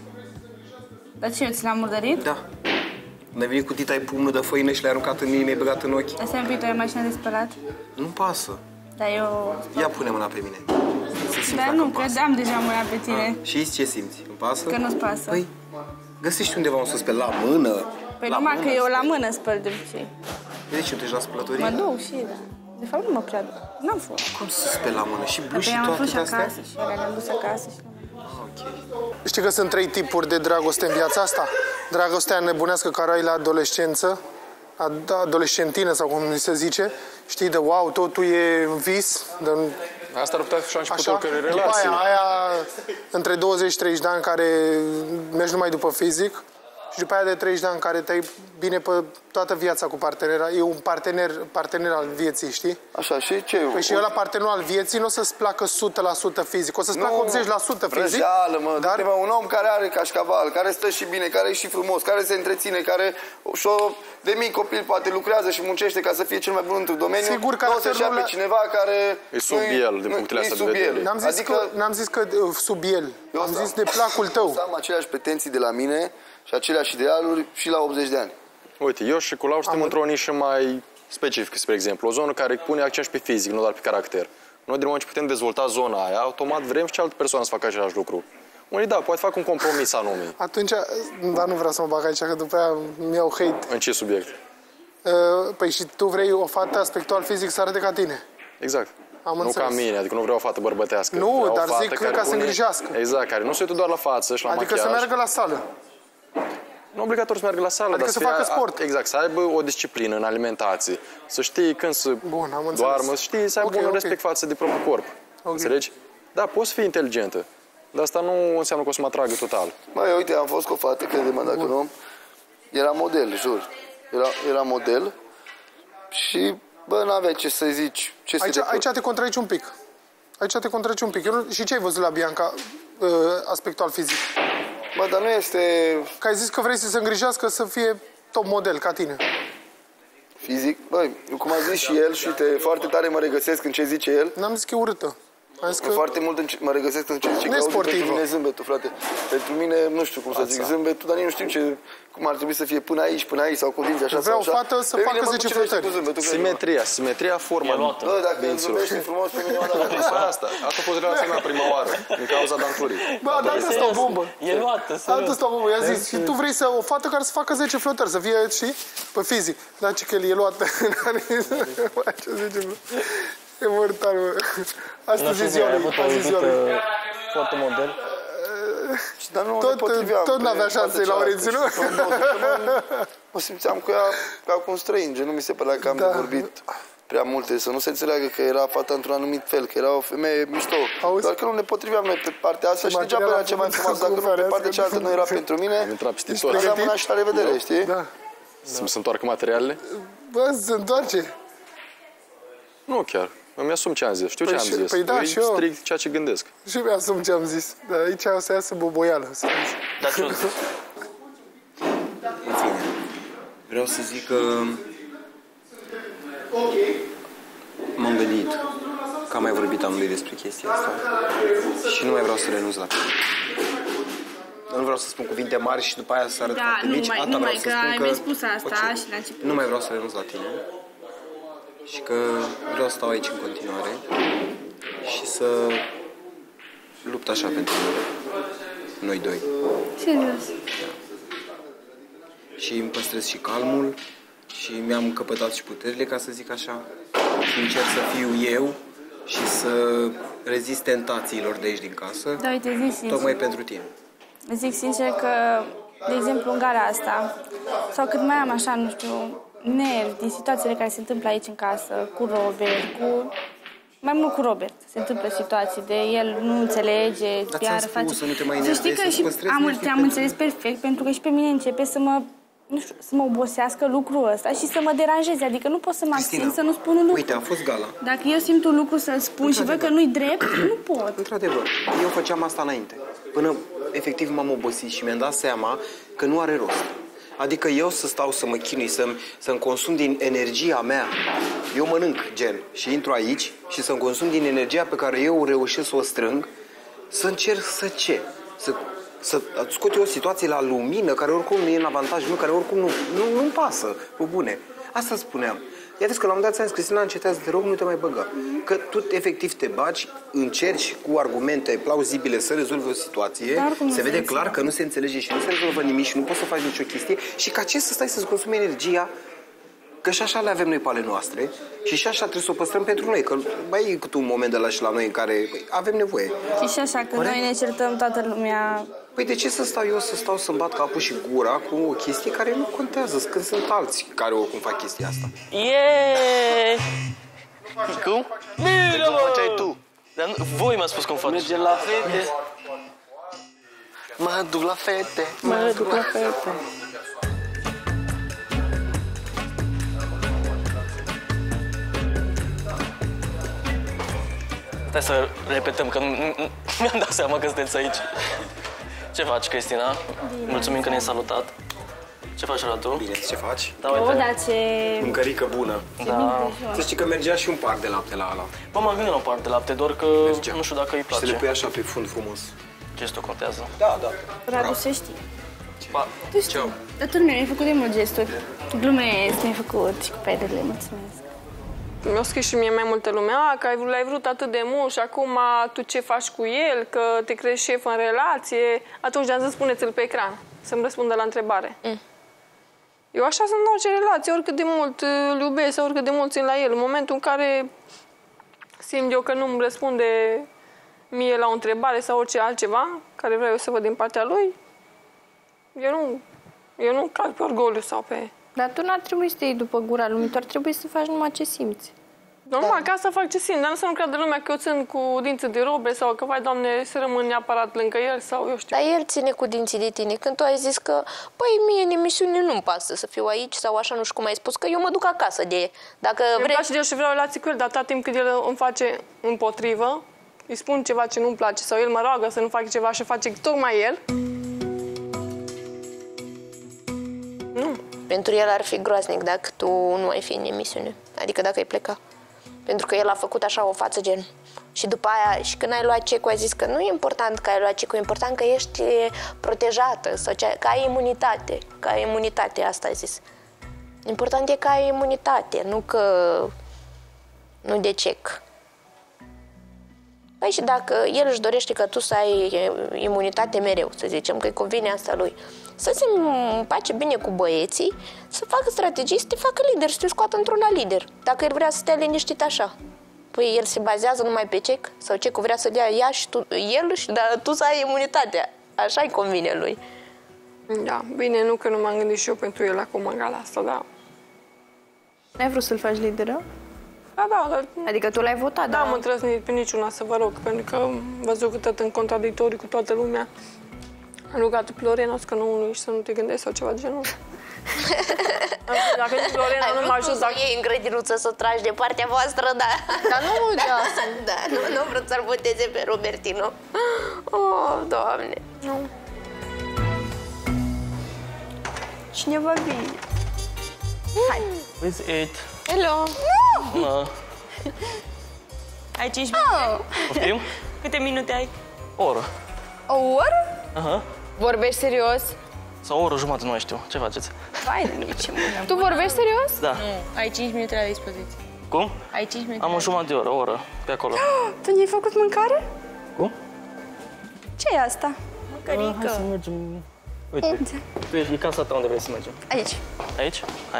Dar ce, ți l-am murdărit? Da. Când ai venit cu tita, ai pumnul de făină și le-ai aruncat în mine, mi-ai băgat în ochi. Asta e un pic, tu ai mașina de spălat? Nu-mi pasă. Dar eu... Ia pune mâna pe mine. Dar nu, că am deja mâna pe tine. Și ce simți? Îmi pasă? Că nu-ți pasă. Păi, găsești undeva un să speli la mână. Păi numai că eu la mână spăl de obicei. De ce nu te-ești la spălătorie? Mă duc și, da. De fapt nu mă prea duc. N-am fost. Cum să speli la mână? Și bluși și toate astea? Acasă și le-am dus acasă și Știi că sunt 3 tipuri de dragoste în viața asta? Dragostea nebunească care ai la adolescență, adolescentină sau cum se zice, știi, de wow, totul e vis. De... Asta ar putea fi și începutul oricărei relații. După aia între 20-30 de ani care mergi numai după fizic și după aia de 30 de ani care te-ai bine pe toată viața cu partenera. E un partener al vieții, știi? Așa, și ce? Păi și ăla partenerul al vieții nu o să-ți placă 100% fizic, o să-ți placă 80% fizic. Răjeală, mă, dar... un om care are cașcaval, care stă și bine, care e și frumos, care se întreține, care de mic copil poate lucrează și muncește ca să fie cel mai bun într-un domeniu. Sigur că nu o să-și ia pe cineva care... E sub el, din punctele astea de vedere. N-am zis că sub el, am zis de placul tău. Eu am aceleași pretenții de la mine și aceleași idealuri și la 80 de ani. Uite, eu și cu Lau suntem într-o nișă mai specifică, spre exemplu. O zonă care pune accent pe fizic, nu doar pe caracter. Noi, din moment ce putem dezvolta zona aia, automat vrem și cealaltă persoană să facă același lucru. Unii, da, poate fac un compromis anume. Atunci, dar nu vreau să mă bag aici, că după aia mi-au hate. În ce subiect? Păi și tu vrei o fată aspectual fizic să arate ca tine. Exact. Am nu înțeles. ca mine, adică nu vreau o fată bărbătească. Nu, dar zic ca să îngrijească. Exact, care nu se uită doar la față și la adică machiaj. Să meargă la sală. Nu obligatoriu să meargă la sală, adică dar să facă sport. Exact, să aibă o disciplină în alimentație. Să știi când să doarmă, să știi, să aibă un respect față de propriul corp. Înțelegi? Da, poți fi inteligentă. Dar asta nu înseamnă că o să mă atragă total. Măi, uite, am fost cu o fată, crede-mă dacă nu. Era model, jur. Era model și, bă, n-avea ce să zici. Aici te contradici un pic. Și ce ai văzut la Bianca, aspectul fizic? Bă, dar nu este... Că ai zis că vrei să se îngrijească să fie top model, ca tine. Fizic? Băi, cum a zis și el, și uite, foarte tare mă regăsesc în ce zice el. N-am zis că e urâtă. Foarte mult mă regăsesc în ce zice că auzi pentru mine zâmbetul, frate. Pentru mine, nu știu cum să zic, zâmbetul, dar nici nu știu cum ar trebui să fie până aici sau cu dinții așa sau așa. Vreau o fată să facă 10 flotări. Simetria forma. Bă, dacă zâmbești frumos pe mine, asta a fost relația mea prima oară, din cauza danturii. Bă, dar asta o bombă. E luată, serios. Asta o bombă, i-a zis. Și tu vrei o fată care să facă 10 flotări, să fie, știi, pe fizic. Dar ce că el e luată. Ce zice, bă? E mortal, mă. Asta zici eu, foarte model. Dar nu ne potriveam. Tot n-avea șanse la Laurențiu, nu? Mă simțeam ca cu un străin, nu mi se părea că am de vorbit prea multe, să nu se înțeleagă că era fata într-un anumit fel, că era o femeie mișto. Doar că nu ne potriveam noi pe partea asta și degeaba era cea mai frumoasă, dacă nu pe partea cealaltă nu era pentru mine. Aveam mâna și la revedere, știi? Da. Să-mi se întoarcă materialele? Bă, se întoarce. Nu chiar. Îmi asum ce am zis. Știu ce am zis. Păi da, și eu. Strict ceea ce gândesc. Și eu mi-asum ce am zis. Dar aici o să iasă boboială. Dar ce vreau să zic că m-am gândit că am mai vorbit amândoi despre chestia asta și nu mai vreau să renunț la tine. Nu vreau să spun cuvinte mari și după aia să arăt foarte mici. Nu mai, că ai mai spus asta și la început. Nu mai vreau să renunț la tine. Și că vreau să stau aici în continuare și să lupt așa pentru noi doi. Serios. Da. Și îmi păstrez și calmul și mi-am căpătat și puterile, ca să zic așa. Și încerc să fiu eu și să rezist tentațiilor de aici din casă. Da, uite, zic sincer. Tocmai pentru tine. Zic sincer că, de exemplu, în gara asta, sau cât mai am așa, nu știu, nervi din situațiile care se întâmplă aici în casă, cu Robert, mai mult cu Robert. Se întâmplă situații de el nu înțelege, iar face... Să știi că și te-am înțeles perfect, pentru că și pe mine începe să mă, nu știu, să mă obosească lucrul ăsta și să mă deranjeze. Adică nu pot să mă abțin să nu spun un lucru. Uite, a fost gala. Dacă eu simt un lucru să-l spun și văd că nu-i drept, nu pot. Într-adevăr, eu făceam asta înainte. Până efectiv m-am obosit și mi-am dat seama că nu are rost. Adică eu să stau să mă chinui, să-mi consum din energia mea. Eu mănânc, gen, și intru aici și să-mi consum din energia pe care eu reușesc să o strâng, să încerc să ce? Să scot eu o situație la lumină, care oricum nu e în avantajul meu, care oricum nu-mi pasă, pe bune. Asta spuneam. Ia vezi că la un moment dat ți-am zis, Cristina, încetează, te rog, nu te mai băga. Că tu efectiv te bagi, încerci cu argumente plauzibile să rezolvi o situație, se vede clar că nu se înțelege și nu se rezolvă nimic și nu poți să faci nicio chestie și ca ce să stai să-ți consumi energia, că și așa le avem noi pe ale noastre și așa trebuie să o păstrăm pentru noi, că mai e cât un moment de la și la noi în care avem nevoie. Și așa, că noi ne certăm toată lumea... Păi de ce să stau eu să-mi bat capul și gura cu o chestie care nu contează, când sunt alții care oricum fac chestia asta? Cum? Bine, cum făceai tu? Dar voi m-ați spus cum faci. Mergem la fete. Mă duc la fete. Mă duc la fete. Stai să repetăm, că mi-am dat seama că sunteți aici. Ce faci, Cristina? Bine. Mulțumim că ne-ai salutat. Ce faci, Radu? Bine, ce faci? Da, uite. dar ce... Mâncărică bună. Da. Să știi că mergea și un par de lapte la ala. Bă, m-am gândit la un par de lapte, doar că nu știu dacă îi place. Și să le pui așa pe fund frumos. Gestul contează. Da. Radu, să știi. Ba, tu știi. Dar tu mi-ai făcut de mult gesturi. Glumesc, mi-ai făcut și cu pedele, mulțumesc. Mi-a scris și mie mai multă lume, că l-ai vrut atât de mult și acum tu ce faci cu el, că te crezi șef în relație. Atunci de-am zis, spuneți-l pe ecran, să-mi răspundă la întrebare. Eu așa sunt în orice relație, oricât de mult îl iubesc sau oricât de mult țin la el. În momentul în care simt eu că nu îmi răspunde mie la o întrebare sau orice altceva, care vreau eu să văd din partea lui, eu nu calc pe orgoliu sau pe... Dar tu n-ar trebui să te iei după gura lumii, tu ar trebui să faci numai ce simți. Normal, ca să fac ce simt, dar nu să nu creadă lumea că eu țin cu dinții de robe sau că, vai, Doamne, să rămân neapărat lângă el sau eu știu. Dar el ține cu dinții de tine. Când tu ai zis că, păi, mie în emisiune nu-mi pasă să fiu aici sau așa, nu știu cum ai spus, că eu mă duc acasă de... Dacă îmi place de el și vreau relații cu el, dar atâta timp cât el îmi face împotrivă, îi spun ceva ce nu-mi place sau el mă roagă să nu fac ceva și face tocmai el. Nu. Pentru el ar fi groaznic dacă tu nu ai fi în emisiune. Adică dacă ai pleca. Pentru că el a făcut așa o față gen. Și după aia, și când ai luat cecul, ai zis că nu e important că ai luat cecul, e important că ești protejată sau că ai imunitate. Că ai imunitate, asta ai zis. Important e că ai imunitate, nu că... nu de cec. Păi și dacă el își dorește ca tu să ai imunitate mereu, să zicem, că îi convine asta lui, să se împace bine cu băieții, să facă strategii, să te facă lider, să te scoată într-una lider. Dacă el vrea să stea liniștit așa. Păi el se bazează numai pe cec? Sau cecul vrea să dea ea și tu, el și dar tu să ai imunitatea. Așa-i convine lui. Da, bine, nu că nu m-am gândit și eu pentru el acum la asta, da. N-ai vrut să-l faci lideră? Da. Adică tu l-ai votat, da? Da, am îndrăznit pe niciuna să vă rog, pentru că am văzut că tot în contradictoriu cu toată lumea. Am rugat pe Lorena să nu ești să nu te gândești sau ceva de genul. Dacă nici Lorena nu mă ajută... Ai iei în grădinuță să o tragi de partea voastră, da. Dar nu de asta. Da, nu vreau să-l voteze pe Robertino. Oh, Doamne. Nu. Cineva vine. Hai. With it. Hello. No. Ai 5 minute? Poftim? Câte minute ai? O oră. O oră? Aha. Vorbești serios? Sau o oră jumătate, nu mai știu. Ce faceți? Vai de mine, ce mână. Tu vorbești serios? Da. Nu, ai 5 minute la dispoziție. Cum? Ai 5 minute. Am o jumătate de oră, o oră, pe acolo. Tu ne-ai făcut mâncare? Cum? Ce e asta? Mâncărică. Hai să mergem. Uite, e casa ta unde vrei să mergem. Aici. Aici? Hai.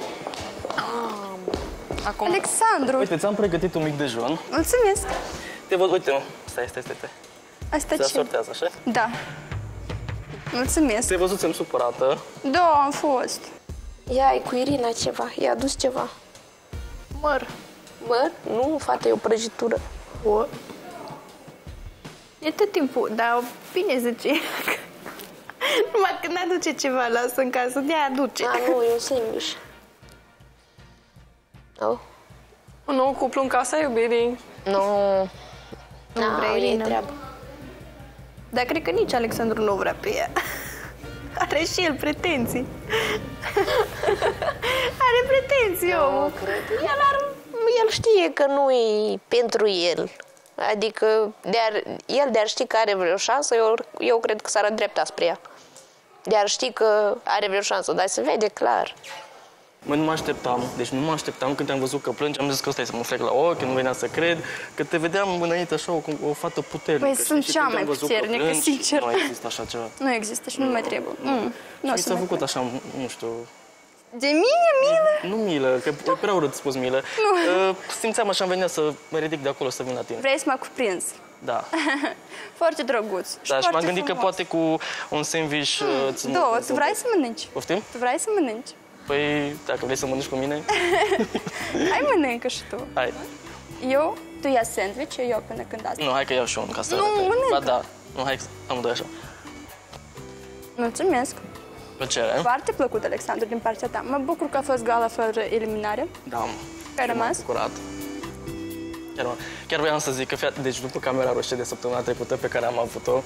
Acum. Alexandru. Uite, ți-am pregătit un mic dejun. Mulțumesc. Te văd, uite, stai. Asta ce? Se sortează, așa? Da. Mulțumesc. Te-ai văzut, ți-am supărată. Da, am fost. Ia, ai cu Irina ceva, i-a adus ceva. Măr. Măr? Nu, fată, e o prăjitură. O. E tot timpul, dar bine zice. Numai când aduce ceva, lasă în casă, de-aia aduce. Nu, e un sandwich. Oh. Un nou cuplu în casa iubirii. Nu. Nu vrea Irina. Treabă. Dar cred că nici Alexandru nu vrea pe ea. Are și el pretenții. Are pretenții, omul. El știe că nu e pentru el. Adică, el de-ar ști că are vreo șansă, eu cred că s-ar îndrepta spre ea. De-ar ști că are vreo șansă, dar se vede clar. Mă, nu mă așteptam când am văzut că plângi, am zis că ăsta e să mă frec la ochi, nu venea să cred, că te vedeam înainte așa o fată puternică. Păi sunt cea mai puternică, sincer. Nu există așa ceva. Nu există și nu mai trebuie. Nu s-a făcut așa, nu știu... De mine, milă? Nu milă, că e prea urât spus milă. Simțeam așa, am venit să mă ridic de acolo să vin la tine. Vrei să mă cuprins? Da. Foarte drăguț. Da, și m-am gândit că poate cu un sandwich... Două, tu vrei să mănânci? Poftim? Tu vrei să mănânci? Păi, dacă vrei să mănânci cu mine... Hai, mănâncă și tu. Hai. Tu ia sandwich, eu iau până când asta. Nu, hai că iau și eu un ca să Nu, mănâncă. Ba da, nu, hai amândoi așa. Mulțumesc. Plăcere. Foarte plăcut, Alexandru, din partea ta. Mă bucur că a fost gala fără eliminare. Da. Că ai rămas? M-am bucurat. Chiar voiam să zic că, deci după camera roșie de săptămâna trecută pe care am avut-o,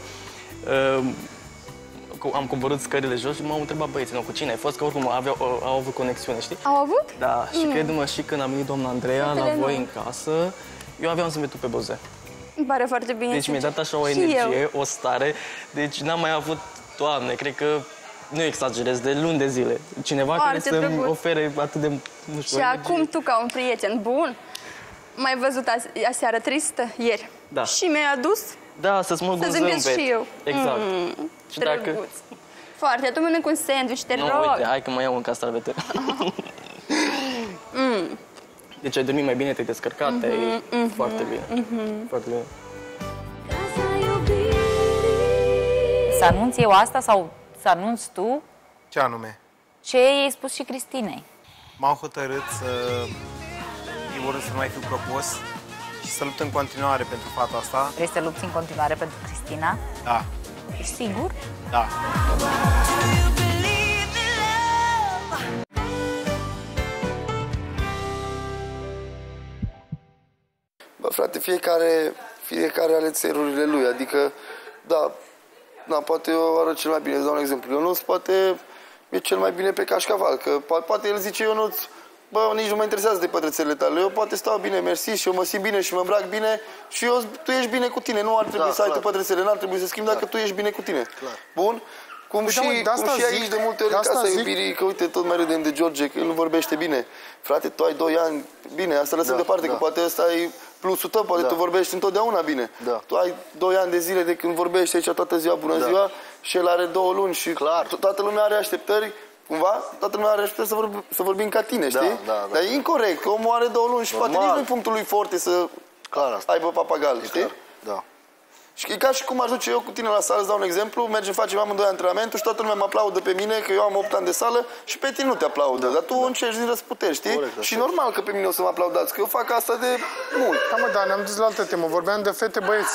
am coborât scările jos și m-au întrebat băieții, cu cine ai fost, că oricum au avut conexiune, știi? Au avut? Da, și crede-mă, și când a venit doamna Andreea la voi în casă, eu aveam zâmbetul pe buze. Îmi pare foarte bine. Deci mi-a dat așa o energie, o stare, deci n-am mai avut, Doamne, cred că, nu exagerez, de luni de zile. Cineva care să-mi ofere atât de, nu știu... Și acum tu, ca un prieten bun, m-ai văzut aseară tristă, ieri. Da. Și mi-ai adus da, să smulg un zâmbet. Și eu. Exact. Și dacă... Foarte, tu mănânc un sandwich, te rog. Nu, uite, hai că mă iau un castravetă. Deci ai dormit mai bine, te-ai descărcat, foarte bine. Foarte bine. Să anunț eu asta sau să anunți tu? Ce anume? Ce i-ai spus și Cristinei? M-am hotărât să primul rând să nu mai fiu propus și să lupt în continuare pentru fata asta. Vrei să lupți în continuare pentru Cristina? Da. Ești sigur? Da. Bă, frate, fiecare are țelurile lui, adică, da, poate eu arăt cel mai bine, îți dau un exemplu. Ionuț poate e cel mai bine pe cașcaval, că poate el zice Ionuț, bă, nici nu mă interesează de pătrățelele tale, eu poate stau bine, mersi, și eu mă simt bine și mă îmbrac bine și tu ești bine cu tine, nu ar trebui să ai tu pătrățele, n-ar trebui să schimbi dacă tu ești bine cu tine. Bun? Cum și aici de multe ori în casa iubirii, că uite, tot mai râdem de George, că el nu vorbește bine. Frate, tu ai 2 ani, bine, asta lăsăm deoparte, că poate ăsta e plusul tău, poate tu vorbești întotdeauna bine. Tu ai 2 ani de zile de când vorbești aici toată ziua, bună ziua, și el are 2 luni și toată lumea are așteptări, cumva, toată lumea are așteptări să vorbim ca tine, știi? Dar e incorect, că omul are 2 luni și poate nici nu-i punctul lui forte să aibă papagal, știi? Da. Și e ca și cum aș duce eu cu tine la sală, îți dau un exemplu, mergem, facem amândoi antrenamentul și toată lumea mă aplaudă pe mine, că eu am 8 ani de sală și pe tine nu te aplaudă, dar tu încerci din răsputeri, știi? Și normal că pe mine o să mă aplaudați, că eu fac asta de mult. Da, mă, dar ne-am dus la altă temă, vorbeam de fete, băieți,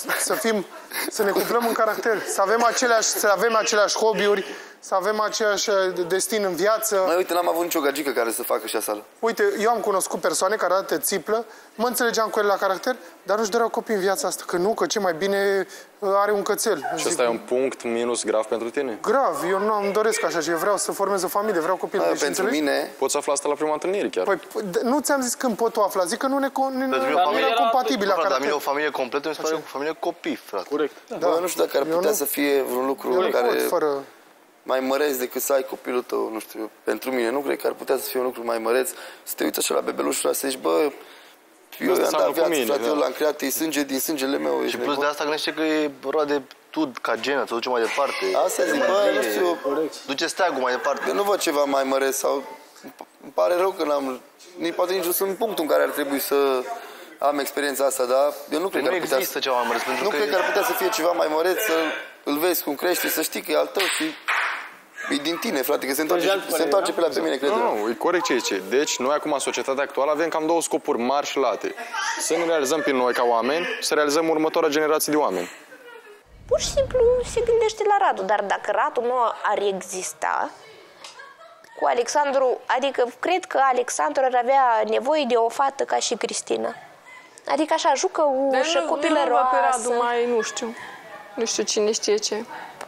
să ne cuplăm în caracter, să avem aceleași hobby-uri, să avem aceeași destin în viață. Mai uite, n-am avut nicio gagică care să facă și sală. Uite, eu am cunoscut persoane care arată țiplă, mă înțelegeam cu ele la caracter, dar nu-și doreau copii în viața asta, că nu, că ce mai bine are un cățel. Și ăsta e un punct minus grav pentru tine? Grav, eu nu-mi doresc așa, eu vreau să formez o familie, vreau copii. Deci, pentru mine... Poți afla asta la prima întâlnire chiar. Păi, nu ți-am zis când pot o afla, zic că nu ne compatibili la caracter. Dar mine o familie completă mi se pare o familie copii, frate. Corect. Da, eu nu știu dacă ar putea să fie vreun lucru care... mai măreț decât să ai copilul tău, nu știu, pentru mine, nu cred că ar putea să fie un lucru mai măreț, să te uiți așa la bebelușul ăla, să zici, bă, eu i-am dat viață, frate, eu l-am creat, e sânge din sângele meu. Și plus de asta gândește că e roade tu ca genă, să duce mai departe. Asta zic, bă, nu știu, duce steagul mai departe. Eu nu văd ceva mai măreț sau, îmi pare rău că n-am, poate nici nu sunt punctul în care ar trebui să am experiența asta, dar eu nu cred că ar putea există ceva mai măreț, pentru că... Nu cred că ar putea să fie ceva mai măreț, să îl vezi cum crește, să știi că e al tău și... E din tine, frate, că se întoarce pe la pe mine, cred. Nu, e corect ce zice. Deci, noi acum, în societatea actuală, avem cam 2 scopuri mari și late. Să ne realizăm pe noi ca oameni, să realizăm următoarea generație de oameni. Pur și simplu se gândește la Radu, dar dacă Radu nu ar exista, cu Alexandru, adică cred că Alexandru ar avea nevoie de o fată ca și Cristina. Adică așa, jucăușă, copilăroasă. Pe Radu mai, nu știu cine știe ce.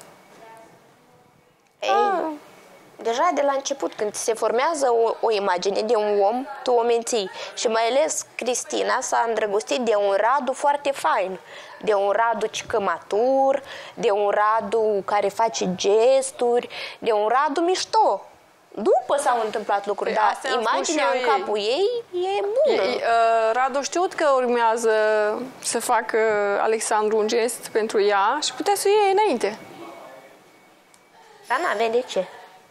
Ei, deja de la început, când se formează o imagine de un om, tu o menții. Și mai ales Cristina s-a îndrăgostit de un Radu foarte fain. De un Radu cică matur, de un Radu care face gesturi, de un Radu mișto. După s-au întâmplat lucruri, dar imaginea în capul ei e bună. Radu știut că urmează să facă Alexandru un gest pentru ea și putea să o iei înainte. Dar n-avea de ce.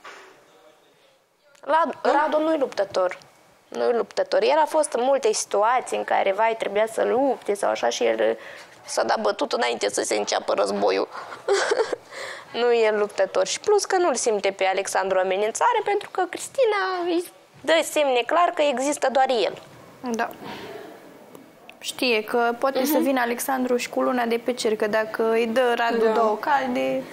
Radu nu-i luptător. Nu-i luptător. El a fost în multe situații în care, vai, trebuia să lupte sau așa și el s-a dat bătut înainte să se înceapă războiul. Nu e luptător. Și plus că nu-l simte pe Alexandru amenințare, pentru că Cristina îi dă semne clar că există doar el. Da. Știe că poate să vină Alexandru și cu luna de pe cer, că dacă îi dă Radu 2 calde...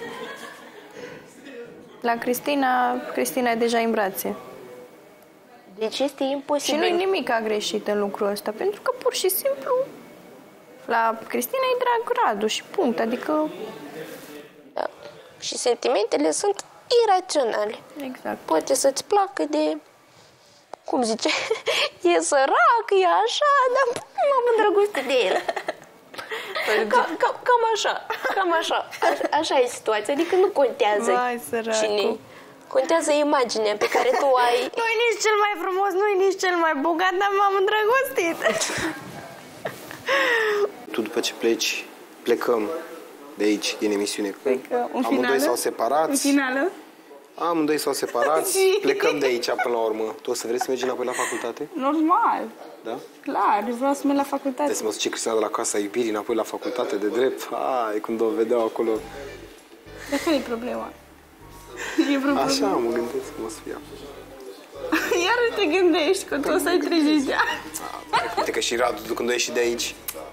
La Cristina e deja în brațe. Deci este imposibil. Și nu e nimic a greșit în lucrul ăsta, pentru că pur și simplu la Cristina e drag Radu și punct, adică... Da. Și sentimentele sunt iraționale. Exact. Poate să-ți placă de... Cum zice? E sărac, e așa, dar m-am îndrăgostit de el. Cam așa, așa e situația, adică nu contează cine. Contează imaginea pe care tu ai. Nu e nici cel mai frumos, nu e nici cel mai bogat, dar m-am îndrăgostit. Tu după ce pleci, plecăm de aici, din emisiune. Amândoi s-au separat. În finală? Amândoi s-au separat, plecăm de aici până la urmă. Tu o să vrei să mergi înapoi la facultate? Normal. Da? Clar, vreau să merg la facultate. Trebuie să mă duce Cristina de la Casa Iubirii înapoi la facultate de drept. Ai, când o vedeau acolo. Dar care e problema? Așa mă gândesc cum o să fie. Iar te gândești că tu o să ai 30 de ani. Uite că și Radu, tu când a ieșit de aici...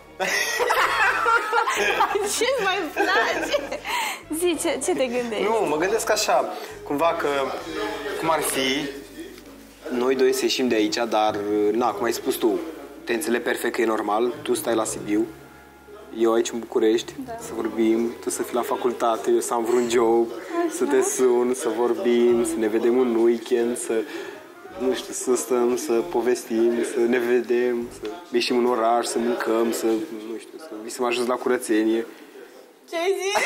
Ce-ți mai place? Zi, ce te gândești? Nu, mă gândesc așa, cumva că, cum ar fi, noi doi să ieșim de aici, dar, na, cum ai spus tu, te înțeleg perfect că e normal, tu stai la Sibiu, eu aici în București, să vorbim, tu să fii la facultate, eu să am vreun job, să te sun, să vorbim, să ne vedem un weekend, să, nu știu, să stăm, să povestim, să ne vedem, să ieșim în oraș, să mâncăm, să, nu știu, să vii să mă ajut la curățenie. Ce ai zis?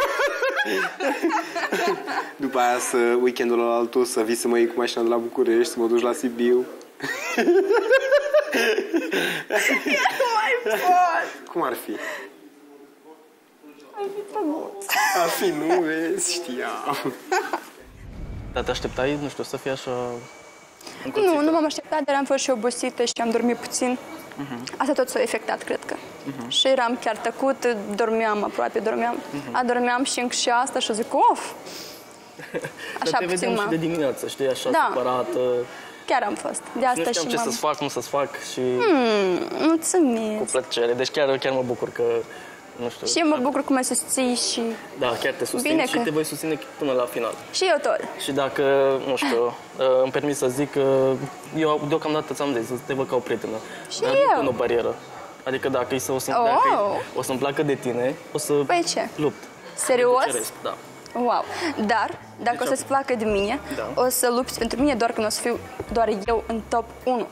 După aia, weekendul ăla altul, să vii să mă iei cu mașina de la București, să mă duci la Sibiu. Eu nu mai pot! Cum ar fi? Ar fi drăguț. Ar fi, nu vezi, știam. Dar te așteptai, nu știu, să fie așa... Nu m-am așteptat, dar am fost și obosită și am dormit puțin. Asta tot s-a efectat, cred că. Și eram chiar tăcut, adormeam și asta și zic, of! Așa te vedeam și de dimineață, știi, așa supărată. Chiar am fost. De asta nu știam ce să-ți fac, cum să-ți fac și... Mulțumesc! Cu plăcere. Deci chiar mă bucur că, nu știu... Și eu mă bucur că mă susții și... Da, chiar te susțin bine și te voi susține până la final. Și eu tot. Și dacă, nu știu, îmi permis să zic că eu deocamdată ți-am zis, te văd ca o prietenă. Și dar eu. nu o barieră. Adică dacă o să-mi placă de tine, o să lupt. Serios? Da. Wow. Dar, dacă o să-ți placă de mine, o să lupți pentru mine doar când o să fiu doar eu în top 1.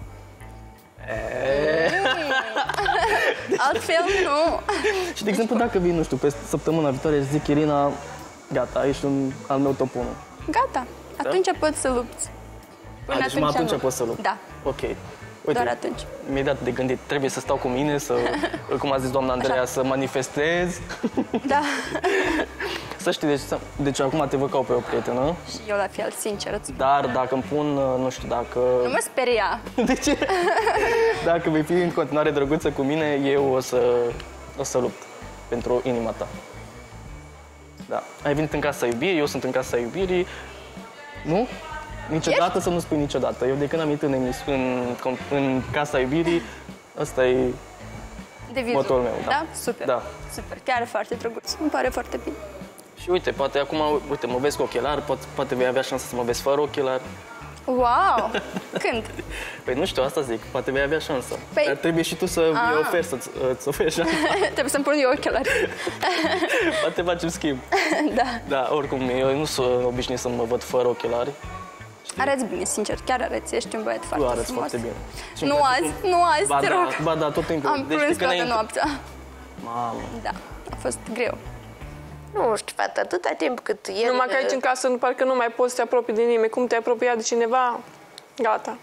Altfel, nu. Și, de exemplu, dacă vii, nu știu, pe săptămâna viitoare și zic, Irina, gata, ești al meu top 1. Gata. Atunci poți să lupți. Până atunci poți să lupți. Da. Ok. Uite, doar atunci. Mi-ai dat de gândit, trebuie să stau cu mine, să, cum a zis doamna Andreea, să manifestez. Da. Să știi, deci acum te văd ca pe o prietenă. Și eu la fel, sincer. Dar dacă îmi pun, nu știu, dacă... Nu mă speria. De ce? Dacă vei fi în continuare drăguță cu mine, eu o să lupt pentru inima ta. Da. Ai venit în casa iubirii, eu sunt în casa iubirii. Nu? Niciodată să nu spui niciodată. Eu de când am intrat în casa iubirii, ăsta e motorul meu. Da? Super. Da. Super. Chiar foarte drăguț. Îmi pare foarte bine. Și uite, poate acum, uite, mă vezi cu ochelari, poate vei avea șansa să mă vezi fără ochelari. Wow! Când? Păi nu știu, asta zic, poate vei avea șansa. Păi... Dar trebuie și tu să-mi oferi, să-ți oferi șansa. Trebuie să-mi pun eu ochelari. Poate facem schimb. Da. Da, oricum, eu nu sunt obișnuit să mă văd fără ochelari. Știi? Arăți bine, sincer, chiar arăți, ești un băiat foarte arăți frumos. foarte bine. Nu azi, te rog. Ba da, tot timpul. Am plâns toată noaptea. Mamă. Da, a fost greu. Nu știu, fată, atâta timp cât el... Numai că aici în casă parcă nu mai poți să te apropii de nimeni. Cum te-ai apropiat de cineva, gata.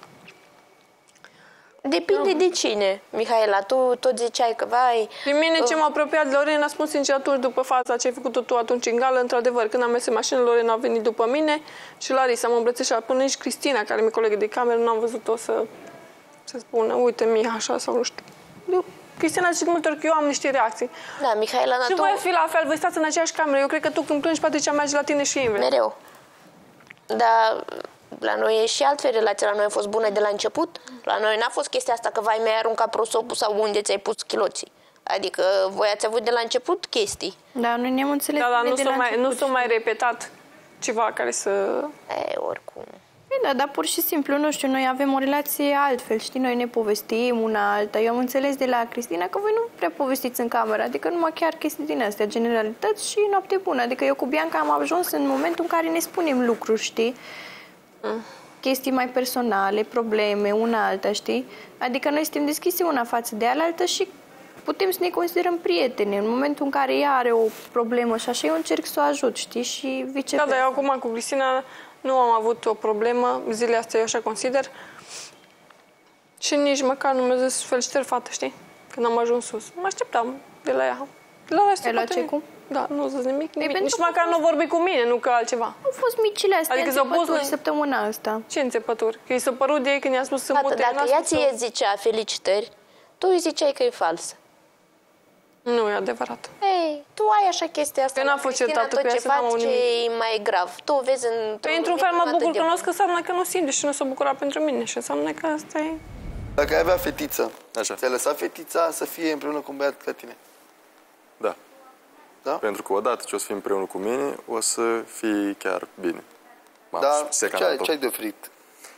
Depinde de cine, Mihaela. Tu tot ziceai că, vai... De mine ce m-a apropiat de Lorena, spun sincer, atunci după fața ce ai făcut tu atunci în gală, într-adevăr, când am mers în mașină, Lorena a venit după mine și Larisa mă îmbrățișat. Până nici Cristina, care mi-e colegă de cameră, nu am văzut-o să spună, uite, Miha, așa sau nu știu. Cristina zice multe ori că eu am niște reacții. Da, Mihaela, și voi fi la fel, voi stați în aceeași cameră. Eu cred că tu când plângi, poate ce merge la tine și invers. Mereu. Dar la noi e și altfel, relația la noi a fost bună de la început. La noi n-a fost chestia asta că, vai, mi-ai aruncat prosopul sau unde ți-ai pus chiloții. Adică voi ați avut de la început chestii. Da, noi ne-am înțeles. Da, dar nu s-a mai repetat ceva care să... oricum... Da, dar pur și simplu, nu știu, noi avem o relație altfel, știi, noi ne povestim una alta. Eu am înțeles de la Cristina că voi nu prea povestiți în cameră, adică numai chiar chestii din astea, generalități și noapte bună. Adică eu cu Bianca am ajuns în momentul în care ne spunem lucruri, știi? Chestii mai personale, probleme, una alta, știi? Adică noi suntem deschise una față de alaltă și putem să ne considerăm prietene. În momentul în care ea are o problemă și așa, eu încerc să o ajut, știi? Și viceversa. Da, dar eu acum cu Cristina nu am avut o problemă, zilele astea eu așa consider. Și nici măcar nu mi-a zis felicitări, fată, știi? Când am ajuns sus. Mă așteptam de la ea. De la restul la ce cum? Da, nu zis nimic. Nici măcar nu vorbi cu mine, nu că altceva. Au fost micile astea, adică înțepături săptămâna asta. Ce înțepături? Că i s-a părut de ei când i-a spus să mute. Dacă ea ție zicea felicitări, tu îi ziceai că e falsă. Nu e adevărat. Ei, tu ai așa chestia asta. Eu n-am fost certată cu ea, să n-am ce e mai grav. Tu vezi într-un fel mă bucur că nu că înseamnă că nu simte și nu s-a bucurat pentru mine și înseamnă că asta e... Dacă ai avea fetiță, ți-ai lăsat fetița să fie împreună cu un băiat ca tine? Da. Da? Pentru că odată ce o să fii împreună cu mine, o să fii chiar bine. Da? Ce ai de oferit?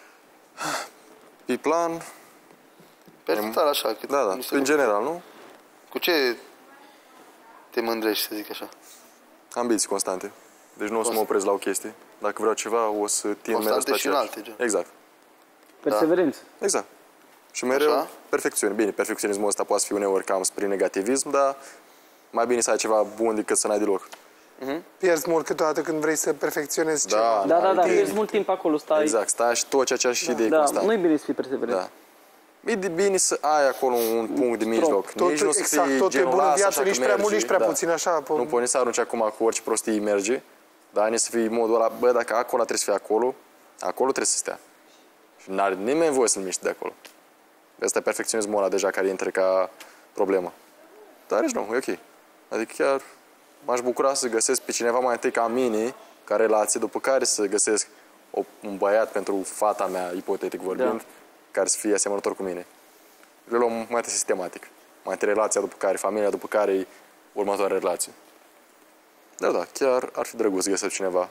Pe plan... Personal, așa. Da. În general, nu? Cu ce te mândrești, să zic așa? Ambiții constante. Deci nu o să mă opresc la o chestie. Dacă vreau ceva, o să tind mereu spre și înalte, gen. Exact. Perseverență. Da. Exact. Și mereu perfecțiune. Bine, perfecționismul ăsta poate fi uneori cam spre negativism, dar mai bine să ai ceva bun decât să n-ai deloc. Pierzi mult câteodată când vrei să perfecționezi ceva. Da, pierzi mult timp acolo, stai. Exact, stai și tot ceea ce și de constant. Nu e bine să fii perseverent. Da. E bine să ai acolo un punct de mijloc. Nici nu să fii tot e bun în viață, nici prea mult, nici prea puțin, așa. Nu poți să arunci acum cu orice prostie merge, dar nici să fii modul ăla, bă, dacă acolo trebuie să fie acolo, acolo trebuie să stea. Și n-are nimeni voie să-l miști de acolo. Asta e perfecționismul ăla deja care intră ca problemă. Dar nici nu, e ok. Adică chiar m-aș bucura să găsesc pe cineva mai întâi ca mine, ca relație, după care să găsesc un băiat pentru fata mea, ipotetic vorbind, care să fie asemănător cu mine. Le luăm mai întâi sistematic. Mai întâi relația, după care familia, după care următoarea relație. Dar da, chiar ar fi drăguț să găsesc cineva.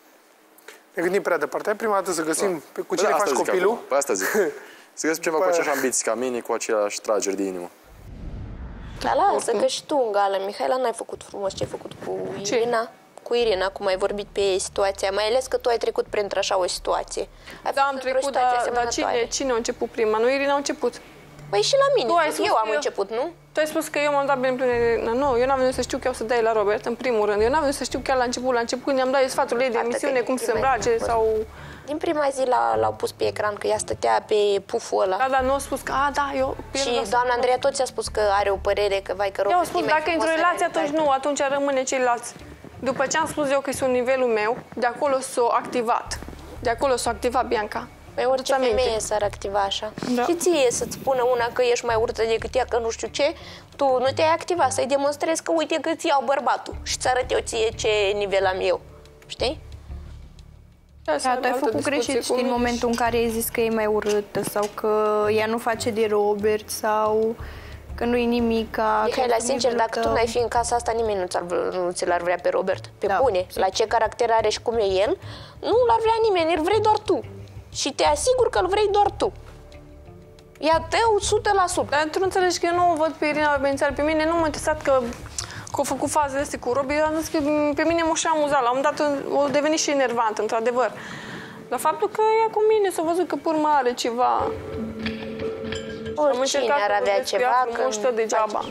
Ne gândim prea departe. Hai prima dată să găsim cu cine faci copilul. Pe asta zic. Să găsim ceva cu aceeași ambiții ca mine, cu aceleași trageri de inimă. Dar lasă că și tu în gală, Mihaela, n-ai făcut frumos ce ai făcut cu Irina. Cu Irina, cum ai vorbit pe situația, mai ales că tu ai trecut printr-așa o situație. Da, am trecut, dar cine a început prima? Nu, Irina a început. Păi și la mine, eu am început, nu? Tu ai spus că eu m-am dat bine. Nu, eu n-am venit să știu că o să dai la Robert, în primul rând. Eu n-am venit să știu chiar la început când i-am dat sfatul ei de emisiune, cum să se îmbrace sau... Din prima zi l-au pus pe ecran, că ea stătea pe puful ăla. Da, dar nu a spus că, eu... Și doamna Andreea tot ți-a spus că are o părere, că vai că Robert... Eu am spus, dacă într-o relație, atunci nu, atunci rămâne ceilalți. După ce am spus eu că e un nivelul meu, de acolo s-a activat. De acolo s-a activat Bianca. Păi orice femeie s-ar activa așa. Da. Și ție să-ți spună una că ești mai urâtă decât ea, că nu știu ce, tu nu te-ai activat, să-i demonstrezi că uite că ți iau bărbatul și ți arăt eu ție ce nivel am eu. Știi? Da, tu ai făcut greșit, știi, în momentul în care ai zis că e mai urâtă sau că ea nu face de Robert sau că nu e nimica. Mihaela, sincer, dacă tu n-ai fi în casa asta, nimeni nu ți l-ar vrea pe Robert. Pe bune, la ce caracter are și cum e el, nu l-ar vrea nimeni, îl vrei doar tu. Și te asigur că îl vrei doar tu. E a tău 100%. Dar tu nu înțelegi că eu nu o văd pe Irina Bențeal. Pe mine nu m-a interesat că a făcut fazele astea cu Robi. Eu am zis că pe mine m-a și amuzat. La un moment dat o devenit și enervant, într-adevăr. Dar faptul că ea cu mine s-a văzut că pe urmă are ceva... Oricine ar avea ceva când stă degeaba.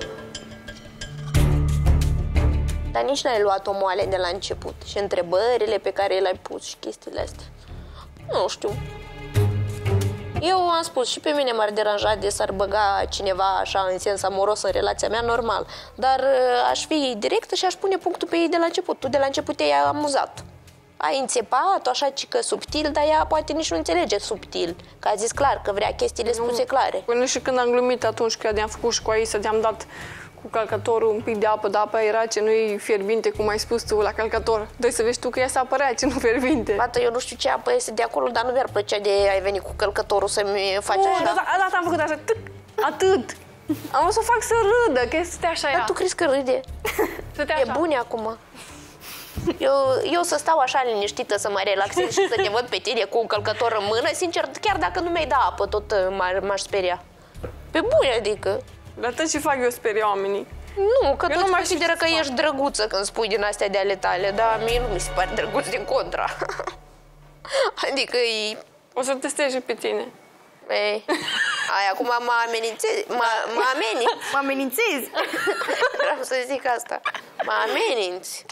Dar nici n-ai luat-o moale de la început. Și întrebările pe care le-ai pus și chestiile astea. Nu știu. Eu am spus, și pe mine m-ar deranja de s-ar băga cineva așa în sens amoros în relația mea, normal. Dar aș fi directă și aș pune punctul pe ei de la început. Tu de la început te-ai amuzat. Ai înțepat-o așa cică subtil, dar ea poate nici nu înțelege subtil. Că a zis clar, că vrea chestiile spuse clare. Până și când am glumit atunci că de-am făcut și cu Aisa, de-am dat cu calcatorul un pic de apă, dar apa era ce nu-i fierbinte, cum ai spus tu, la calcator. Doi să vezi tu că ea s-a apărea ce nu fierbinte. Bată, eu nu știu ce apă este de acolo, dar nu mi-ar plăcea de ai venit cu călcătorul să-mi faci așa. Da, am făcut așa, atât. Am vrut să fac să râdă, că este așa ea. Dar tu crezi că râde? E bune acum. Eu să stau așa liniștită, să mă relaxez și să te văd pe tine cu un călcător în mână, sincer, chiar dacă nu mi-ai da apă, tot m-aș speria. Pe bune, adică. Dar tot ce fac eu speria oamenii. Nu, că tu consideră că ești drăguță când spui din astea de ale tale, dar mie nu mi se pare drăguț, din contra. Adică e... O să testezi și pe tine. Ei, acum mă amenințezi. Mă amenințezi. Vreau să zic asta. Mă ameninți.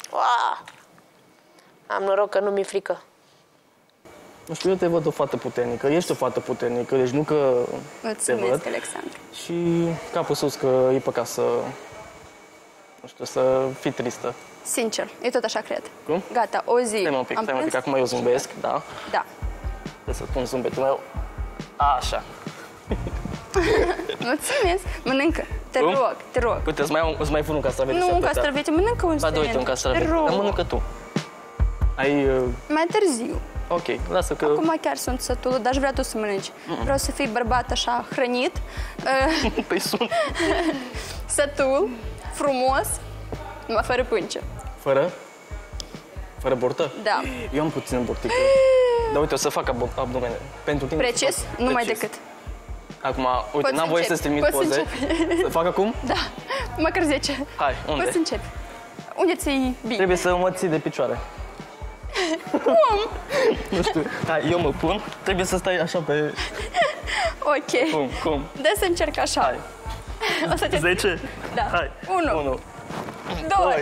Am noroc că nu mi-e frică. Nu știu, eu te văd o fată puternică. Ești o fată puternică, deci nu că te văd. Alexandru. Și capul sus că e păcat să... Nu știu, să fii tristă. Sincer, eu tot așa cred. Cum? Gata, o zi. Stai un pic, că acum eu zâmbesc, da? Da. Trebuie să pun zâmbetul meu. Așa. Nu țineți, mănâncă. te rog. Uite, îți mai pun un castravețe. Nu un castravețe, mănâncă un sandwich. Ba, uite, un castravețe. Dar mănâncă tu. Mai târziu. Ok, lasă că... Acum chiar sunt sătulă, dar aș vrea tu să mănânci. Vreau să fii bărbat așa, hrănit. Păi sunt. Sătul, frumos, numai fără pânce. Fără? Fără burtă? Da. Eu am puțin burtică. Dar uite, o să fac abdomene. Pentru tine. Precis? Numai decât. Acum, uite, n-am voie să-ți trimit poze. Să fac acum? Da, măcar 10. Hai, unde? Poți să începi. Unde ți-i bine? Trebuie să mă ții de picioare. Cum? Nu știu. Hai, eu mă pun. Trebuie să stai așa pe... Ok. Cum? Dă să încerc așa. Hai. O să te... 10? Da. Hai. 1. 2.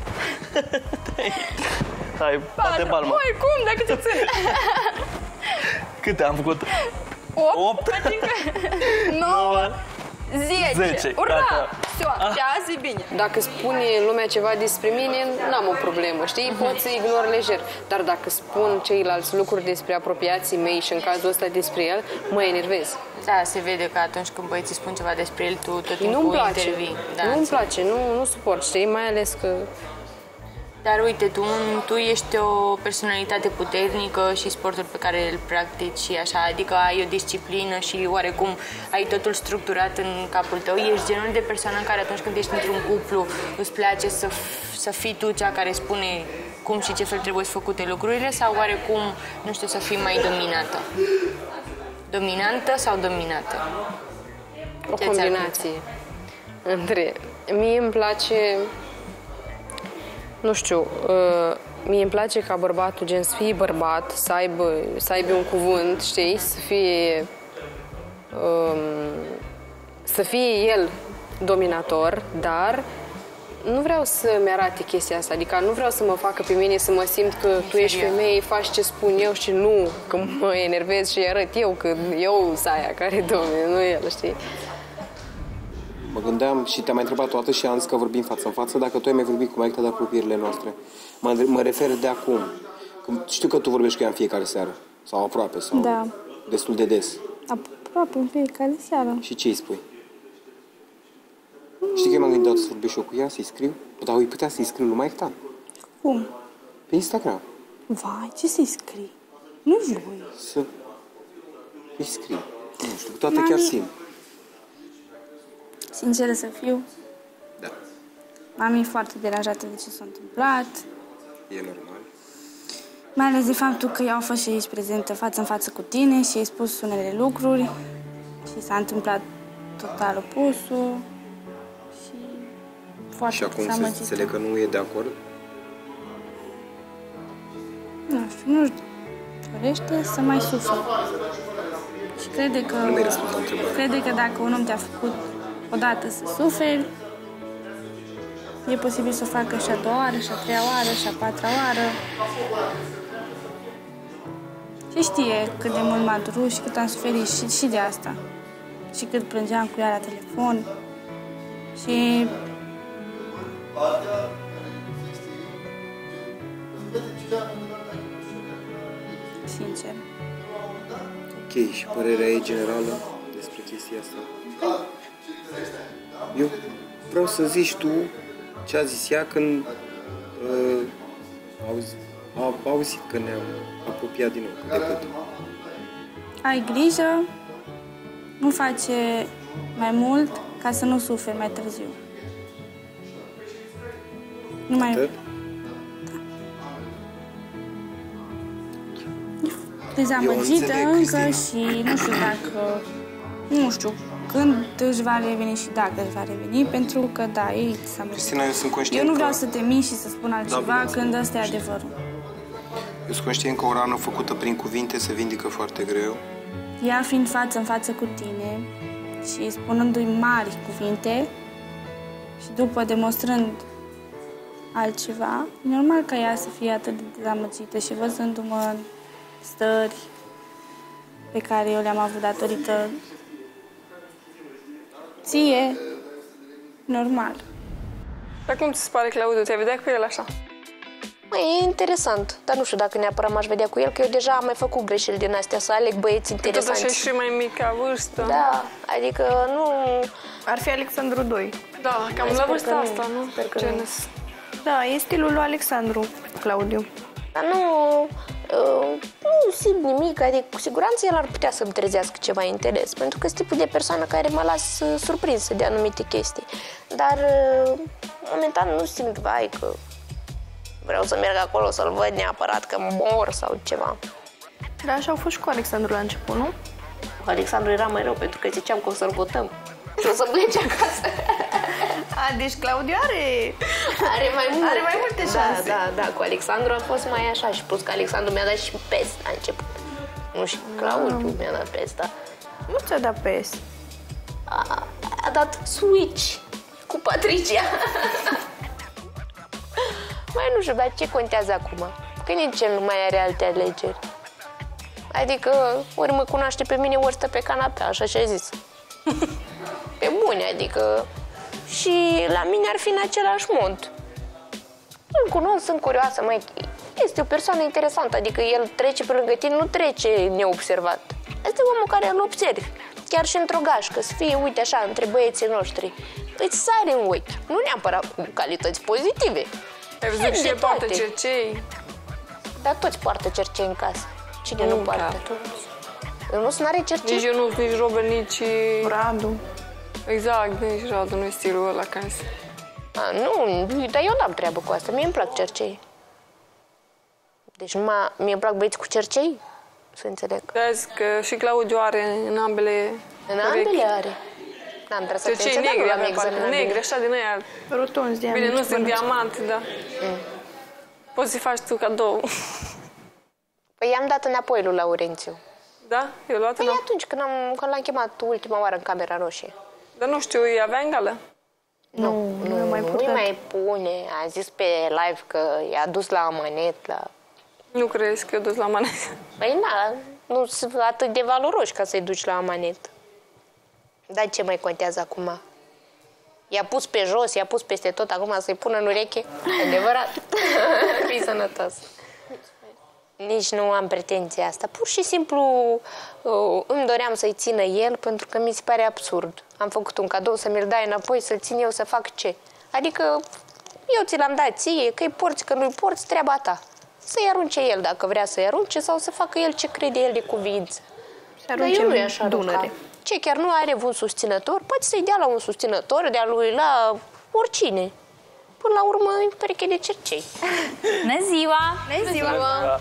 Hai, bate palma. Oi, cum? Dacă te ține. Câte am făcut? 8. 9. 10. Ura! Pe azi e bine. Dacă spune lumea ceva despre mine, n-am o problemă, știi? Pot să ignor lejer. Dar dacă spun ceilalți lucruri despre apropiații mei și în cazul ăsta despre el, mă enervez. Da, se vede că atunci când băieții spun ceva despre el, tu tot timpul intervii. Nu-mi place, nu suport, știi? Mai ales că... Dar uite, tu ești o personalitate puternică și sportul pe care îl practici și așa, adică ai o disciplină și oarecum ai totul structurat în capul tău. Ești genul de persoană în care atunci când ești într-un cuplu îți place să fii tu cea care spune cum și ce fel trebuie să făcute lucrurile sau oarecum, nu știu, să fii mai dominată? Dominantă sau dominată? O combinație între... Mie îmi place... Nu știu, mie îmi place ca bărbatul, gen, să fie bărbat, să aibă un cuvânt, știi, să fie el dominator, dar nu vreau să-mi arate chestia asta, adică nu vreau să mă facă pe mine să mă simt că tu ești femeie, faci ce spun eu și nu, că mă enervez și arăt eu că eu sunt aia care domine, nu el, știi? Mă gândeam și te-am mai întrebat toată și am zis că vorbim față în față, dacă tu ai mai vorbit cu maică de apropierile noastre. Mă refer de acum. Știu că tu vorbești cu ea în fiecare seară, sau aproape, sau destul de des. Aproape în fiecare seară. Și ce îi spui? Știi că m-am gândit să vorbesc și eu cu ea, să-i scriu? Dar îi putea să-i scriu lui maică ta. Cum? Pe Instagram. Vai, ce să-i scrii? Nu voi. Să-i scriu. Nu știu, toate chiar simt. Sinceră să fiu, da. Mami e foarte deranjată de ce s-a întâmplat. E normal. Mai ales de faptul că eu am fost și aici prezentă față în față cu tine și ai spus unele lucruri și s-a întâmplat total opusul și foarte și acum se înțeleg că nu e de acord? Nu știu, nu dorește să mai suferi. Și crede că dacă un om te-a făcut odată să suferi, e posibil să o facă și a doua oară, și a treia oară, și a patra oară. Și știe cât de mult m-a durut și cât am suferit și de asta. Și cât plângeam cu ea la telefon. Și... Sincer. Ok, și părerea ei generală despre chestia asta? Eu vreau să zici tu ce a zis ea când a auzit că ne-am apropiat din nou de cât. Ai grijă, nu face mai mult ca să nu suferi mai târziu. Nu mai... Atât? Dezamăgită încă și nu știu dacă... Nu știu când își va reveni și dacă își va reveni, pentru că, da, ei Cristina, eu sunt conștient eu nu vreau să te minți și să spun altceva când ăsta e adevărul. Eu sunt conștient că o rană făcută prin cuvinte se vindică foarte greu. Ea fiind față în față cu tine și spunându-i mari cuvinte și după demonstrând altceva, e normal ca ea să fie atât de dezamăgită și văzându-mă în stări pe care eu le-am avut datorită ție, normal. Dar cum ți se pare, Claudiu? Te-ai vedea cu el așa? E interesant, dar nu știu dacă neapărat m-aș vedea cu el, că eu deja am mai făcut greșeli din astea, să aleg băieți interesanți. Tot așa și mai mic ca vârstă. Da, adică nu... Ar fi Alexandru 2. Da, cam la vârsta asta, nu? Sper că nu. Da, e stilul lui Alexandru, Claudiu. Dar nu simt nimic, adică cu siguranță el ar putea să-mi trezească ceva interes, pentru că sunt tipul de persoană care mă las surprinsă de anumite chestii. Dar momentan nu simt, vai, că vreau să merg acolo să-l văd neapărat că mor sau ceva. Dar așa au fost și cu Alexandru la început, nu? Cu Alexandru era mai rău, pentru că ziceam că o să-l votăm și o să plece acasă. Deci Claudiu are mai multe șanse. Da, cu Alexandru a fost mai așa și plus că Alexandru mi-a dat și PES la început. Nu, și Claudiu mi-a dat PES, da. Nu ți-a dat PES. A dat Switch cu Patricia. Mai nu știu, dar ce contează acum? Că nici el nu mai are alte alegeri. Adică ori mă cunoaște pe mine, ori stă pe canapea, așa și-a zis. Pe bune, adică... Și la mine ar fi în același mod. Îl cunosc, sunt curioasă, mai este o persoană interesantă, adică el trece pe lângă tine, nu trece neobservat. Este omul care îl observi, chiar și într-o gașcă, să fie, uite așa, între băieții noștri. Îți sare în ochi, nu neapărat cu calități pozitive. Ai văzut și el poartă cercei? Dar toți poartă cercei în casă. Cine nu poartă? Eu nu sunt, are cercei? Nici eu nu, nici Robert, nici Radu. Exact, nici Radu, nu e stilul ăla acasă. Nu, dar eu n-am treabă cu asta, mie îmi plac cercei. Deci mie îmi plac băieți cu cercei, să înțeleg. Vezi că și Claudiu are în ambele În ambele are. N-am interesat cercei negri, așa din aia. Rotunzi de bine, nu sunt diamant, da. Poți să-i faci tu cadou. Păi i-am dat înapoi lui Laurențiu. Da? Eu luat păi atunci când l-am chemat ultima oară în Camera Roșie. Dar nu știu, îi avea în gală? Nu mai pune. A zis pe live că i-a dus la amanet. Nu crezi că i-a dus la amanet? Păi nu sunt atât de valoroși ca să-i duci la amanet. Dar ce mai contează acum? I-a pus pe jos, i-a pus peste tot, acum să-i pună în ureche? Adevărat. Fii sănătos. Nici nu am pretenția asta. Pur și simplu îmi doream să-i țină el pentru că mi se pare absurd. Am făcut un cadou să mi-l dai înapoi, să-l țin eu să fac ce? Adică eu ți l-am dat ție, că-i porți, că nu-i porți, treaba ta. Să-i arunce el dacă vrea să-i arunce sau să facă el ce crede el de cuvință. Dar eu nu e așa Dunăre. Ce, chiar nu are un susținător? Poate să-i dea la un susținător de-a lui, la oricine. Până la urmă, e pereche de cercei. Bună ziua! Bună ziua!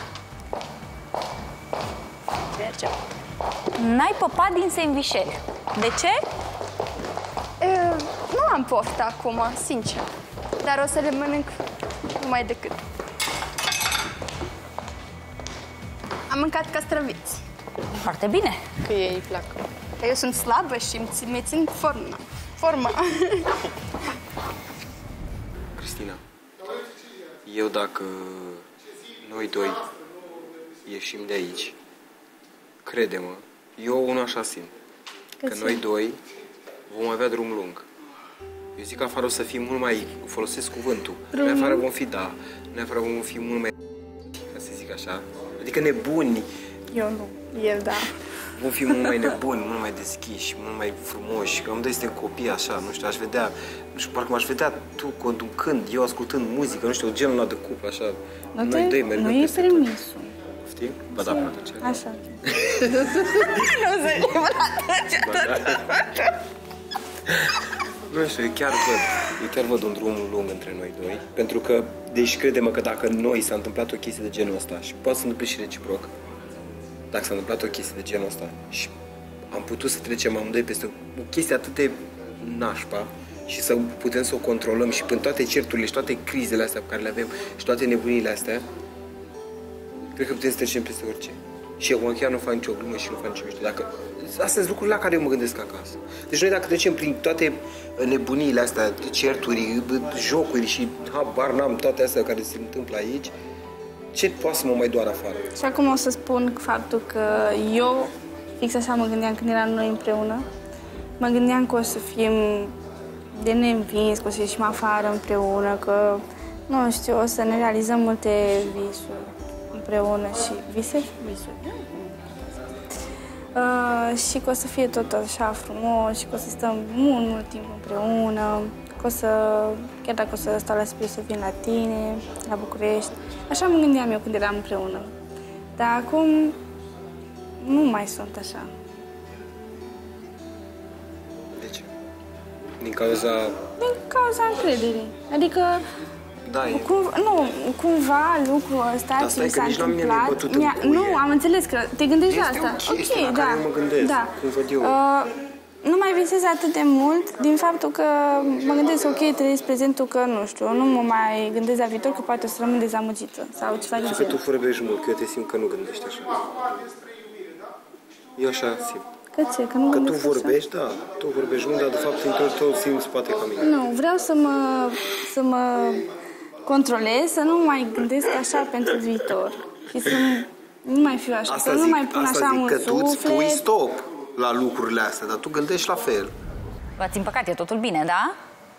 N-ai păpat din sandvișeri. De ce? Nu am poftă acum, sincer. Dar o să le mănânc numai decât. Am mâncat castraveți. Foarte bine. Că ei îi plac. Eu sunt slabă și mi țin forma. Cristina, eu dacă noi doi ieșim de aici, crede-mă, eu unul așa simt, că noi doi vom avea drum lung. Eu zic că afară o să fim mult mai, folosesc cuvântul, noi afară vom fi, noi afară vom fi mult mai, ca să zic așa, adică nebuni. Eu nu, el da. Vom fi mult mai nebuni, mult mai deschiși, mult mai frumoși, că amândoi suntem copii așa, nu știu, aș vedea, nu știu, parcă m-aș vedea tu conducând, eu ascultând muzică, nu știu, genul ăla de cuplă, așa, noi doi mergând peste tot. Nu e permisul. Știi? Ba da, până atunci. Așa. Nu se Nu știu, eu chiar văd un drum lung între noi doi, pentru că, deci crede-mă că dacă noi s-a întâmplat o chestie de genul ăsta și poate să întâmple și reciproc, dacă s-a întâmplat o chestie de genul ăsta și am putut să trecem amândoi peste o chestie atât de nașpa și să putem să o controlăm și prin toate certurile și toate crizele astea pe care le avem și toate nebunile astea, cred că putem să trecem peste orice. Și eu chiar nu fac nicio glumă și nu fac nicio mișto. Astea sunt lucruri la care eu mă gândesc acasă. Deci noi dacă trecem prin toate nebuniile astea, certuri, jocuri și habar n-am toate astea care se întâmplă aici, ce poate să mă mai doară afară? Și acum o să spun faptul că eu, fix așa mă gândeam când eram noi împreună, mă gândeam că o să fim de neînvins, că o să ieșim afară împreună, că Nu știu, o să ne realizăm multe visuri împreună și visuri. Și că o să fie tot așa frumos și că o să stăm mult timp împreună, că o să, chiar dacă o să stau la Sibiu, să vin la tine, la București. Așa mă gândeam eu când eram împreună. Dar acum nu mai sunt așa. De ce? Din cauza... Din cauza încrederii. Adică da, cumva lucrul ăsta ce mi s-a întâmplat... Nu, am înțeles că te gândești la asta. Ok, da. Mă gândesc, cum văd eu. Nu mai visez atât de mult din faptul că mă gândesc, ok, trăiesc prezentul, că nu știu, nu mă mai gândesc la viitor, că poate o să rămân dezamăgită sau ceva de genul. Că tu vorbești mult, că eu te simt că nu gândești așa. Eu așa simt. Că ce? Că nu tu vorbești, da, tu vorbești mult, dar de fapt interior tău simți poate ca mine. Nu, vreau să mă controlez, să nu mai gândesc așa pentru viitor și să nu mai fiu așa, să nu mai pun așa un suflet. Tu îți pui stop la lucrurile astea, dar tu gândești la fel. V-ați împăcat, e totul bine, da?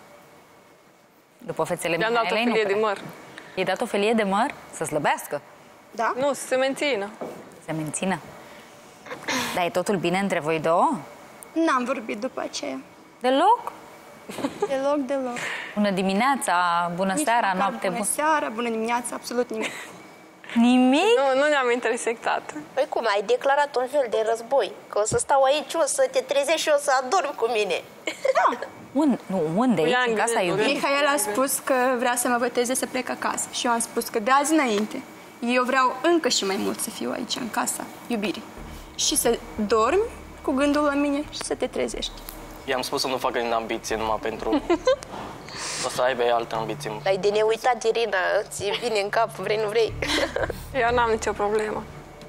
După fețele mele, I-am dat o felie de măr. I-ai dat o felie de măr? Să slăbească? Da. Nu, să se mențină. Se mențină? Dar e totul bine între voi două? N-am vorbit după aceea. Deloc? Deloc. Bună dimineața, bună seara, noapte bună. Bună seara, bună dimineața, absolut nimic. Nimic? Nu ne-am intersectat. Păi cum, ai declarat un fel de război? Că o să stau aici, o să te trezești și o să adorm cu mine. Da. Unde? Aici, în casa iubirii? Mihail a spus că vrea să mă boteze să plec acasă. Și eu am spus că de azi înainte eu vreau încă și mai mult să fiu aici, în casa iubirii. Și să dormi cu gândul la mine și să te trezești. I-am spus să nu facă din ambiție numai pentru... O să aibă altă ambiție. Ai de neuitat, Irina, ți vine în cap, vrei, nu vrei. Eu n-am nicio problemă.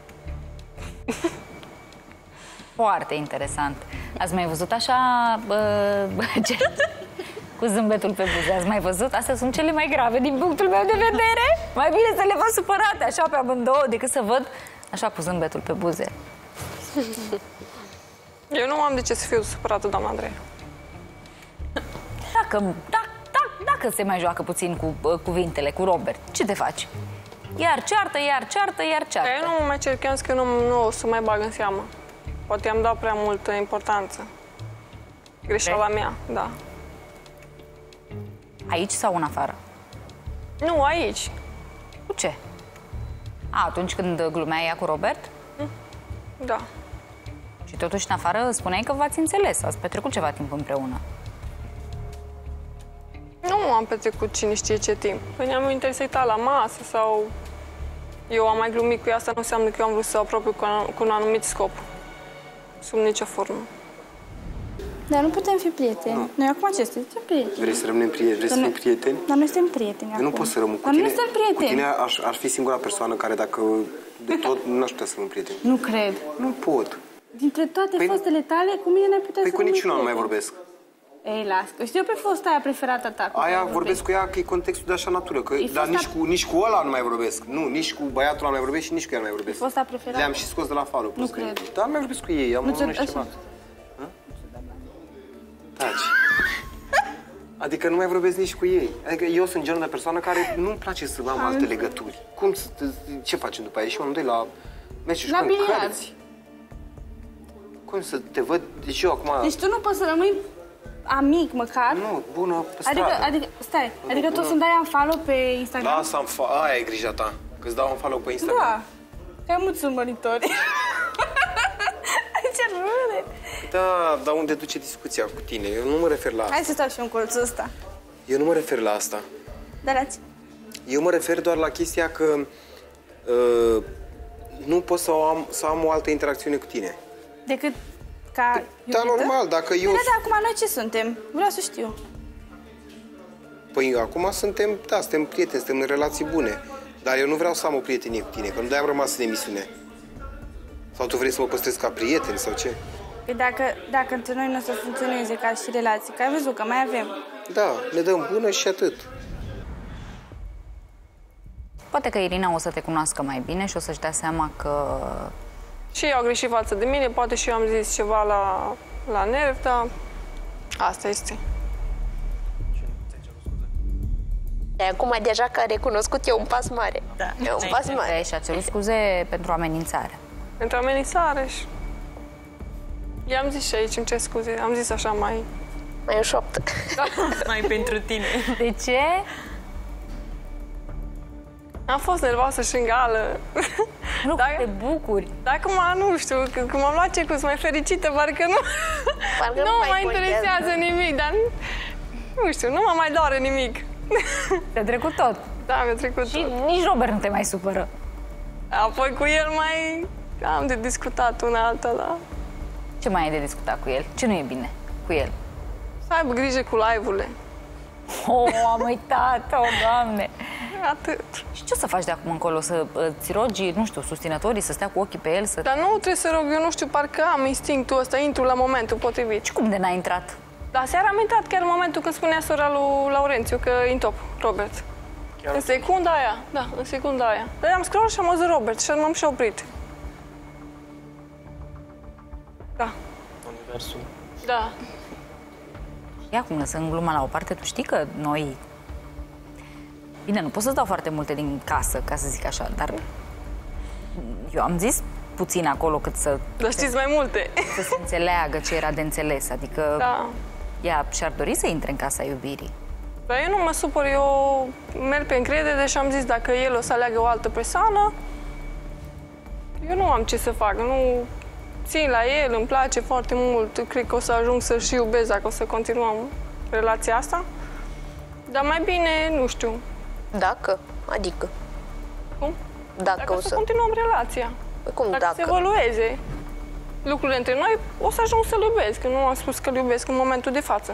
Foarte interesant. Ați mai văzut așa... cu zâmbetul pe buze, ați mai văzut? Astea sunt cele mai grave din punctul meu de vedere. Mai bine să le văd supărate așa pe amândouă decât să văd așa cu zâmbetul pe buze. Eu nu am de ce să fiu supărată, doamna Andreea. Dacă se mai joacă puțin cu cuvintele, cu Robert, ce te faci? Iar ceartă. Eu nu mă mai cer, că nu o să mai bag în seamă. Poate i-am dat prea multă importanță. Greșeala mea, da. Aici sau în afară? Nu, aici. Cu ce? Atunci când glumeai ea cu Robert? Da. Și totuși în afară spuneai că v-ați înțeles, ați petrecut ceva timp împreună. Nu am petrecut cine știe ce timp. Păi ne-am intersectat la masă sau... Eu am mai glumit cu ea, asta nu înseamnă că eu am vrut să apropiu cu un anumit scop. Sub nicio formă. Dar nu putem fi prieteni. No. Noi acum ce suntem prieteni? Vrei să rămânem prieteni? Vrei să fim prieteni? Dar noi suntem prieteni acum. Eu nu pot să rămân cu tine. Dar noi suntem prieteni. Cu tine ar fi singura persoană care dacă de tot nu aș putea să rămân prieteni. Nu cred. Nu pot. Dintre toate fostele tale, cu mine n-ai putea să rămâi prieteni. Păi cu niciuna nu mai vorbesc. Ei, las. Știu pe fosta aia preferată ta. Aia vorbesc cu ea că e contextul de așa natură. Că, dar nici cu ăla nu mai vorbesc. Nu, nici cu băiatul ăla nu mai vorbesc și nici cu ea nu mai vorbesc. E fosta preferată? Le-am și scos de la follow. Nu cred. Dar nu mai vorbesc cu ei. Am nu ceva. Taci. Adică nu mai vorbesc nici cu ei. Adică eu sunt genul de persoană care nu-mi place să am alte legături. Ce facem după aia? Și amândoi la... Mergi și jucăm cărți. Cum să te văd? Deci eu acum... Deci tu nu poți să rămâi amic măcar? Nu, bună pe stradă. Adică tu să-mi dai unfollow pe Instagram? Lasă-mi aia e grija ta. Că-ți dau unfollow pe Instagram. Da. Că ai mulți urmăritori. Ce râde. Da, dar unde duce discuția cu tine? Eu nu mă refer la asta. Hai să stau și în colțul ăsta. Eu nu mă refer la asta. Dar la ce? Eu mă refer doar la chestia că nu pot să am o altă interacțiune cu tine. Decât ca da, normal, dacă eu... Da, acum noi ce suntem? Vreau să știu. Păi acum suntem prieteni, suntem în relații bune. Dar eu nu vreau să am o prietenie cu tine, că nu de-aia am rămas în emisiune. Sau tu vrei să mă păstrezi ca prieten sau ce? Păi dacă între noi nu o să funcționeze ca și relații, că ai văzut că mai avem. Da, ne dăm bună și atât. Poate că Irina o să te cunoască mai bine și o să-și dea seama că... Și eu au greșit față de mine, poate și eu am zis ceva la nerv, dar asta este. Acum deja că a recunoscut, e un pas mare. Da. E un pas mare. Și a cerut scuze pentru amenințare. Pentru amenințare și... I-am zis și aici, îmi cer scuze. Am zis așa mai... Mai în șoaptă. Da. Mai pentru tine. De ce? Am fost nervoasă și în gală. Nu, te bucuri. Dacă nu știu, când m-am luat cecus mai fericită, parcă nu... Parcă nu mă interesează nimic, dar nu știu, nu mă mai doare nimic. Te-a trecut tot? Da, mi-a trecut și tot. Nici Robert nu te mai supără. Apoi cu el mai am de discutat una alta, da. Ce mai ai de discutat cu el? Ce nu e bine cu el? Să aibă grijă cu live-urile. Am uitat-o, Doamne! Atât. Și ce o să faci de acum încolo? Să ți rogi, nu știu, susținătorii să stea cu ochii pe el? Să... Dar nu trebuie să rog, eu nu știu, parcă am instinctul ăsta, intru la momentul potrivit. Și cum de n-ai intrat? Da, seara am intrat chiar în momentul când spunea sora lui Laurențiu că e în top, Robert. Chiar în secunda aia, da, în secunda aia. Dar am scrollat și am văzut Robert și m-am și oprit. Da. Universul. Da. Și acum, lăsând gluma la o parte, tu știi că noi... Bine, nu pot să-ți dau foarte multe din casă, ca să zic așa, dar eu am zis puțin acolo cât să... Dar știți mai multe. Să se înțeleagă ce era de înțeles, adică da. Ea și-ar dori să intre în casa iubirii. Dar eu nu mă supăr, eu merg pe încredere și am zis dacă el o să aleagă o altă persoană, eu nu am ce să fac, nu țin la el, îmi place foarte mult, cred că o să ajung să-l și iubesc dacă o să continuăm relația asta, dar mai bine, nu știu. Dacă? Adică? Cum? Dacă o să continuăm relația. Cum dacă? Se evolueze lucrurile între noi, o să ajung să-l iubesc, că nu am spus că-l iubesc în momentul de față.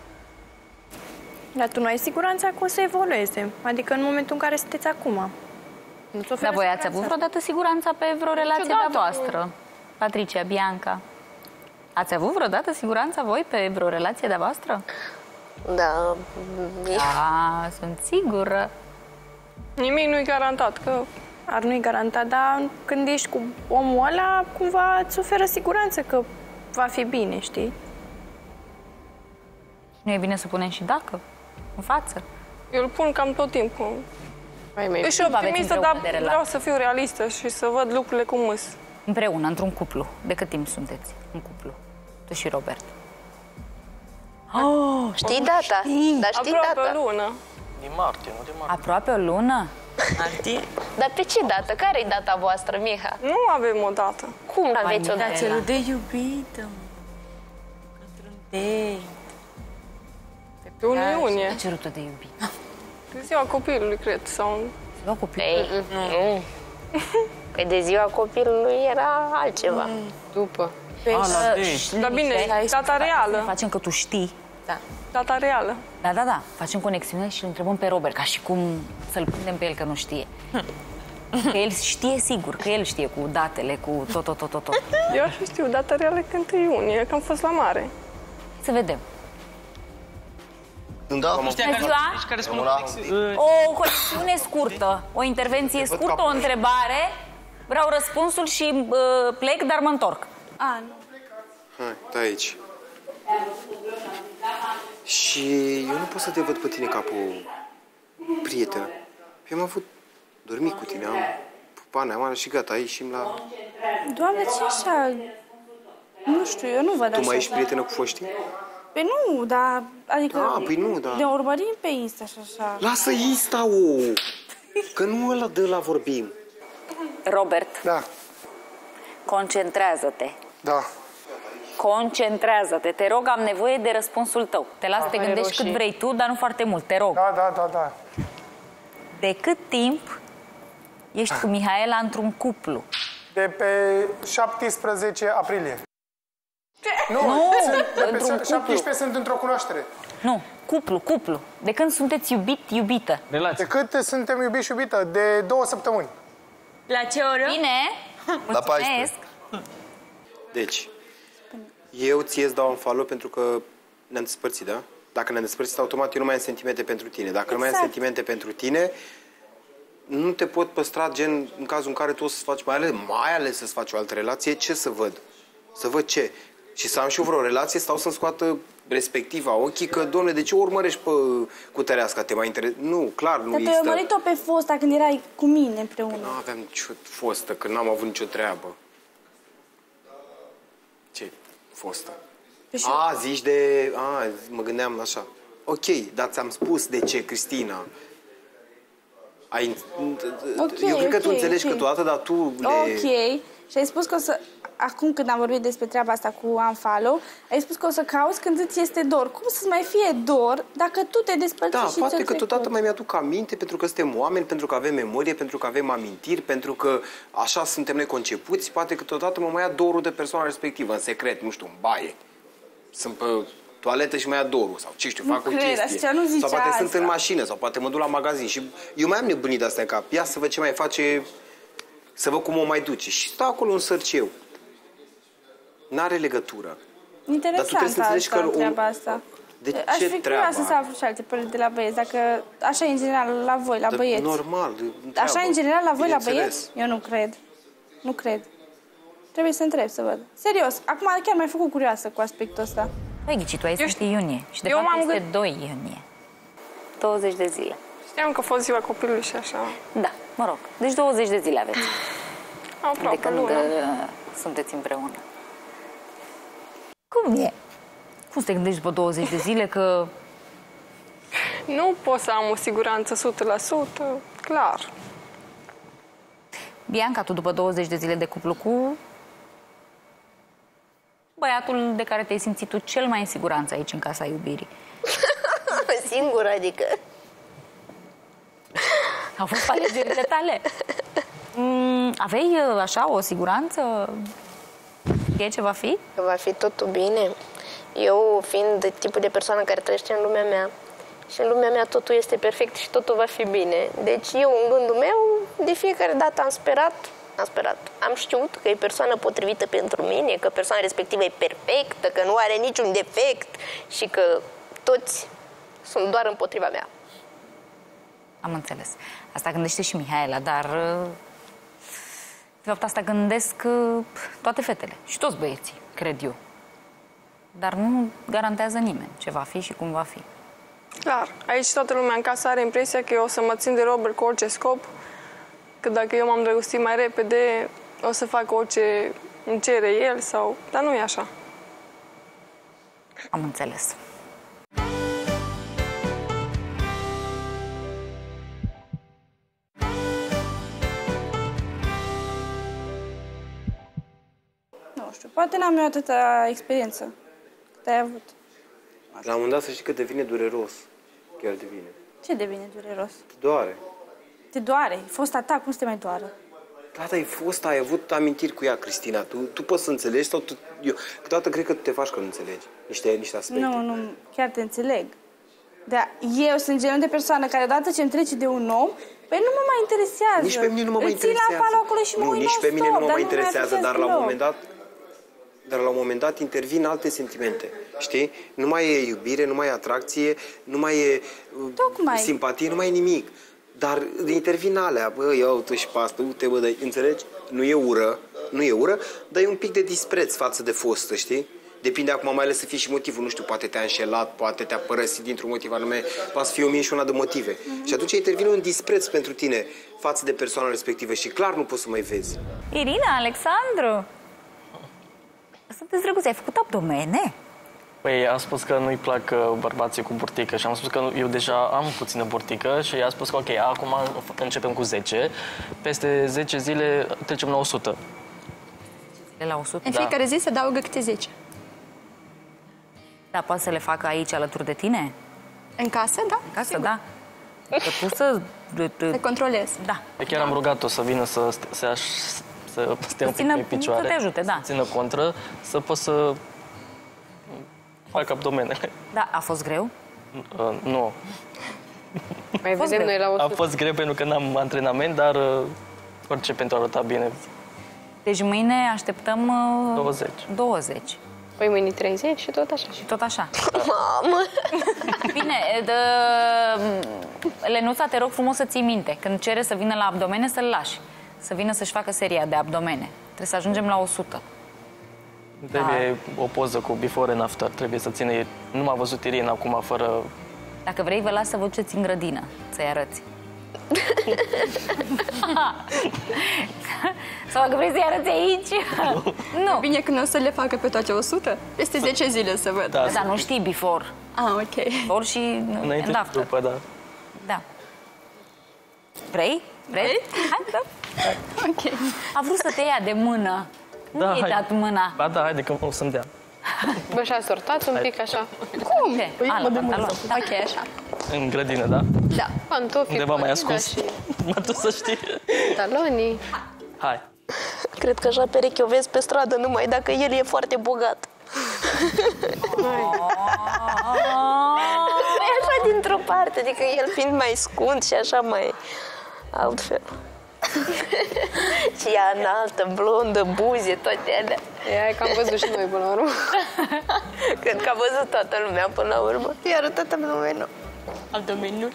Dar tu nu ai siguranța că o să evolueze, adică în momentul în care sunteți acum. Dar voi ați avut vreodată siguranța pe vreo relație de-a voastră? Patricia, Bianca, ați avut vreodată siguranța voi pe vreo relație de-a voastră? Da. Da, sunt sigură. Nimic nu-i garantat, că... Nu-i garantat, dar când ești cu omul ăla, cumva îți oferă siguranță că va fi bine, știi? Nu e bine să punem și dacă în față? Eu îl pun cam tot timpul. Eu și optimistă, dar vreau să fiu realistă și să văd lucrurile cum îs. Împreună, într-un cuplu. De cât timp sunteți în cuplu? Tu și Robert. Oh, știi data? Dar știi aproape data? O lună. Din martie, nu de martie. Aproape o lună? Martie? Dar pe ce dată? Care e data voastră, Miha? Nu avem o dată. Cum nu aveți o dată? Dați-l de iubită, într-un date. Pe 1 iunie. A cerut-o de iubit. De ziua copilului, cred, sau... Ziua copilului? Nu. Că de ziua copilului era altceva. După. Dar bine, data reală. Facem că tu știi. Da. Data reală. Da. Facem conexiune și îl întrebăm pe Robert, ca și cum să-l prindem pe el că nu știe. Că el știe sigur, că el știe cu datele, cu tot. Eu așa știu, data reală că 1 iunie, că am fost la mare. Să vedem. Da, o conexiune scurtă, o intervenție scurtă, o întrebare. Vreau răspunsul și plec, dar mă întorc. Nu. Hai, stai aici. Și eu nu pot să te văd pe tine ca pe o prietenă. Eu am avut dormit cu tine, am pupat, ne-am și gata, ieșim la... Doamne, ce așa? Nu știu, eu nu văd așa. Tu mai ești prietenă cu foștii? Păi nu, dar... Adică... Păi nu, da. Ne urmărim pe Insta și așa. Lasă Insta-o! Că nu ăla de la vorbim. Robert. Da. Concentrează-te. Da. Concentrează-te. Te rog, am nevoie de răspunsul tău. Te las să te gândești cât vrei tu, dar nu foarte mult. Te rog. Da. De cât timp ești cu Mihaela într-un cuplu? De pe 17 aprilie. Nu, într-un cuplu. 17 sunt într-o cunoaștere. Nu, cuplu. De când sunteți iubit-iubită? De cât suntem iubiți și iubită? De 2 săptămâni. La ce oră? Bine. La 14. Deci, eu ție-ți dau un follow pentru că ne-am despărțit, da? Dacă ne-am despărțit, automat eu nu mai am sentimente pentru tine. Dacă nu mai am sentimente pentru tine, nu te pot păstra, gen, în cazul în care tu o să-ți faci, mai ales să-ți faci o altă relație, ce să văd? Să văd ce? Și să am și eu vreo relație, stau să-mi scoată respectiva ochii că, domnule, de ce o urmărești pe Cutereasca? Te mai interesează? Nu, clar, nu există. Te-ai urmărit-o pe fosta când erai cu mine împreună. Nu aveam nicio fostă, că n-am avut nicio treabă. Ce fostă? Zici de... mă gândeam așa. Ok, dar ți-am spus de ce, Cristina. Eu cred că tu înțelegi câteodată, dar tu le... Ok. Și ai spus că o să... Acum când am vorbit despre treaba asta cu Unfollow, ai spus că o să cauți când îți este dor. Cum să-ți mai fie dor dacă tu te despărți și poate că totodată mai mi-aduc aminte, pentru că suntem oameni, pentru că avem memorie, pentru că avem amintiri, pentru că așa suntem noi concepuți, poate că totodată mă mai ia dorul de persoana respectivă, în secret, nu știu, în baie. Sunt pe toaletă și mă ia dorul, sau ce știu, fac o chestie. Sau poate sunt în mașină, sau poate mă duc la magazin și eu mai am nebunii de-astea în cap. Ia să văd ce mai face, să văd cum o mai duce. Și stau acolo în sărci eu. N-are legătură. Interesant asta, treaba asta. De ce Aș fi curioasă să aflu și alte păreri de la băieți, dacă așa e în general la voi, la băieți. Normal. Așa e în general la voi, la băieți? Eu nu cred. Nu cred. Trebuie să întreb, să văd. Serios, acum chiar m-ai făcut curioasă cu aspectul ăsta. Păi, Ghici, tu ai zis iunie și de fapt este 2 iunie. 20 de zile. Știam că a fost ziua copilului și așa. Da, mă rog. Deci 20 de zile aveți. Aproape de când sunteți împreună. Cum e? Cum să te gândești după 20 de zile că... Nu pot să am o siguranță 100%, clar. Bianca, tu după 20 de zile de cuplu cu băiatul de care te-ai simțit tu cel mai în siguranță aici, în Casa Iubirii. Singur, adică? Au fost alegerile tale. Aveai așa o siguranță? Știi ce va fi? Că va fi totul bine. Eu, fiind tipul de persoană care trăiește în lumea mea, și în lumea mea totul este perfect și totul va fi bine. Deci eu, în gândul meu, de fiecare dată am sperat. Am știut că e persoana potrivită pentru mine, că persoana respectivă e perfectă, că nu are niciun defect și că toți sunt doar împotriva mea. Am înțeles. Asta gândește și Mihaela, dar de fapt asta gândesc toate fetele și toți băieții, cred eu. Dar nu garantează nimeni ce va fi și cum va fi. Clar. Aici toată lumea în casă are impresia că eu o să mă țin de Robert cu orice scop, că dacă eu m-am drăgostit mai repede, o să fac orice îmi cere el sau... Dar nu e așa. Am înțeles. Nu știu, poate n-am eu atâta experiență cât ai avut. La un moment dat să știi că devine dureros. Chiar devine. Ce devine dureros? Te doare. Te doare? E fosta ta, cum să te mai doară? Da, dar e fosta, ai avut amintiri cu ea, Cristina. Tu poți să înțelegi sau eu câteodată cred că tu te faci că nu înțelegi niște aspecte. Nu, chiar te înțeleg. Dar eu sunt genul de persoană care odată ce îmi trece de un om, păi nu mă mai interesează. Nici pe mine nu mă mai interesează. Acolo și nu, nici pe mine nu mă mai interesează, dar la un moment dat intervin alte sentimente, știi? Nu mai e iubire, nu mai e atracție, nu mai e simpatie, nu mai e nimic. Dar intervin alea, bă, ia uite și pe asta, uite, bă, înțelegi? Nu e ură, dar e un pic de dispreț față de fostă, știi? Depinde acum mai ales să fie și motivul, nu știu, poate te-a înșelat, poate te-a părăsit dintr-un motiv anume, poate să fie o mie și una de motive. Și atunci intervine un dispreț pentru tine față de persoana respectivă și clar nu poți să mai vezi. Irina, Alexandru, sunteți drăguți, ai făcut abdomene? Păi, am spus că nu-i plac bărbații cu burtică și am spus că eu deja am puțină burtică și a spus că ok, acum începem cu 10, peste 10 zile trecem la 100. La 100? În fiecare zi se adaugă câte 10. Da, poate să le facă aici alături de tine? În casă, da. În casă, da. Că tu să controlezi. Da. Chiar am rugat-o să vină să stea un pic pe picioare. Să te ajute, da. Să țină contră, să pot să fac abdomenele. Da, a fost greu? Nu. Mai vedem noi la 100. A fost greu pentru că n-am antrenament, dar orice pentru a arăta bine. Deci mâine așteptăm 20. Păi mâine 30 și tot așa. Și tot așa. Mamă! Bine, Lenuța, te rog frumos să ții minte. Când cere să vină la abdomene, să-l lași. Să vină să-și facă seria de abdomene. Trebuie să ajungem la 100. Trebuie o poză cu before and after. Trebuie să ține... Nu m-a văzut Irina acum fără... Dacă vrei, vă las să vă duceți în grădină, să-i arăți. Sau dacă vrei să-i arăți aici? Nu. Bine că nu o să le facă pe toate 100. Peste 10 zile să văd. Da, dar nu știi before. Ah, ok. Before și înainte și după, da. Da. Vrei? Vrei? Hai, da. Ok. A vrut să te ia de mână. Nu i-ai dat mâna. Ba da, haide că o să-mi dea. Bă, și-a sortat un pic așa. Cum? Păi, mă de mână. Ok, așa. În grădină, da? Da. Pantofii, undeva mai ascuns. Mă tu să știi. Talonii. Hai. Cred că așa pereche o vezi pe stradă numai dacă el e foarte bogat. E așa dintr-o parte, adică el fiind mai scund și așa mai altfel. Și ea înaltă, blondă, buze, toate alea. E că am văzut și noi până la urmă. Cred că a văzut toată lumea până la urmă. I-a arătat abdomenul. Abdomenul?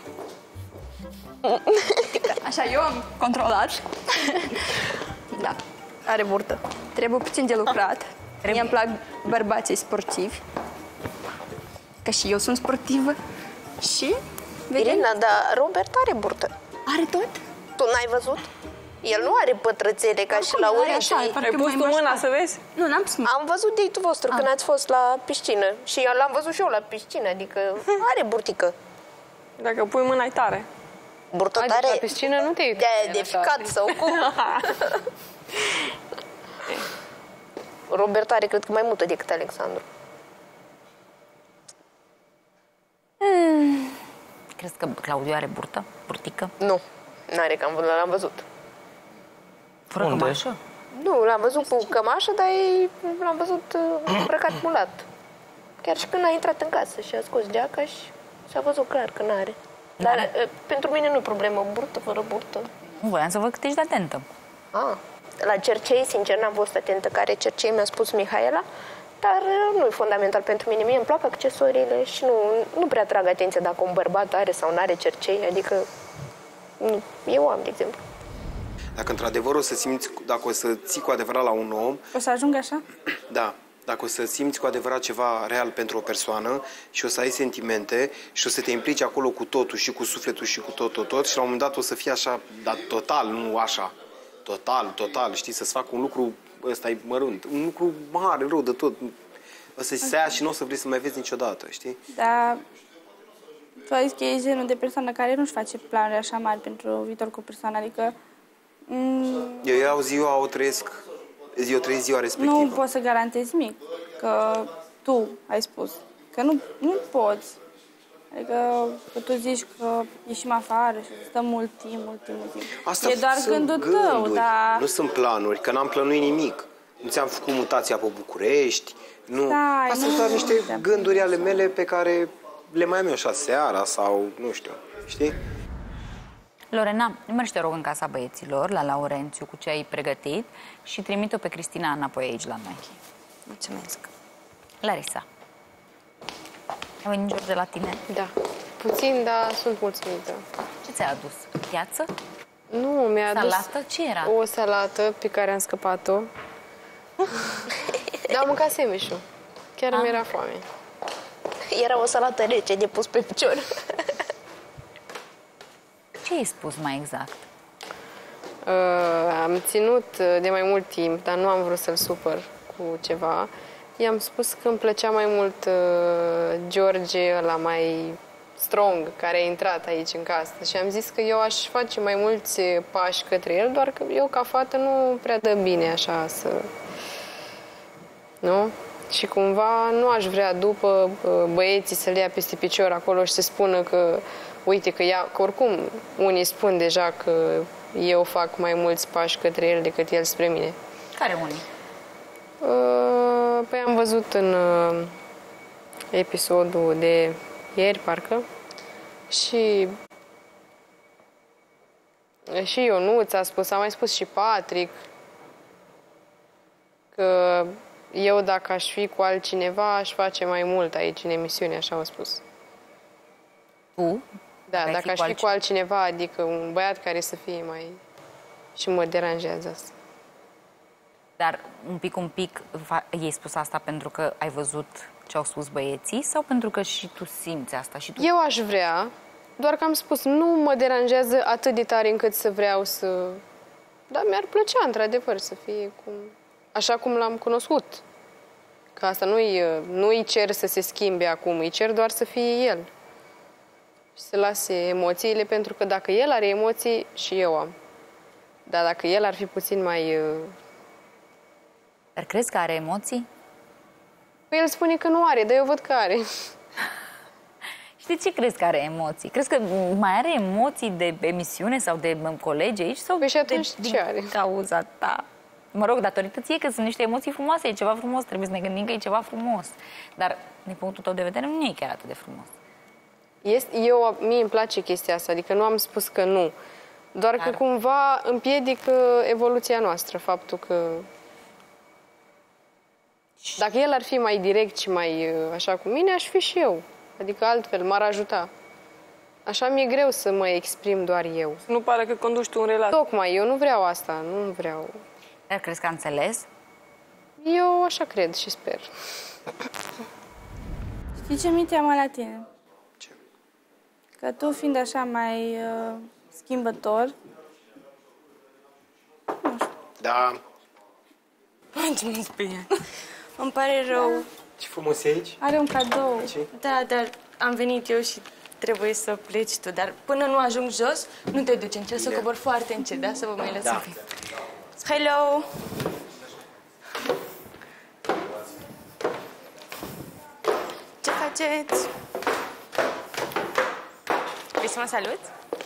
Așa, eu am controlat. Da. Are burtă. Trebuie puțin de lucrat. Mie îmi plac bărbații sportivi. Că și eu sunt sportivă. Și? Irina, dar Robert are burtă. Are tot? Tu n-ai văzut? El nu are pătrățele ca și la urechi. Ai pus tu mâna să vezi? Nu, n-am pus mâna. Am văzut date-ul vostru când ați fost la piscină. Și eu l-am văzut și eu la piscină, adică are burtică. Dacă pui mâna, e tare. Burtă Adică tare. la piscină nu te-ai de ficat sau cum? Robert are, cred că, mai multă decât Alexandru. Crezi că Claudiu are burtă? Burtică? Nu, n-are, că l-am văzut. Fără cămașă? Nu, l-am văzut cu cămașă, dar l-am văzut îmbrăcat mulat. Chiar și când a intrat în casă și a scos geaca și s-a văzut clar că n-are. Dar pentru mine nu e problemă, burtă, fără burtă. Nu voiam să văd cât ești de atentă. La cercei, sincer, n-am fost atentă care cercei, mi-a spus Mihaela, dar nu e fundamental pentru mine. Mie îmi plac accesoriile și nu prea trag atenția dacă un bărbat are sau nu are cercei, adică eu am, de exemplu. Dacă într-adevăr o să simți, dacă o să ții cu adevărat la un om... O să ajung așa? Da. Dacă o să simți cu adevărat ceva real pentru o persoană și o să ai sentimente și o să te implici acolo cu totul, și cu sufletul și cu tot, și la un moment dat o să fie așa, dar total, nu așa. Total, știi, să-ți facă un lucru ăsta e mărunt, un lucru mare, rău de tot. O să-ți se ia și nu o să vrei să mai vezi niciodată, știi? Da. Tu ai zis că e genul de persoană care nu-și face planuri așa mari pentru viitor cu persoana, adică... Eu iau ziua, eu trăiesc ziua respectivă. Nu poți să garantezi nimic, că tu ai spus, că nu poți. Adică că tu zici că ieșim afară și stăm mult timp. Asta e doar gândul tău, dar... Nu sunt planuri, că n-am plănuit nimic. Nu ți-am făcut mutația pe București. Nu. Asta sunt doar niște gânduri ale mele pe care le mai am eu așa seara sau nu știu, știi? Lorena, mergi, te rog, în casa băieților, la Laurențiu, cu ce ai pregătit și trimit-o pe Cristina înapoi aici la noi. Mulțumesc. Larisa. A venit George la tine? Da. Puțin, dar sunt mulțumită. Ce ți-a adus? Gheață? Nu, mi-a adus... Salată? Ce era? O salată pe care am scăpat-o. Dar am mâncat sandwich-ul. Chiar mi era foame. Era o salată rece de pus pe picior. Ce ai spus mai exact? Am ținut de mai mult timp, dar nu am vrut să-l supăr cu ceva. I-am spus că îmi plăcea mai mult George, ăla mai strong, care a intrat aici în casă. Și am zis că eu aș face mai mulți pași către el, doar că eu, ca fată, nu prea dă bine așa să... Nu? Și cumva nu aș vrea după băieții să le ia peste picior acolo și să spună că uite că oricum unii spun deja că eu fac mai mulți pași către el decât el spre mine. Care unii? Păi am văzut în episodul de ieri, parcă, și Ionuț a spus, a mai spus și Patrick, că eu dacă aș fi cu altcineva aș face mai mult aici în emisiune, așa au spus. Tu? Da, dacă aș fi cu altcineva, adică un băiat care să fie mai... Și mă deranjează asta. Dar un pic, i-ai spus asta pentru că ai văzut ce au spus băieții sau pentru că și tu simți asta? Și tu... Eu aș vrea, doar că am spus, nu mă deranjează atât de tare încât să vreau să... Dar mi-ar plăcea, într-adevăr, să fie așa cum l-am cunoscut. Că asta nu-i cer să se schimbe acum, îi cer doar să fie el. Și să lase emoțiile, pentru că dacă el are emoții, și eu am. Dar dacă el ar fi puțin mai... Dar crezi că are emoții? Păi el spune că nu are, dar eu văd că are. Și de ce crezi că are emoții? Crezi că mai are emoții de emisiune sau de colegi aici? Sau păi și atunci ce are? Cauza ta. Mă rog, datorită ție că sunt niște emoții frumoase, e ceva frumos, trebuie să ne gândim că e ceva frumos. Dar, din punctul tău de vedere, nu e chiar atât de frumos. Mie îmi place chestia asta, adică nu am spus că nu. Doar că cumva împiedică evoluția noastră, faptul că... Dacă el ar fi mai direct și mai așa cu mine, aș fi și eu. Adică altfel, m-ar ajuta. Așa mi-e greu să mă exprim doar eu. Nu pare că conduci tu în relație. Tocmai, eu nu vreau asta, nu vreau. Dar crezi că a înțeles? Eu așa cred și sper. Știi ce mi teamă la tine? Ce? Că tu fiind așa mai schimbător... Nu știu. Da. Mulțumesc pe ea. Îmi pare rău. Ce frumos e aici. Are un cadou. Ce? Da, dar am venit eu și trebuie să pleci tu. Dar până nu ajung jos, nu te duci. Încerc să cobor foarte încet, da? Să vă mai lăsăm. Da. Hello! Ce faceți? Vrei să mă salut?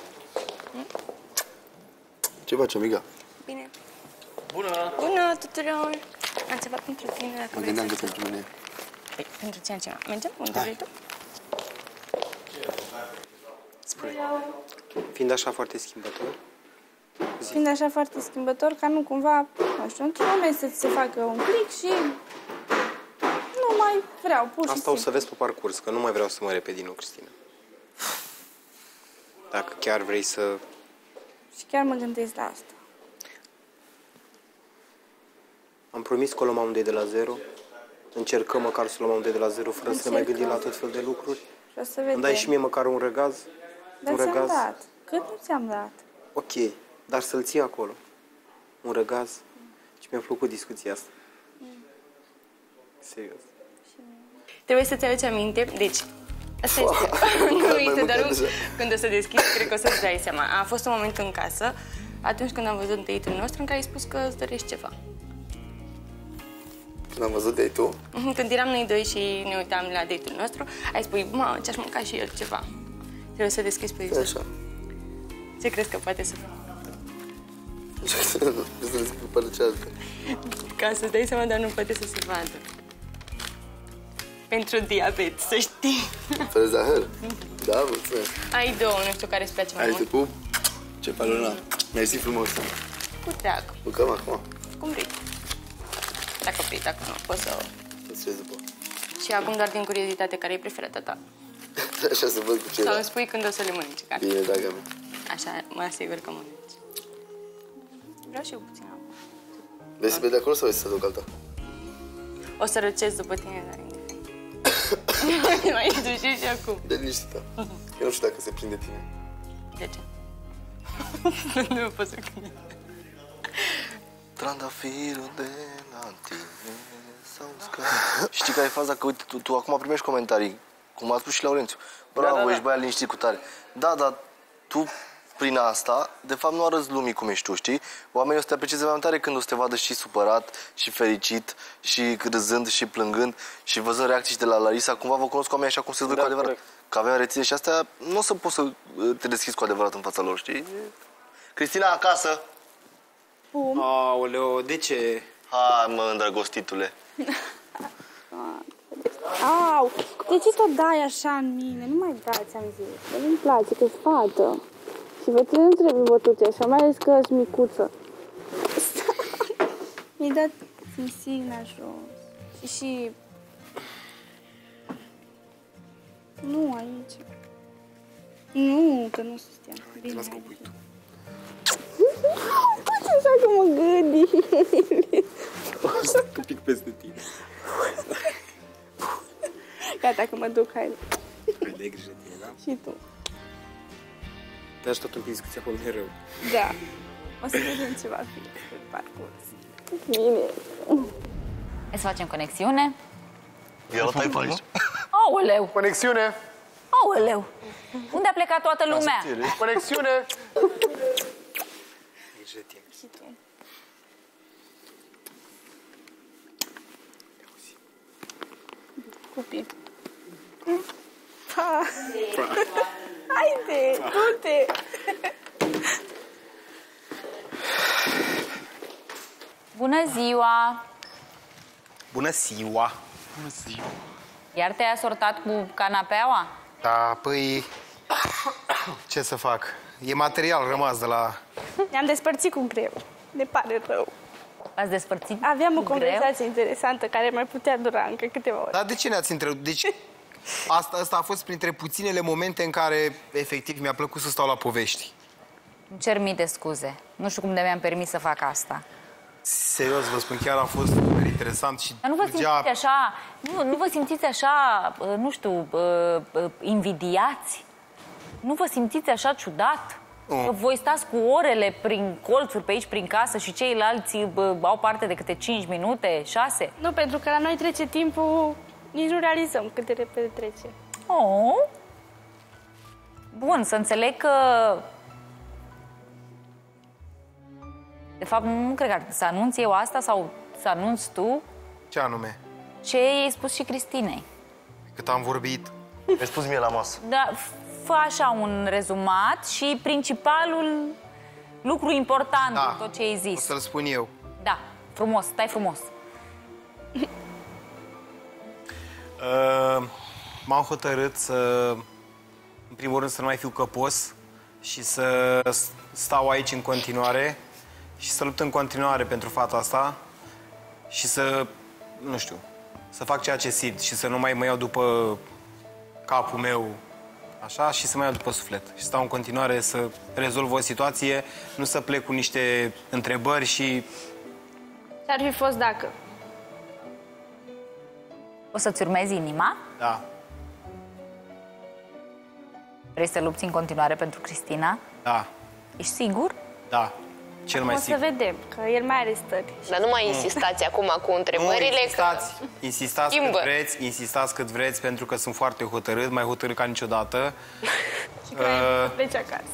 Ce faci, amiga? Bine. Bună! Bună tuturor! Am ceva pentru tine, dacă mă gândeam că pentru mine. Păi, pentru ce altceva? Mergem? Unde vrei tu? Spune. Fiind așa foarte schimbător? Fiind așa foarte schimbător, ca nu cumva, nu știu, într-un moment să ți se facă un click și nu mai vreau, pur și Asta simplu. o să vezi pe parcurs, că nu mai vreau să mă repet din nou, Cristina. Dacă chiar vrei să... Și chiar mă gândesc la asta. Am promis că o luăm amândoi de la zero. Încercăm măcar să luăm amândoi de la zero, fără să ne mai gândim la tot fel de lucruri. Și o să vedem. Îmi dai și mie măcar un răgaz? Dar un ți-am răgaz? dat. Cât nu ți-am dat? Ok, dar să-l ții acolo. Un răgaz. Și mi-a plăcut discuția asta. Serios. Trebuie să-ți aduci aminte. Deci, asta este. Nu uite, dar când o să deschizi, cred că o să-ți dai seama. A fost un moment în casă, atunci când am văzut date-ul nostru, în care ai spus că îți dorești ceva. Când am văzut date-ul? Când eram noi doi și ne uitam la date-ul nostru, ai spus, mă, ce-aș mânca și eu ceva. Trebuie să deschizi pe Iisus. Așa. Ce crezi că poate să facă? Nu să deschizi pe partea cealaltă. Ca să-ți dai seama, dar nu poate să se vadă. Pentru diabet, să știi. Fără zahăr? Da, mulțumesc. Ai două, nu știu care îți place mai Hai, mult. te pup. Ce paluna. Mersi frumos. Cu drag. Bucăm acum. Cum vrei. Dacă vrei, dacă nu, poți să... Să-ți vezi după. Și acum doar din curiozitate, care e preferata ta? Așa să văd cu ce. Sau îmi spui când o să le mănânci. Bine, dragă mea. Așa, mă asigur că mănânci. Vreau și eu puțin acum. Vrei să bei de acolo sau vrei să duc alta? O să răcesc după tine, dar indiferent. Mai duci și acum. De liniștită. Eu nu știu dacă se prinde tine. De ce? Nu pot să cânt. Trandafirul de la tine s-au uscat. Știi care e faza? Că uite, tu acum primești comentarii, cum a spus și Laurențiu. Bravo, ești băiat liniștit cu tare. Da, dar tu prin asta, de fapt nu arăți lumii cum ești tu, știi? Oamenii o să te aprecieze mai tare când o să te vadă și supărat, și fericit, și râzând, și plângând, și văzând reacții și de la Larisa. Cumva vă cunosc oamenii așa cum se văd cu adevărat. Corect. Că avem reține și astea, nu o să poți să te deschizi cu adevărat în fața lor, știi? Cristina, acasă! Aoleo, de ce? Hai, mă, îndrăgostitule. Au, de ce tot dai așa în mine? Nu mai dai, ți-am zis. Că nu-mi place, că-s fată. Și fetele nu trebuie bătute așa, mai ales că ești micuță. Mi-ai dat insigna jos. Și... Nu, aici. Nu, că nu se stea. Bine, las că o pui tu. Așa că mă gândi. O să un pic peste tine. Gata, că mă duc, hai. Păi, de grijă de tine, da? Și tu. Te aș tot în discuția acolo mereu. Da. O să vedem ce va fi pe parcurs. Bine. Hai să facem conexiune. Eu la tai pe aici. Aoleu! Conexiune! Aoleu! Unde a plecat toată lumea? Conexiune! Grijă de tine. Și tu. Copii. Haide, du-te! Bună ziua! Bună ziua! Bună ziua! Iar te-ai asortat cu canapeaua? Da, păi... Ce să fac? E material rămas de la... Ne-am despărțit cu greu. Ne pare rău. Ați despărțit? Aveam o conversație interesantă care mai putea dura încă câteva ore. Dar de ce ne-ați întrebat? Deci, asta a fost printre puținele momente în care, efectiv, mi-a plăcut să stau la povești. Îmi cer mii de scuze. Nu știu cum de mi-am permis să fac asta. Serios, vă spun, chiar a fost super interesant și... Dar nu vă simțiți așa, nu vă simțiți așa, nu știu, invidiați? Nu vă simțiți așa ciudat? Că voi stați cu orele prin colțuri pe aici, prin casă și ceilalți au parte de câte 5 minute, 6? Nu, pentru că la noi trece timpul, nici nu realizăm cât de repede trece. Oh. Bun, să înțeleg că... De fapt, nu cred că să anunț eu asta sau să anunți tu. Ce anume? Ce i-ai spus și Cristinei. Cât am vorbit. Mi-ai spus mie la masă. Da, fă așa un rezumat și principalul lucru important din tot ce ai zis. O să-l spun eu. Da, frumos, stai frumos. M-am hotărât să, în primul rând, să nu mai fiu căpos și să stau aici în continuare și să lupt în continuare pentru fata asta și să, nu știu, să fac ceea ce simt și să nu mai mă iau după capul meu, așa, și să mă iau după suflet. Și stau în continuare să rezolv o situație, nu să plec cu niște întrebări și... Ce-ar fi fost dacă? O să-ți urmezi inima? Da. Vrei să lupți în continuare pentru Cristina? Da. Ești sigur? Da. Cel mai sigur. O să vedem, că el mai are stări. Dar nu mai insistați acum cu întrebările. Nu, insistați cât vreți, insistați cât vreți, pentru că sunt foarte hotărât, mai hotărât ca niciodată. Și că pleci acasă.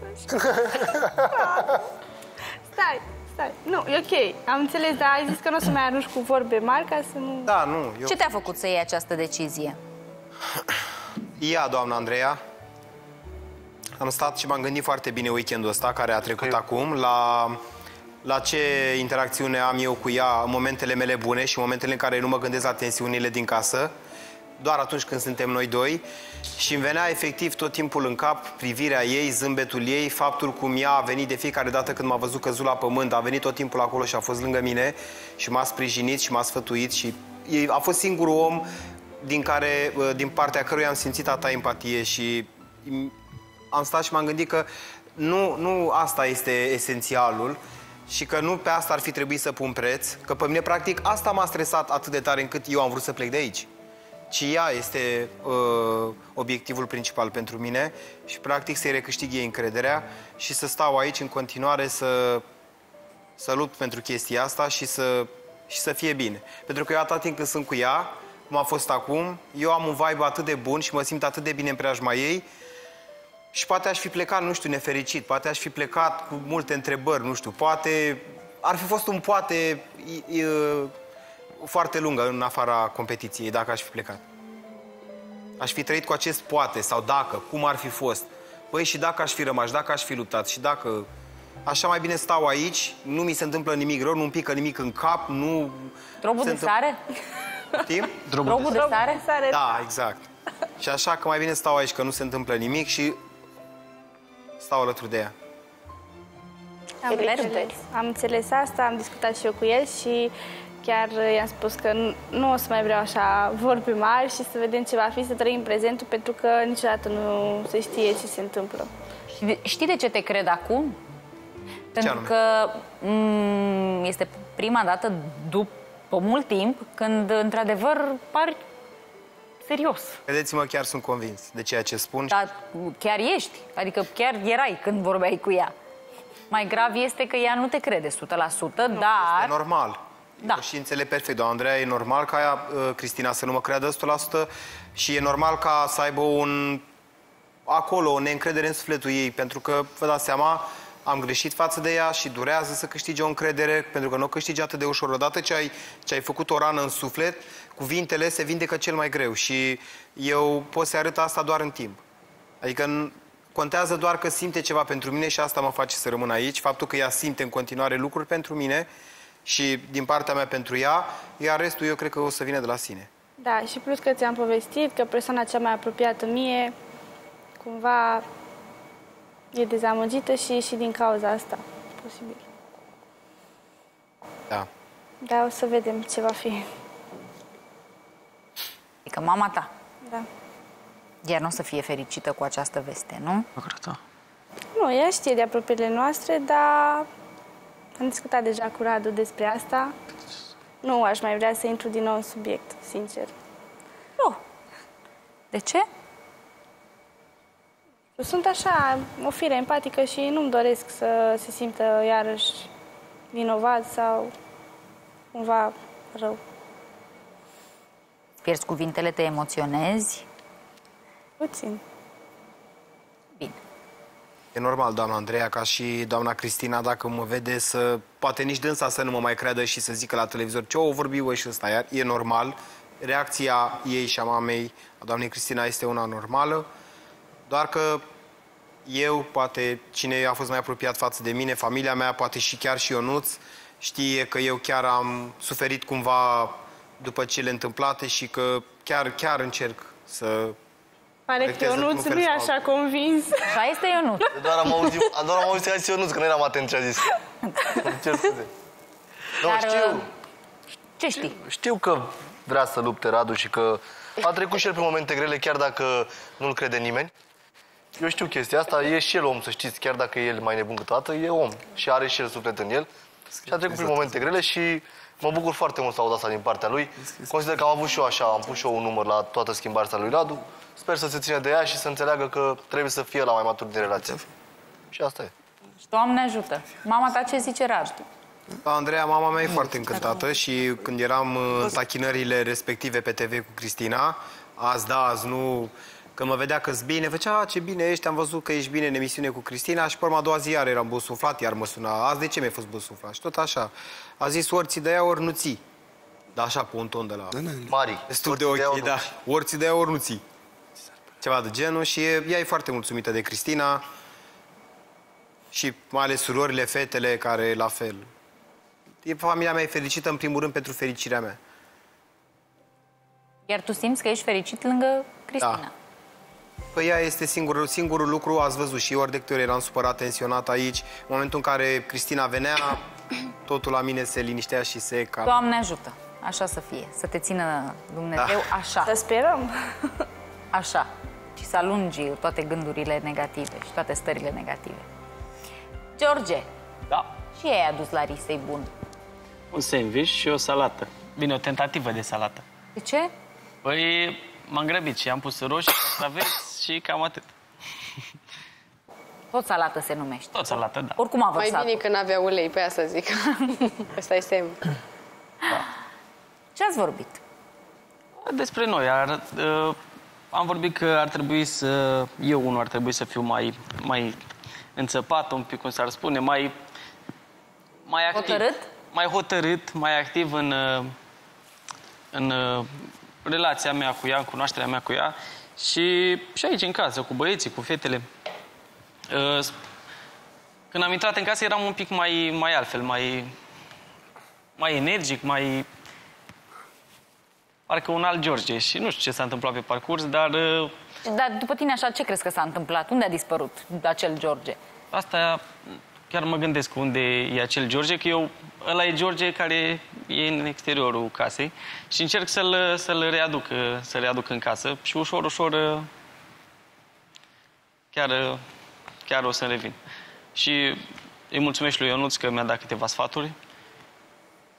Stai. Nu, e ok. Am înțeles, dar ai zis că nu o să mai arunci cu vorbe mari ca să nu... Da, nu. Ce te-a făcut să iei această decizie? Ea, doamna Andreea. Am stat și m-am gândit foarte bine weekendul ăsta, care a trecut acum, la ce interacțiune am eu cu ea în momentele mele bune și în momentele în care nu mă gândesc la tensiunile din casă, doar atunci când suntem noi doi. Și îmi venea efectiv tot timpul în cap privirea ei, zâmbetul ei, faptul cum ea a venit de fiecare dată când m-a văzut căzut la pământ, a venit tot timpul acolo și a fost lângă mine și m-a sprijinit și m-a sfătuit și a fost singurul om din partea căruia am simțit atâta empatie și am stat și m-am gândit că nu asta este esențialul și că nu pe asta ar fi trebuit să pun preț, că pe mine practic asta m-a stresat atât de tare încât eu am vrut să plec de aici. Ci ea este obiectivul principal pentru mine și practic să-i recâștig ei încrederea și să stau aici în continuare să lupt pentru chestia asta și să fie bine. Pentru că eu atât timp când sunt cu ea, cum a fost acum, eu am un vibe atât de bun și mă simt atât de bine în preajma ei și poate aș fi plecat, nu știu, nefericit, poate aș fi plecat cu multe întrebări, nu știu, poate ar fi fost un poate foarte lungă în afara competiției, dacă aș fi plecat. Aș fi trăit cu acest poate sau dacă, cum ar fi fost. Băi, și dacă aș fi rămas, dacă aș fi luptat și dacă... Așa mai bine stau aici, nu mi se întâmplă nimic rău, nu-mi pică nimic în cap, nu... Drobul de sare? Știm? Drobul de sare? Da, exact. Și așa că mai bine stau aici, că nu se întâmplă nimic și stau alături de ea. Am înțeles asta, am discutat și eu cu el și chiar i-am spus că nu o să mai vreau așa vorbe mari și să vedem ce va fi, să trăim prezentul, pentru că niciodată nu se știe ce se întâmplă. Știi de ce te cred acum? Pentru că este prima dată după mult timp, când într-adevăr pari serios. Credeți-mă, chiar sunt convins de ceea ce spun. Dar chiar ești, adică chiar erai când vorbeai cu ea. Mai grav este că ea nu te crede 100%, dar... Este normal. Da. Și înțeleg perfect, doamna Andreea, e normal ca ea, Cristina, să nu mă creadă 100% și e normal ca să aibă acolo o neîncredere în sufletul ei, pentru că, vă dați seama, am greșit față de ea și durează să câștige o încredere, pentru că nu o câștigi atât de ușor. Odată ce ai făcut o rană în suflet, cuvintele se vindecă cel mai greu și eu pot să arăt asta doar în timp. Adică contează doar că simte ceva pentru mine și asta mă face să rămân aici, faptul că ea simte în continuare lucruri pentru mine și din partea mea pentru ea, iar restul eu cred că o să vină de la sine. Da, și plus că ți-am povestit că persoana cea mai apropiată mie, cumva, e dezamăgită și din cauza asta, posibil. Da. Da, o să vedem ce va fi. Adică mama ta. Da. Ea nu o să fie fericită cu această veste, nu? Nu, ea știe de apropiile noastre, dar am discutat deja cu Radu despre asta. Nu aș mai vrea să intru din nou în subiect, sincer. Nu. De ce? Eu sunt așa, o fire empatică și nu-mi doresc să se simtă iarăși vinovat sau cumva rău. Pierzi cuvintele, te emoționezi? Puțin. Bine. E normal, doamna Andreea, ca și doamna Cristina, dacă mă vede, poate nici dânsa să nu mă mai creadă și să zică la televizor ce o vorbi eu și ăsta, iar e normal. Reacția ei și a mamei, a doamnei Cristina, este una normală, doar că eu, poate cine a fost mai apropiat față de mine, familia mea, poate și chiar și Ionuț, știe că eu chiar am suferit cumva după cele întâmplate și că chiar încerc să... Pare că Ionuț nu e așa convins. Așa este Ionuț. Doar am auzit că a zis Ionuț, că nu eram atent ce a zis. Cer scuze. Dar, știu. Ce știi? Știu că vrea să lupte Radu și că a trecut și el prin momente grele, chiar dacă nu-l crede nimeni. Eu știu chestia asta, e și el om, să știți, chiar dacă e el mai nebun câteodată, e om și are și el suflet în el. Și a trecut prin momente grele și mă bucur foarte mult să aud asta din partea lui. Consider că am avut și eu așa, am pus și eu un număr la toată schimbarea asta lui Radu. Sper să se țină de ea și să înțeleagă că trebuie să fie la mai matur din relație. Și asta e. Doamne ajută. Mama ta ce zice, Radu? Da, Andreea, mama mea e foarte încântată și când eram în tachinările respective pe TV cu Cristina, azi da, azi nu, când mă vedea că-s bine, făcea, ce bine ești, am văzut că ești bine în emisiune cu Cristina și pe urma a doua zi iar eram bosuflat, iar mă suna, azi de ce mi-ai fost bosuflat? Și tot așa. A zis ori ți de ea, ori nu ții. Da, așa, pe un ton de la... Mari. Destul de ok, da. Ori ți de ea, ori nu ții. Ceva de genul și ea e foarte mulțumită de Cristina și mai ales surorile, fetele, care la fel. Familia mea e fericită, în primul rând, pentru fericirea mea. Iar tu simți că ești fericit lângă Cristina? Da. Păi ea este singurul lucru, ați văzut și eu ori de câte ori eram supărat, tensionat aici. În momentul în care Cristina venea, totul la mine se liniștea și se calma. Doamne ajută, așa să fie, să te țină Dumnezeu așa. Să sperăm. Așa. Și să alungi toate gândurile negative și toate stările negative. George. Da. Și ai adus la Risei bun. Un sandwich și o salată. Bine, o tentativă de salată. De ce? Păi m-am grăbit și am pus roșii, castraveți și cam atât. Tot salată se numește. Tot salată, da. Oricum a vărsat. Mai bine că n-avea ulei, pe asta zic. Ăsta e semn. Da. Ce ați vorbit? Despre noi. Am vorbit că ar trebui să... Eu, unul, ar trebui să fiu mai înțăpat, un pic, cum s-ar spune, mai activ. Hotărât? Mai hotărât, mai activ în relația mea cu ea, în cunoașterea mea cu ea și aici în casă, cu băieții, cu fetele. Când am intrat în casă eram un pic mai altfel, mai energic, parcă un alt George și nu știu ce s-a întâmplat pe parcurs, dar... Dar după tine așa, ce crezi că s-a întâmplat? Unde a dispărut acel George? Asta chiar mă gândesc unde e acel George, că ăla e George care e în exteriorul casei și încerc să-l readuc în casă și ușor chiar o să revin. Și îi mulțumesc lui Ionuț că mi-a dat câteva sfaturi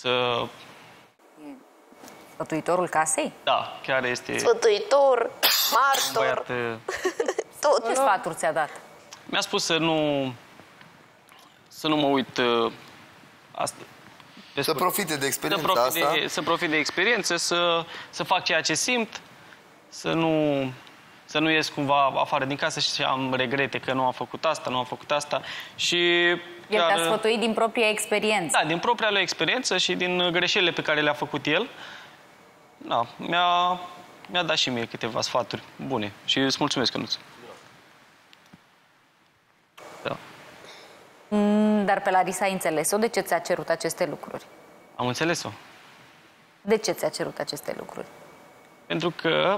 Sfătuitorul casei? Da, chiar este... Sfătuitor, martor... Tot. Ce sfaturi ți-a dat? Mi-a spus să nu mă uit asta. Să profite de experiența asta. Să profit de experiență, să fac ceea ce simt, să nu ies cumva afară din casă și am regrete că nu am făcut asta, și... El te-a sfătuit din propria experiență. Da, din propria lui experiență și din greșelile pe care le-a făcut el. Da, mi-a dat și mie câteva sfaturi bune și îți mulțumesc, Cănuț. Da. Dar pe Larisa ai înțeles-o? De ce ți-a cerut aceste lucruri? Am înțeles-o. De ce ți-a cerut aceste lucruri? Pentru că,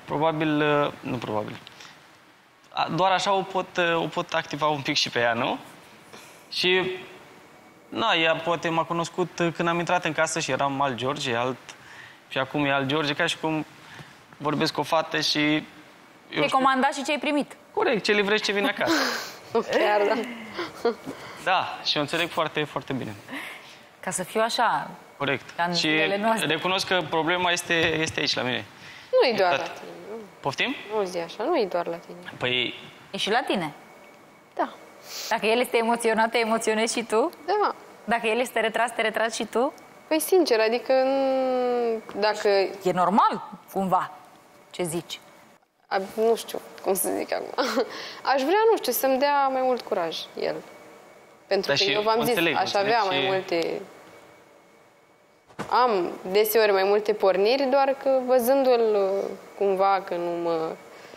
doar așa o pot activa un pic și pe ea, nu? Și, ea poate m-a cunoscut când am intrat în casă și eram alt George, și acum e alt George, ca și cum vorbesc cu o fată și... Ce-ai comandat și ce-ai primit. Corect, ce livrești, ce vine acasă. Chiar, da. Da, și o înțeleg foarte, foarte bine. Ca să fiu așa... Corect. Și recunosc că problema este aici, la mine. Nu-i doar la tine. Poftim? Nu zi așa, nu-i doar la tine. Păi... E și la tine? Da. Dacă el este emoționat, te emoționezi și tu? Da. Dacă el este retras, te retragi și tu? Păi sincer, adică dacă... E normal, cumva, ce zici? Nu știu cum să zic acum. Aș vrea, nu știu, să-mi dea mai mult curaj el. Pentru că eu v-am zis, aș avea mai multe... Am deseori mai multe porniri, doar că văzându-l cumva că nu mă...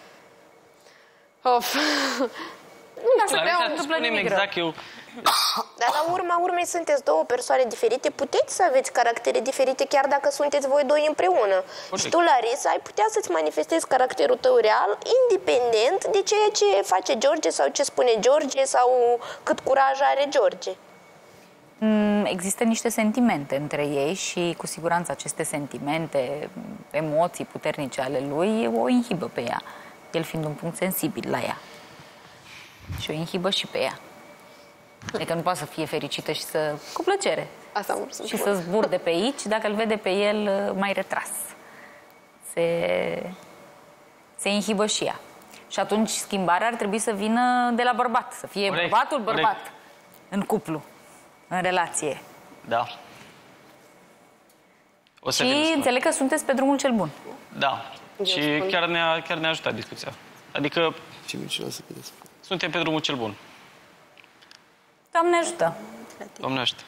Nu știu, nu întâmplă nimic exact eu... Dar la urma urmei sunteți două persoane diferite, puteți să aveți caractere diferite chiar dacă sunteți voi doi împreună. Și tu, Larisa, ai putea să-ți manifestezi caracterul tău real, independent de ceea ce face George sau ce spune George sau cât curaj are George. Există niște sentimente între ei și cu siguranță aceste sentimente, emoții puternice ale lui o inhibă pe ea, el fiind un punct sensibil la ea. Și o inhibă și pe ea. Adică nu poate să fie fericită și să... cu plăcere. Asta și să zburde pe aici dacă îl vede pe el mai retras. Se inhibă și ea. Și atunci schimbarea ar trebui să vină de la bărbat. Să fie bărbatul bărbat. În cuplu. În relație. Da. Și înțeleg că sunteți pe drumul cel bun. Da. Și chiar ne-a ajutat discuția. Adică suntem pe drumul cel bun. Doamne ajută. Doamne ajută.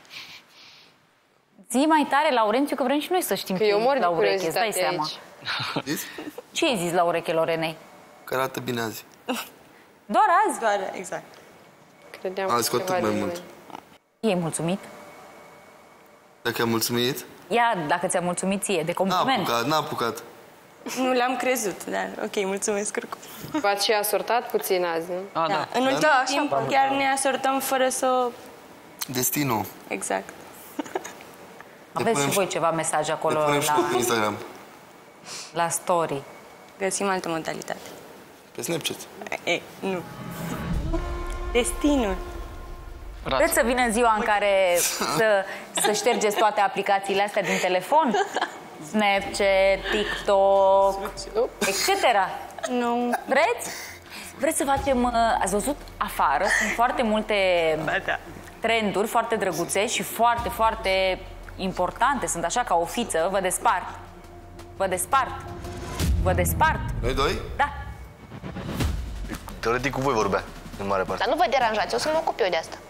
Zi mai tare, Laurențiu, că vrem și noi să știm ce zici la ureche, îți dai seama. Ce ai zis la ureche, Lorenei? Că arată bine azi. Doar azi? Doar, exact. Credeam azi cu atât mai mult. E mulțumit? Dacă am mulțumit? Ia, dacă ți-a mulțumit ție, de compliment. N-a apucat. Nu l-am crezut, dar ok, mulțumesc, Cârcu. V-ați și asortat puțin azi, nu? Da. În ultimul timp chiar ne asortăm fără să... Destinul. Exact. Aveți și voi ceva mesaj acolo pe Instagram. La story. Găsim altă modalitate. Pe Snapchat. Nu. Destinul. Vreți să vină ziua în care să ștergeți toate aplicațiile astea din telefon? Snapchat, TikTok, etc. Nu. Vreți să facem... Ați văzut afară? Sunt foarte multe trenduri foarte drăguțe și foarte, foarte importante. Sunt așa ca o fiță. Vă despart. Noi doi? Da. Teoretic cu voi vorbea, în mare parte. Dar nu vă deranjați, o să mă ocup eu de asta.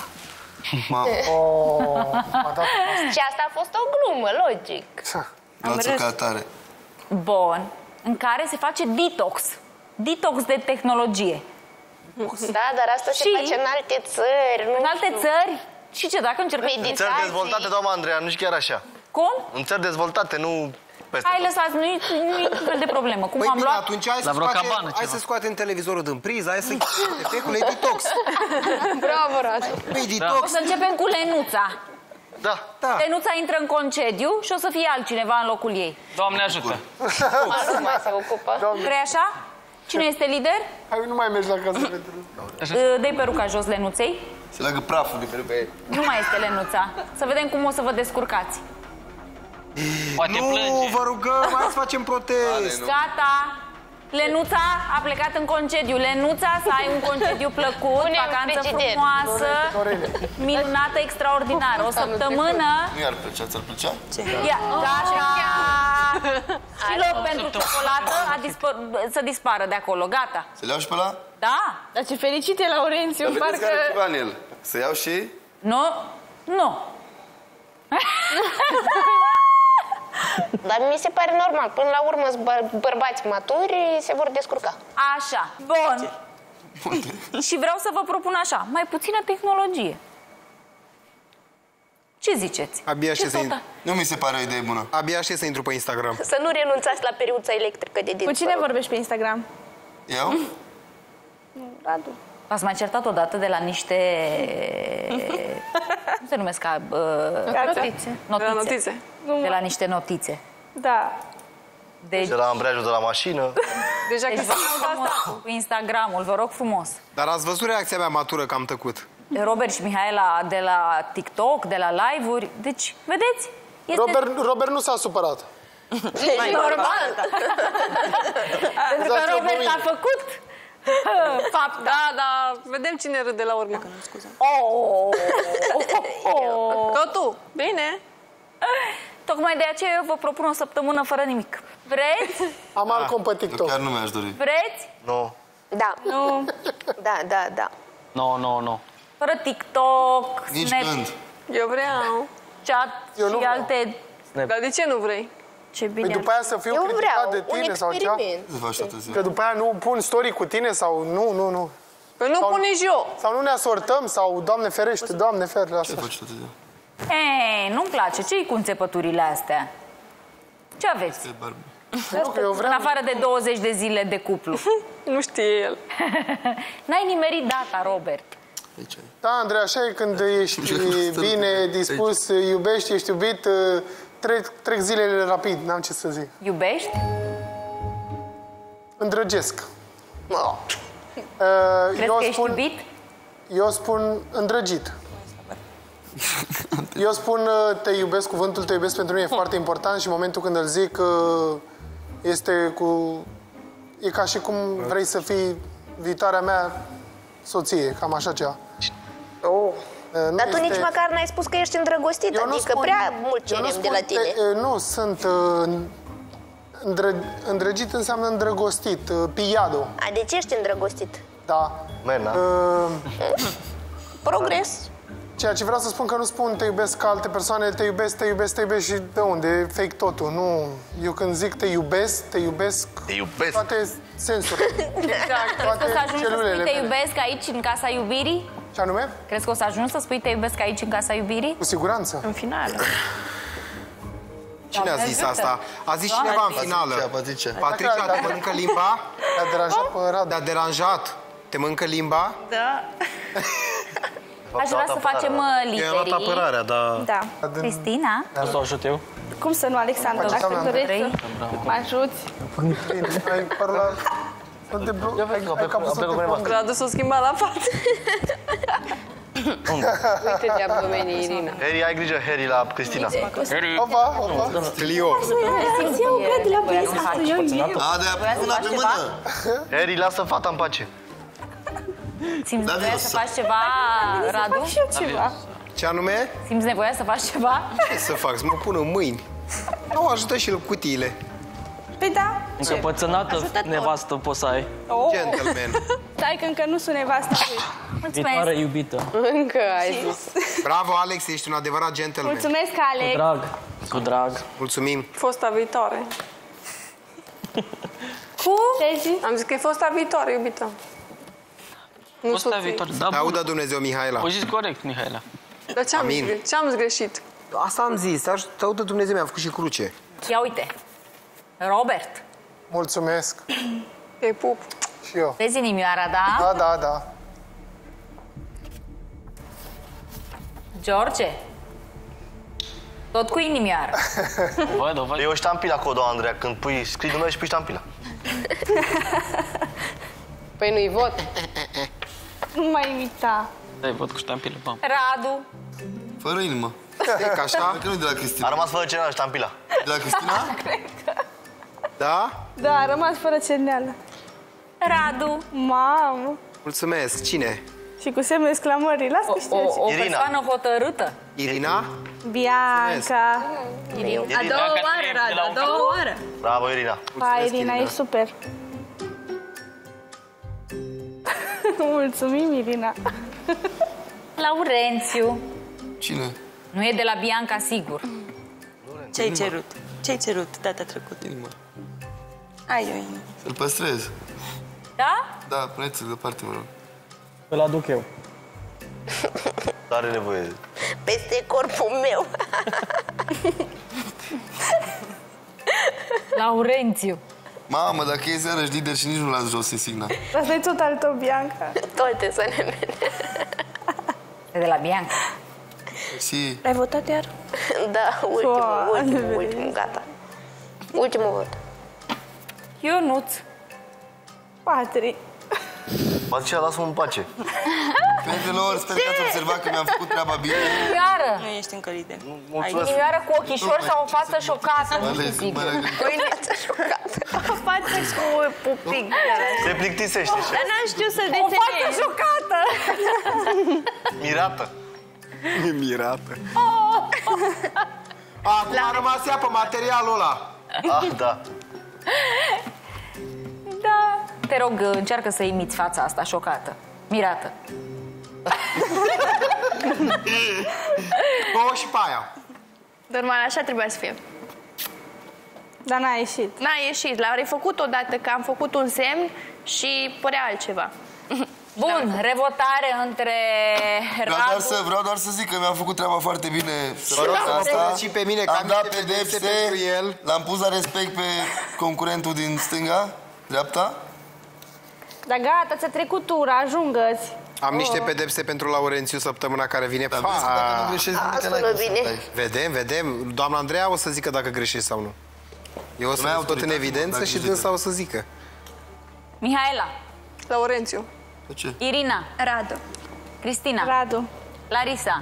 Și asta a fost o glumă, logic. Luați-o ca atare. Bun. În care se face detox. Detox de tehnologie. Da, dar asta se face în alte țări. În alte țări? Și ce, dacă încercăm... În țări dezvoltate, doamna Andreea, nu și chiar așa. Cum? În țări dezvoltate, nu... Hai, lăsați, nu e niciun fel de problemă. Cum am luat? Atunci hai să scoatem televizorul din priză, hai să efectul e detox. Bravo, Radu. O să începem cu Lenuța. Da. Lenuța intră în concediu și o să fie altcineva în locul ei. Doamne ajută. Nu mai se ocupă. Vrei așa? Cine este lider? Hai, nu mai mergi la casă pentru... Dă-i peruca jos Lenuței. Se leagă praful de pe ei. Nu mai este Lenuța. Să vedem cum o să vă descurcați. Poate nu, plânge. vă rugăm, hai să facem protest. Gata. Lenuța a plecat în concediu. Lenuța, să ai un concediu plăcut, vacanță frumoasă, minunată, extraordinară. O săptămână. Nu i-ar plăcea, ți-ar plăcea? Ce? Gata. Și loc pentru ciocolată să dispară de acolo. Gata. Să le iau și pe ăla? Da. Dar ce fericit e Laurențiu, Vedeți care ceva în el. Să iau și... Nu. Nu. Dar mi se pare normal. Până la urmă, bărbați maturi se vor descurca. Așa. Bun. Și vreau să vă propun așa. Mai puțină tehnologie. Ce ziceți? Abia aștept să Nu mi se pare o idee bună. Abia aștept să intru pe Instagram. Să nu renunțați la periuța electrică de dinți. Cu cine vorbești pe Instagram? Eu? Radu. V-ați mai certat odată de la niște... Cum se numesc? Notițe. Notițe. De la niște notițe. Da. De la ambreiajul de la mașină. Deja deci cu Instagramul, vă rog frumos. Dar ați văzut reacția mea matură că am tăcut. Robert și Mihaela de la TikTok, de la live-uri. Deci, vedeți? Robert nu s-a supărat. E normal. Pentru că Robert a făcut fapt. Da, vedem cine râde la urmă. Că tu. Bine. Tocmai de aceea eu vă propun o săptămână fără nimic. Vreți? Am alt cont pe TikTok. Chiar nu mi-aș dori. Vreți? Nu. Da. Nu. Da. Nu. Fără TikTok, Nici Snap, gând. Eu vreau. Chat și alte... Dar de ce nu vrei? Ce bine. Păi după aia să fiu criticat de tine sau ceva? Că după aia nu pun story cu tine sau nu. Păi nu pun nici eu. Sau nu ne asortăm sau, Doamne ferește, Doamne ferește. Ce faci toată ziua? Nu-mi place. Ce-i cu înțepăturile astea? Ce aveți? În afară de 20 de zile de cuplu. Nu știe el. N-ai nimerit data, Robert. Da, Andrei, așa e când ești bine dispus, iubești, ești iubit, trec zilele rapid, n-am ce să zic. Iubești? Îndrăgesc. Crezi că ești iubit? Eu spun îndrăgit. Eu spun te iubesc, cuvântul te iubesc pentru mine e foarte important și în momentul când îl zic e ca și cum vrei să fii viitoarea mea soție, cam așa ceva. Dar tu nici măcar n-ai spus că ești îndrăgostit, adică prea mult cerem de la tine. Nu, sunt îndrăgit înseamnă îndrăgostit, piado. Deci ești îndrăgostit. Da. Mena. Progres. Ceea ce vreau să spun că nu spun te iubesc ca alte persoane, te iubesc și de unde? E fake totul, nu. Eu când zic te iubesc toate sensurile. Crezi că o să ajungi să spui te iubesc aici, în Casa Iubirii? Ce anume? Crezi că o să ajungi să spui te iubesc aici, în Casa Iubirii? Cu siguranță. În final. Cine a zis asta? A zis cineva în finală. Patricia, te mănâncă limba? Te-a deranjat pe Radu. Te-a deranjat? Te mănâncă limba? Da. Aș vrea să facem literii. E luat apărarea, dar... Da. Cristina? O să o ajut eu? Cum să nu, Alexandru? Dacă dorești să mă ajuți. Ai părul la... Radu s-o schimba la față. Uite-te abdomenii, Irina. Harry, ai grijă, Harry, la Cristina. Opa. Lio. Simți eu cred la băieți. de-aia puna pe mână. Harry, lasă fata în pace. Simți nevoia să faci ceva, Radu? Și eu ceva. Ce anume? Simți nevoia să faci ceva? Ce să fac? Să mă pun în mâini. Nu, ajută și el cutiile. Păi da. Încăpățânată nevastă poți să ai. Gentleman. Stai că încă nu sunt nevastă. Viitoare iubită. Încă ai zis. Bravo, Alex, ești un adevărat gentleman. Mulțumesc, Alex. Cu drag. Cu drag. Mulțumim. Fosta viitoare. Cum? Ce zici? Am zis că e fosta viitoare, iubită. Fosta viitoare, da, te audă Dumnezeu, Mihaela. O zis corect, Mihaela. Dar ce-am greșit? Asta am zis, te audă Dumnezeu, mi-a făcut și cruce. Ia uite. Robert. Mulțumesc. Te pup. Și eu. Vezi inimioara, da? Da. George. Tot cu inimioară. O văd. E o ștampilă acolo, Andreea, când scrii numele și pui ștampila. Păi nu-i vot. Nu mai imita. Da, văd cu ștampilă, bam. Radu. Fără inimă. Ca așa? Cred că nu de la Cristina. A rămas fără cereală ștampila. De la Cristina? Da? Da, a rămas fără cerneală. Radu. Mamă. Mulțumesc. Cine? Și cu semnul exclamării. Las că știți. O persoană hotărâtă. Irina? Bianca. A doua oară, Radu, a doua oară. Bravo, Irina. Hai, Irina, ești super. Mulțumim, Irina. Laurențiu. Cine? Nu e de la Bianca, sigur. Ce-ai cerut? Ce-ai cerut data trecută? Inima. Ai o inimă. Să-l păstrez. Da? Da, puneți-l deoparte, mă rog. Îl aduc eu. Are nevoie. Peste corpul meu. Laurențiu. Mamă, dacă e iarăși lider și nici nu las jos insigna. Asta e tot al tău, Bianca. Toate să ne mele. E de la Bianca. Și... Ai votat iar? Da, ultimul, gata. Ultimul vot. Ionuț. Patri. Patricia, lasă-mă în pace. Prietenilor, sper că ați observat că mi-am făcut treaba bine. Inimioară. Nu ești încă lider. Inimioară cu ochișori sau o față șocată. Mă ales, mă ales. O față șocată. O față cu pupic. Se plictisește și Dar n-am știut să O față șocată. mirată. Mirată. Acum a rămas ea pe materialul ăla. Ah, da. Da. Te rog, încearcă să imiți fața asta șocată. Mirată. Două și pe aia. Normal, așa trebuia să fie. Dar n-a ieșit. N-a ieșit, l-am refăcut odată, că am făcut un semn și părea altceva. Bun, revotare între Radu... Vreau doar să zic că mi-am făcut treaba foarte bine. Și pe mine, că am dat pedepse pentru el. L-am pus la respect pe concurentul din stânga, dreapta. Dar gata, ți-a trecut tura, ajungă-ți. Am niște pedepse pentru Laurențiu săptămâna care vine. Dar vezi că dacă nu greșești, Vedem. Doamna Andreea o să zică dacă greșești sau nu. Eu o să mă tot în evidență și dânsa o să zică. Mihaela. Laurențiu. De ce? Irina. Radu. Cristina. Radu. Larisa.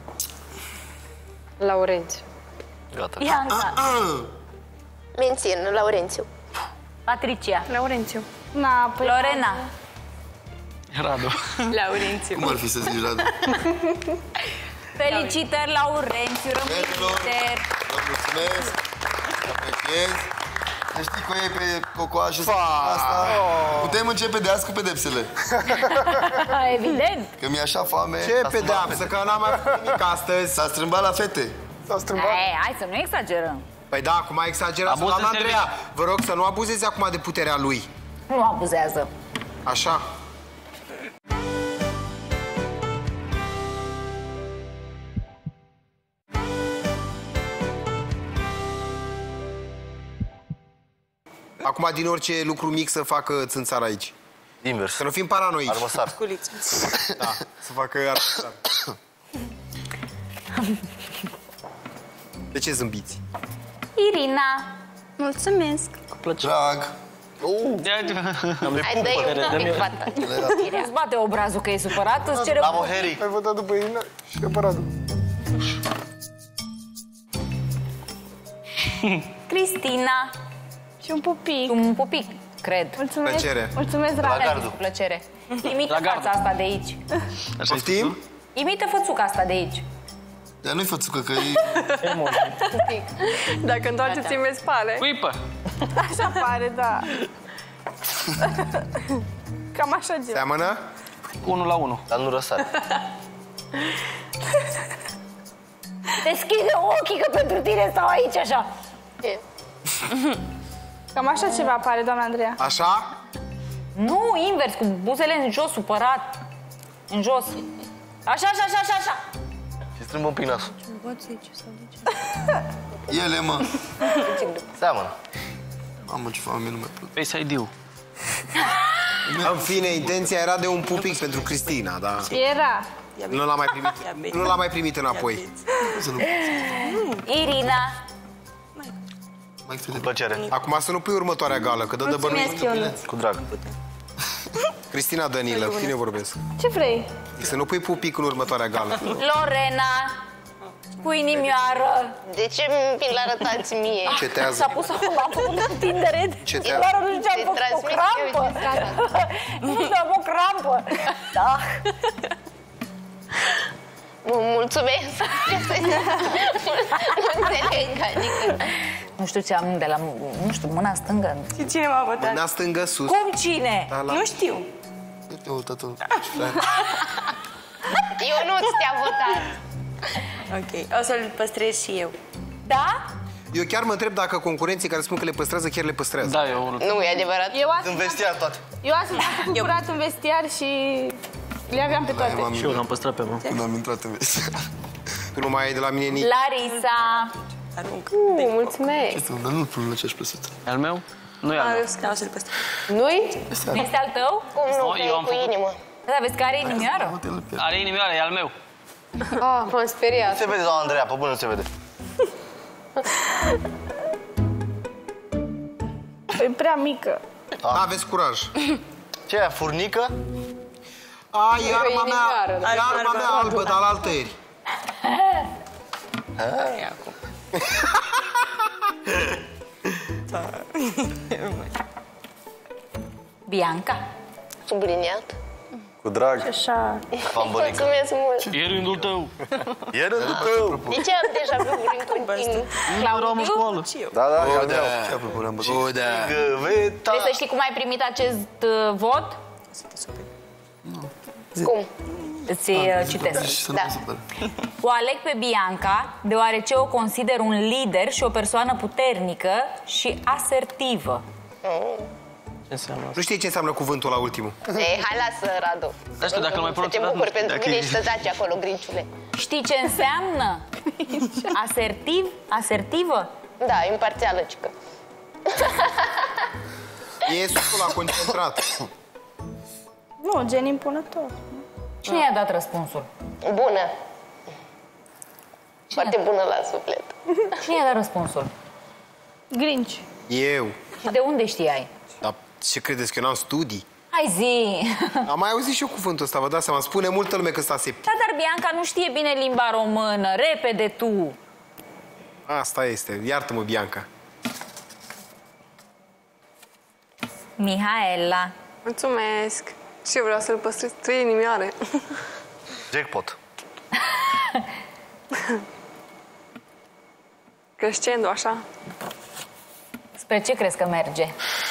Laurențiu. Gata. Ianca. Mențin, Laurențiu. Patricia. Laurențiu. Na, păi... Lorena. Radu. Laurențiu. Cum ar fi să zici, Radu? Felicitări, Laurențiu. Rămâi lider. Vă mulțumesc. Apreciez. Să știi că e pe cocoașul asta. Putem începe de azi cu pedepsele. Evident. Că mi-e așa foame. Ce pedeapsă, că n-am mai făcut nimic astăzi. S-a strâmbat la fete. S-a strâmbat. Hai să nu exagerăm. Păi da, acum a exagerat. Doamna Andreea, vă rog să nu abuzezi acum de puterea lui. Nu abuzează. Așa. Acum, din orice lucru mic să facă țânțar aici. Invers. Să nu fim paranoici. Armăsar. Da, să facă armăsar. De ce zâmbiți? Irina. Mulțumesc. Cu plăcere. Drag. Hai, dă-i un pic, fata. Îți bate obrazul că e supărat, îți cere... Bravo, Harry. Ai votat după Irina și pe Radu. Cristina. Și un pupic. Un pupic, cred. Mulțumesc. Plăcere. Mulțumesc, Radu. Cu plăcere. Imită fața asta de aici. Poftim? Imită fățuca asta de aici. Dar nu-i fățucă, că e... Pupic. Dacă întoarceți-mi pe spate. Cuipă. Așa pare, da. Cam așa ceva. Seamănă? 1-1. Dar nu răsare. Deschide ochii, că pentru tine stau aici așa. Cam așa ceva pare, doamna Andreea. Așa? Nu, invers, cu buzele în jos, supărat. În jos. Așa. Și strâmbă un pic nasul. Ele, mă. Seamănă. Mamă, ce foame, nu mai pot. Face ID-ul. În fine, intenția era de un pupic pentru Cristina, dar... Era. Nu l-a mai primit înapoi. Irina. Cu plăcere. Acum să nu pui următoarea gală, că dă de bănuit. Cu drag. Cristina Danilă, cu tine vorbesc. Ce vrei? Să nu pui pupic în următoarea gală. Lorena, cu inimioară. De ce mi-l arătați mie? Cetează. S-a pus acum, am făcut întindere. Cetează. Doar nu știu ce am făcut, o crampă. Nu știu, am o crampă. Da. Mulțumesc. Nu înțeleg, adică... Nu știu ce am de la... Nu știu, mâna stângă. Și cine m-a votat? Mâna stângă sus. Cum cine? Nu știu. Te-a votat tu. Eu nu te-a votat. Ok, o să-l păstrez și eu. Da? Eu chiar mă întreb dacă concurenții care spun că le păstrează, chiar le păstrează. Da, eu... Nu, e adevărat. În vestiar toate. Eu astăzi am făcut curat în vestiar și le aveam pe toate. Și eu l-am păstrat pe mă. Când am intrat în vestiar. Tu nu mai ai de la mine nici. Larisa. Mulțumesc. Dar nu-l pun la ce-aș plăsut. Al meu? Nu e al meu. O să-l păstrez. Nu-i? Este al tău? Cum nu, că Eu e am cu inimă. Da, vezi că are inimioară? Are inimioară, e al meu. Ah, m-am speriat. Se vede, doamna Andreea, pe bune nu se vede. E prea mică. Aveți curaj. Ce e, furnică? A, e arma mea, e arma mea albă, dar la altă ieri. Bianca. Subliniat. Cu drag. Așa. Mulțumesc mult. E rândul tău. E rândul tău. De ce am deja pe în continuu? Claudiu? Da, da, O, da. O, da. Vrei să știi cum ai primit acest vot? Cum? Îți citesc. Da. O aleg pe Bianca deoarece o consider un lider și o persoană puternică și asertivă. Nu știi ce înseamnă cuvântul la ultimul? Ei, hai lasă, Radu. Dar știu, dacă nu mai Să te bucuri pentru mine și să taci acolo, grinciule. Știi ce înseamnă? Asertiv? Asertivă? Da, imparțială, cică. E susul la concentrat. Nu, gen impunător. Cine i-a dat răspunsul? Bună. Foarte bună la suflet. Cine i-a dat răspunsul? Grinci. Eu. Și de unde știai? Dar ce credeți, că eu n-am studii? Hai zi! Am mai auzit și eu cuvântul ăsta, vă dați seama. Spune multă lume că sta septic. Da, dar Bianca nu știe bine limba română. Repede tu! Asta este. Iartă-mă, Bianca. Mihaela. Mulțumesc. Și eu vreau să-l păstrez 3 inimioare. Jackpot. Crescendo, așa. Spre ce crezi că merge?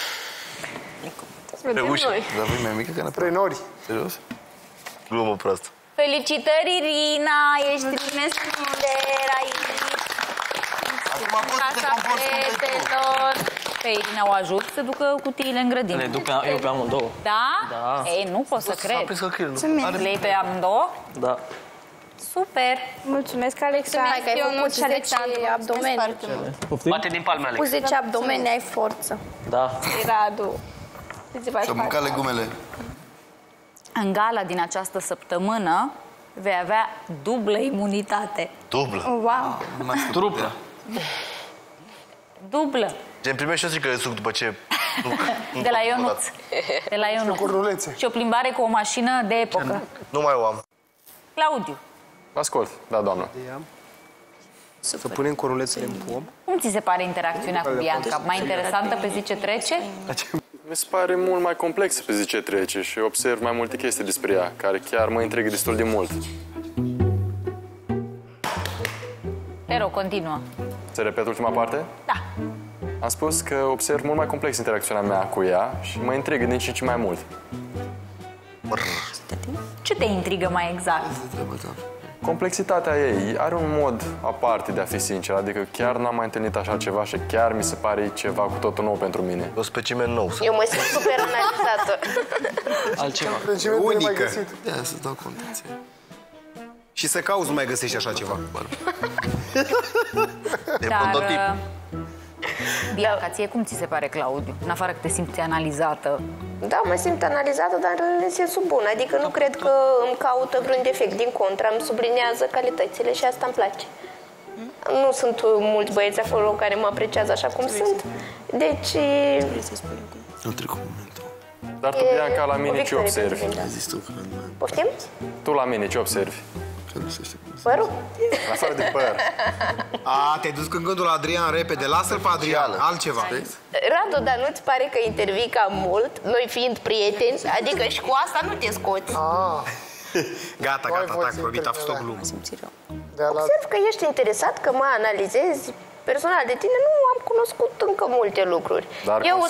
Vedem noi. Dar voi mai mică ca Spre nori. Serios? Glumă proastă. Felicitări, Irina! Ești trimestrer aici! Casa fetelor! Pe Irina o ajut să ducă cutiile în grădină. Le duc eu pe amândouă. Da? Da. Ei, nu pot să cred. cred. Le iei pe amândouă? Da. Super! Mulțumesc, Alexa! Hai că ai făcut 10 abdomeni. Bate din palmele. Cu 10 abdomeni ai forță. Da. Radu. Și-am mâncat legumele. În gala din această săptămână vei avea dublă imunitate. Dublă? Wow! Truplă. Dublă. Gen, primești și eu strică de suc după ce... De la Ionuț. De la Ionuț. Și o plimbare cu o mașină de epocă. Nu mai o am. Claudiu. Ascult, da, doamnă. Să punem corulețele în pom. Cum ți se pare interacțiunea cu Bianca? Mai interesantă pe zi ce trece? Mi se pare mult mai complexă pe zi ce trece și observ mai multe chestii despre ea, care chiar mă intrigă destul de mult. Te rog, continuă. Să repet ultima parte? Da. Am spus că observ mult mai complex interacțiunea mea cu ea și mă intrigă din ce în ce mai mult. Ce te intrigă mai exact? Complexitatea ei are un mod aparte de a fi sincer, adică chiar n-am mai întâlnit așa ceva și chiar mi se pare ceva cu totul nou pentru mine. O specimen nou. Eu mă simt super analizată. Altceva. Unică. Ia să dau contație. Și să cauți, nu mai găsești așa ceva. Dar, Bianca, ție cum ți se pare, Claudiu? În afară că te simți analizată. Da, mă simt analizată, dar în sensul bun. Adică nu cred că îmi caută vreun defect. Din contră, îmi sublinează calitățile și asta îmi place. Nu sunt mulți băieți acolo care mă apreciază așa cum sunt. Deci... Nu trec cu momentul. Dar tu, Bianca, la mine ce observi? Poftim? Tu la mine ce observi? Părul? Afară de păr. Te-ai dus cu gândul la Adrian repede. Lasă-l pe Adrian, altceva. Radu, dar nu-ți pare că intervii cam mult, noi fiind prieteni? Adică și cu asta nu te scoți. Gata, tac, Florita, a fost o glumă. Observ că ești interesat, că mă analizezi. Personal, de tine nu am cunoscut încă multe lucruri. Dar eu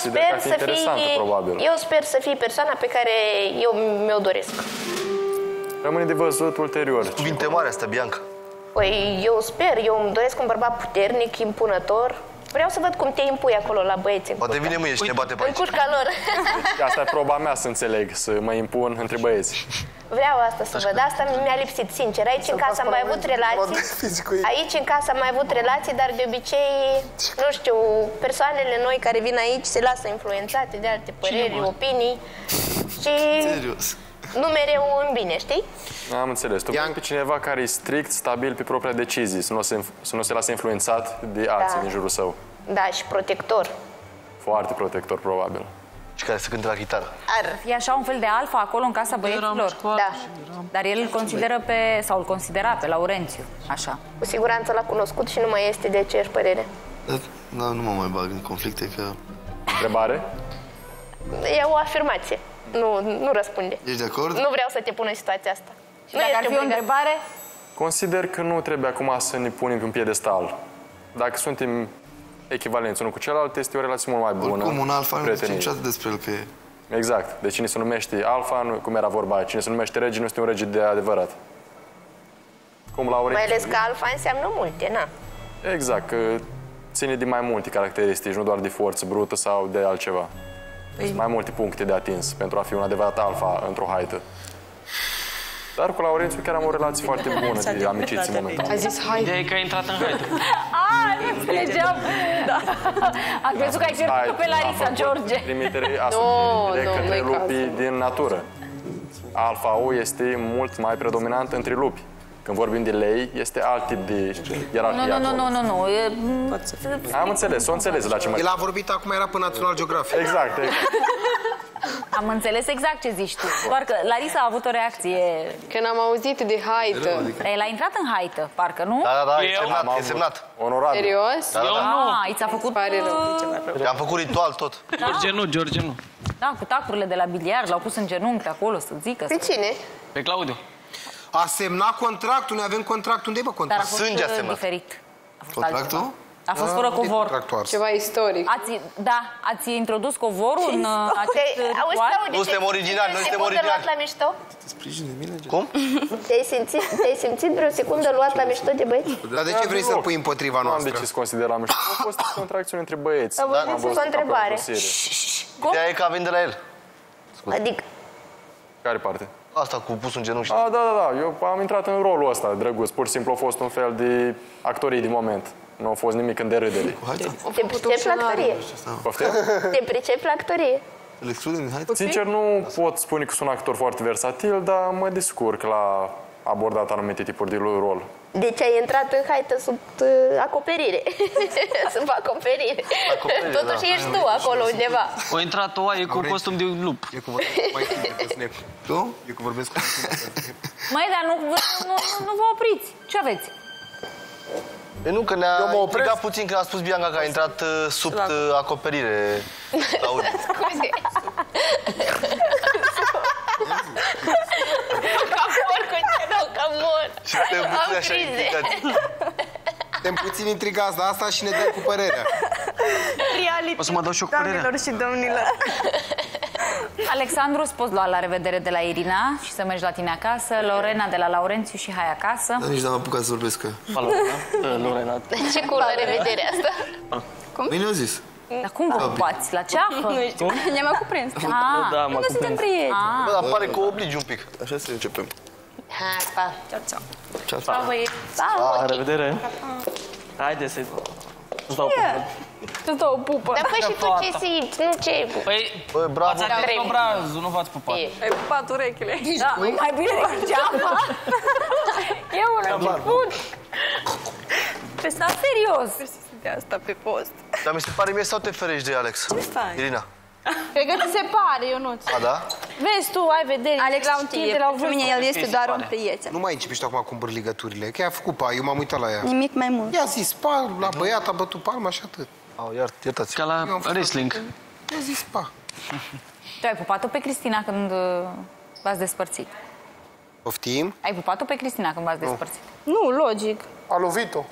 sper să fii persoana pe care eu mi-o doresc. Rămâne de văzut ulterior. Cuvinte mari astea, Bianca. Păi eu sper, eu îmi doresc un bărbat puternic, impunător. Vreau să văd cum te impui acolo la băieți. Poate vine mâine și ne bate pe aici. În cușca lor. Asta e proba mea să înțeleg, să mă impun între băieți. Vreau asta să văd, asta mi-a lipsit, sincer. Aici în casă am mai avut relații. Aici în casă am mai avut relații, dar de obicei, nu știu, persoanele noi care vin aici se lasă influențate de alte păreri, opinii. Și nu mereu în bine, știi? Am înțeles. Tu vrei pe cineva care e strict, stabil pe propria decizie, să nu se lase influențat de alții din jurul său. Da, și protector. Foarte protector, probabil. Și care se cântă la chitară. Ar fi așa un fel de alfa acolo în casa băieților? Da. Dar el îl consideră sau îl considera pe Laurențiu, așa. Cu siguranță l-a cunoscut și nu mai este de aceeași părere. Da, nu mă mai bag în conflicte, că... Întrebare? E o afirmație. Nu răspunde. Ești de acord? Nu vreau să te pun în situația asta. Și dacă ar fi o întrebare? Consider că nu trebuie acum să ne punem pe un piedestal. Dacă suntem echivalenți unul cu celălalt, este o relație mult mai bună. Oricum, un alfa nu știu niciodată despre el că e... Exact. Deci cine se numește alfa, cum era vorba aia, cine se numește rege, nu este un rege de adevărat. Cum Laurențiu... Mai ales că alfa înseamnă multe, na. Exact, că ține de mai multe caracteristici, nu doar de forță brută sau de altceva. Sunt mai multe puncte de atins pentru a fi un adevărat alfa într-o haită. Dar cu Laurențiu chiar am o relație foarte bună de amiciție în momentul. A zis haită. Ideea e că a intrat în haită. Nu înțelegeam. Da. Am crezut că ai pierdut pe Larisa, George. Trimitere asumire către lupii din natură. Alfa-ul este mult mai predominant între lupi. Când vorbim de lei, este alt tip de ierarhie acolo. Nu. Am înțeles, o înțeles la ce mă... El a vorbit acum, era pe National Geographic. Exact. Am înțeles exact ce zici tu. Doar că Larisa a avut o reacție... Când am auzit de haită. El a intrat în haită, parcă, nu? Da, e semnat. Onorabil. Serios? Da. I ți-a făcut... Am făcut ritual tot. George nu. Da, cu tacurile de la biliard, l-au pus în genunchi acolo să zică. Pe cine? Pe Claudiu. A semnat contractul, noi avem contract. Unde e, bă, contract? Dar a fost diferit. Contractul? A fost fără covor. Ceva istoric. Ați introdus covorul în acest ritual? Nu suntem originali, noi suntem originali. La mișto? Cum? Te-ai simțit vreo secundă luat la mișto de băieți? Dar de ce vrei să-l pui împotriva noastră? Nu am decis consider la mișto. A fost o contracțiune între băieți. Am văzut o întrebare. Ideea e că avem de la el. Adică? Care parte? Asta cu pus în genunchi. Da. Eu am intrat în rolul ăsta, drăguț. Pur și simplu a fost un fel de actorie din moment. Nu a fost nimic în de râdere. Te pricepi la actorie? Te pricepi la actorie? Sincer, nu pot spune că sunt un actor foarte versatil, dar mă descurc la abordat anumite tipuri de rol. Deci ai intrat în haită sub acoperire. Sub acoperire. Totuși ești tu acolo undeva. O intrat o oaie cu costum de lup. Tu? Eu că vorbesc cu... Măi, dar nu vă opriți. Ce aveți? E nu, că ne-a intrigat puțin când a spus Bianca că a intrat sub acoperire. Scuze. Ca porcul ce rău, ca mor. Și suntem puțin așa intrigați. Suntem puțin intrigați, dar asta și ne dăm cu părerea. Reality. O să mă dau și eu cu părerea. Doamnelor și domnilor. Alexandru, îți poți lua la revedere de la Irina și să mergi la tine acasă. Lorena de la Laurențiu și hai acasă. Dar nici n-am apucat să vorbesc cu Lorena. Ce cu la revedere asta? Cum? Bine au zis. Dar cum vă ocupați? La ceafă? Nu știu. Ne-am cuprins. Da, m-a suntem prieteni. Bă, dar pare că o obligi un pic. Așa să începem. Hai, pa. Ciao. La revedere. Haide să-i dau pupă. Îți dau o pupă. Dar păi și tu ce simți? Nu ce... Păi, bravo. v-ați atins obrazul, nu v-ați pupat. Ai pupat urechile. Da, mai bine decât ceafa. E un început. Pe serios. De asta pe post. Dar mi se pare mie sau te ferești de Alex? Ce faci? Irina. Cred că ți se pare, Ionuț. A, da? Vezi tu, ai vedere. Alex știe, pentru mine el este doar un prieten. Nu mai începi tu acum cu bârligăturile, că ea a făcut pa, eu m-am uitat la ea. Nimic mai mult. I-a zis pa, la băiat a bătut palma și atât. Iertați. Ca la wrestling. I-a zis pa. Tu ai pupat-o pe Cristina când v-ați despărțit? Poftim? Ai pupat-o pe Cristina când v-ați despărțit? Nu, logic. A lovit-o.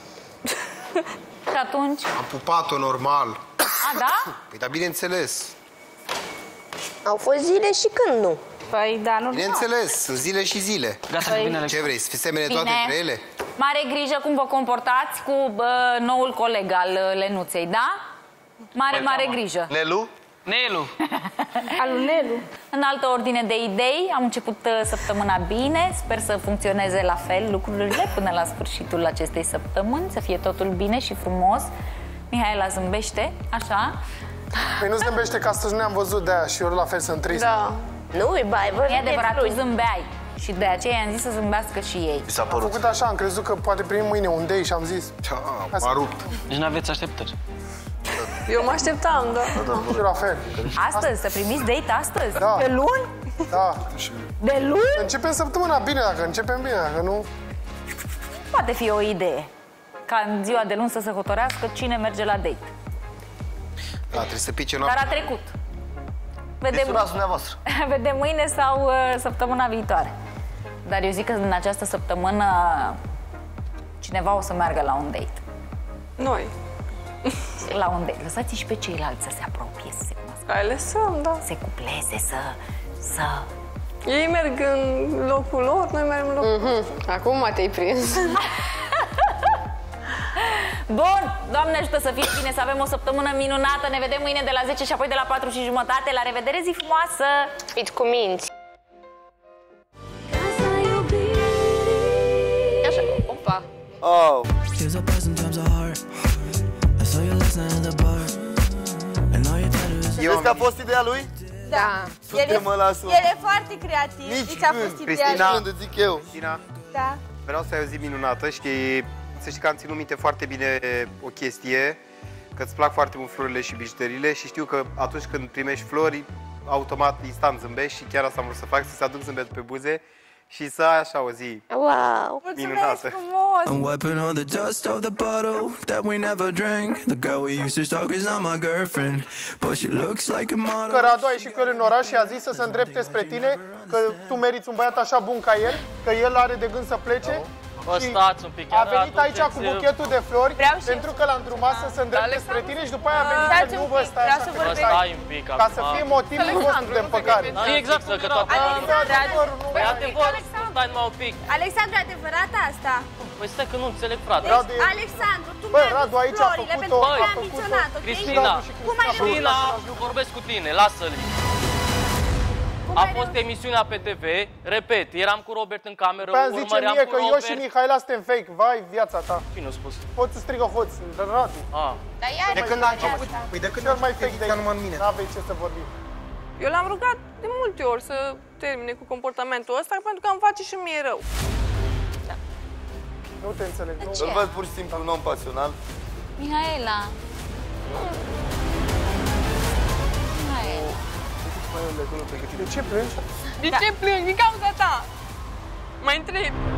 Și atunci? Am pupat-o normal. A, da? Păi, dar bineînțeles. Au fost zile și când nu. Păi, da, nu. Bineînțeles, sunt zile și zile. Gata, bine, Alex. Ce vrei, să fi semene toate între ele? Mare grijă cum vă comportați cu noul coleg al Lenuței, da? Mare grijă. Nelu? Nelu. Al lui Nelu. În altă ordine de idei, am început săptămâna bine, sper să funcționeze la fel lucrurile până la sfârșitul acestei săptămâni, să fie totul bine și frumos. Mihaela zâmbește, așa. Păi nu zâmbește, că astăzi nu ne-am văzut de aia și eu la fel sunt trist. Da. Nu-i bai, vă E adevărat, tu zâmbeai. Și de aceea i-am zis să zâmbească și ei. Mi s-a Am părut. făcut așa, am crezut că poate primim mâine un day și am zis... M-a rupt. Deci nu aveți așteptări. Eu mă așteptam, da. Și la fel. Astăzi? Să primiți date astăzi? Da. Pe luni? Da. De luni? Începem săptămâna bine, dacă începem bine, dacă nu... Poate fi o idee. Ca în ziua de luni să se hotărească cine merge la date. Da, trebuie să pice Dar noaptea. a trecut. Vedem mâine sau săptămâna viitoare. Dar eu zic că în această săptămână cineva o să meargă la un date. Noi. La un date. Lăsați și pe ceilalți să se apropie, să se cunoască. Hai, lăsăm, da. Se cupleze, să... Ei merg în locul lor, noi mergem în locul nostru. Acum te-ai prins. Bun, Doamne ajută să fie bine, să avem o săptămână minunată. Ne vedem mâine de la 10 și apoi de la 4:30. La revedere, zi frumoasă! Fiți cu minți! Așa, opa! Oh. Vezi că a fost ideea lui? Da. El e foarte creativ. Nici a fost Cristina, zic eu. Cristina, da. vreau să ai o zi minunată și să știi că am ținut minte foarte bine o chestie, că îți plac foarte mult florile și bijuteriile și știu că atunci când primești flori, automat, instant zâmbești și chiar asta am vrut să fac, să-ți aduc zâmbetul pe buze și să ai așa o zi minunată. I'm wiping all the dust off the bottle that we never drank. The girl we used to stalk is not my girlfriend, but she looks like a model. Că Radu a ieșit cu el în oraș și a zis să se îndrepte spre tine, că tu meriți un băiat așa bun ca el, că el are de gând să plece. Stați un pic, a venit aici cu buchetul de flori pentru că l-am drumat să se îndrepte spre tine și după aia a venit să nu vă stai așa ca să fie motivul vostru de împăcare. Exact, că toată... Stai numai un pic. Alexandru, adevărat asta? Păi stai că nu înțeleg, frate. Alexandru, tu mi-ai adus florile pentru că te-am ambiționat, ok? Cristina, vorbesc cu tine, lasă-l. A fost emisiunea pe TV, repet, eram cu Robert în cameră, urmăream cu Robert. Zice mie că eu și Mihaela suntem fake, vai viața ta. Cine a spus? Hoțul strigă hoț, Radu. De când a început? Păi de când mai fake de numai în mine. N-aveți ce să vorbim. Eu l-am rugat de multe ori să termine cu comportamentul ăsta pentru că îmi face și mie rău. Da. Nu te înțeleg. Îl văd pur și simplu un om pasional. Mihaela. De ce plângi? De ce plângi? Din cauza ta. Mai întreb.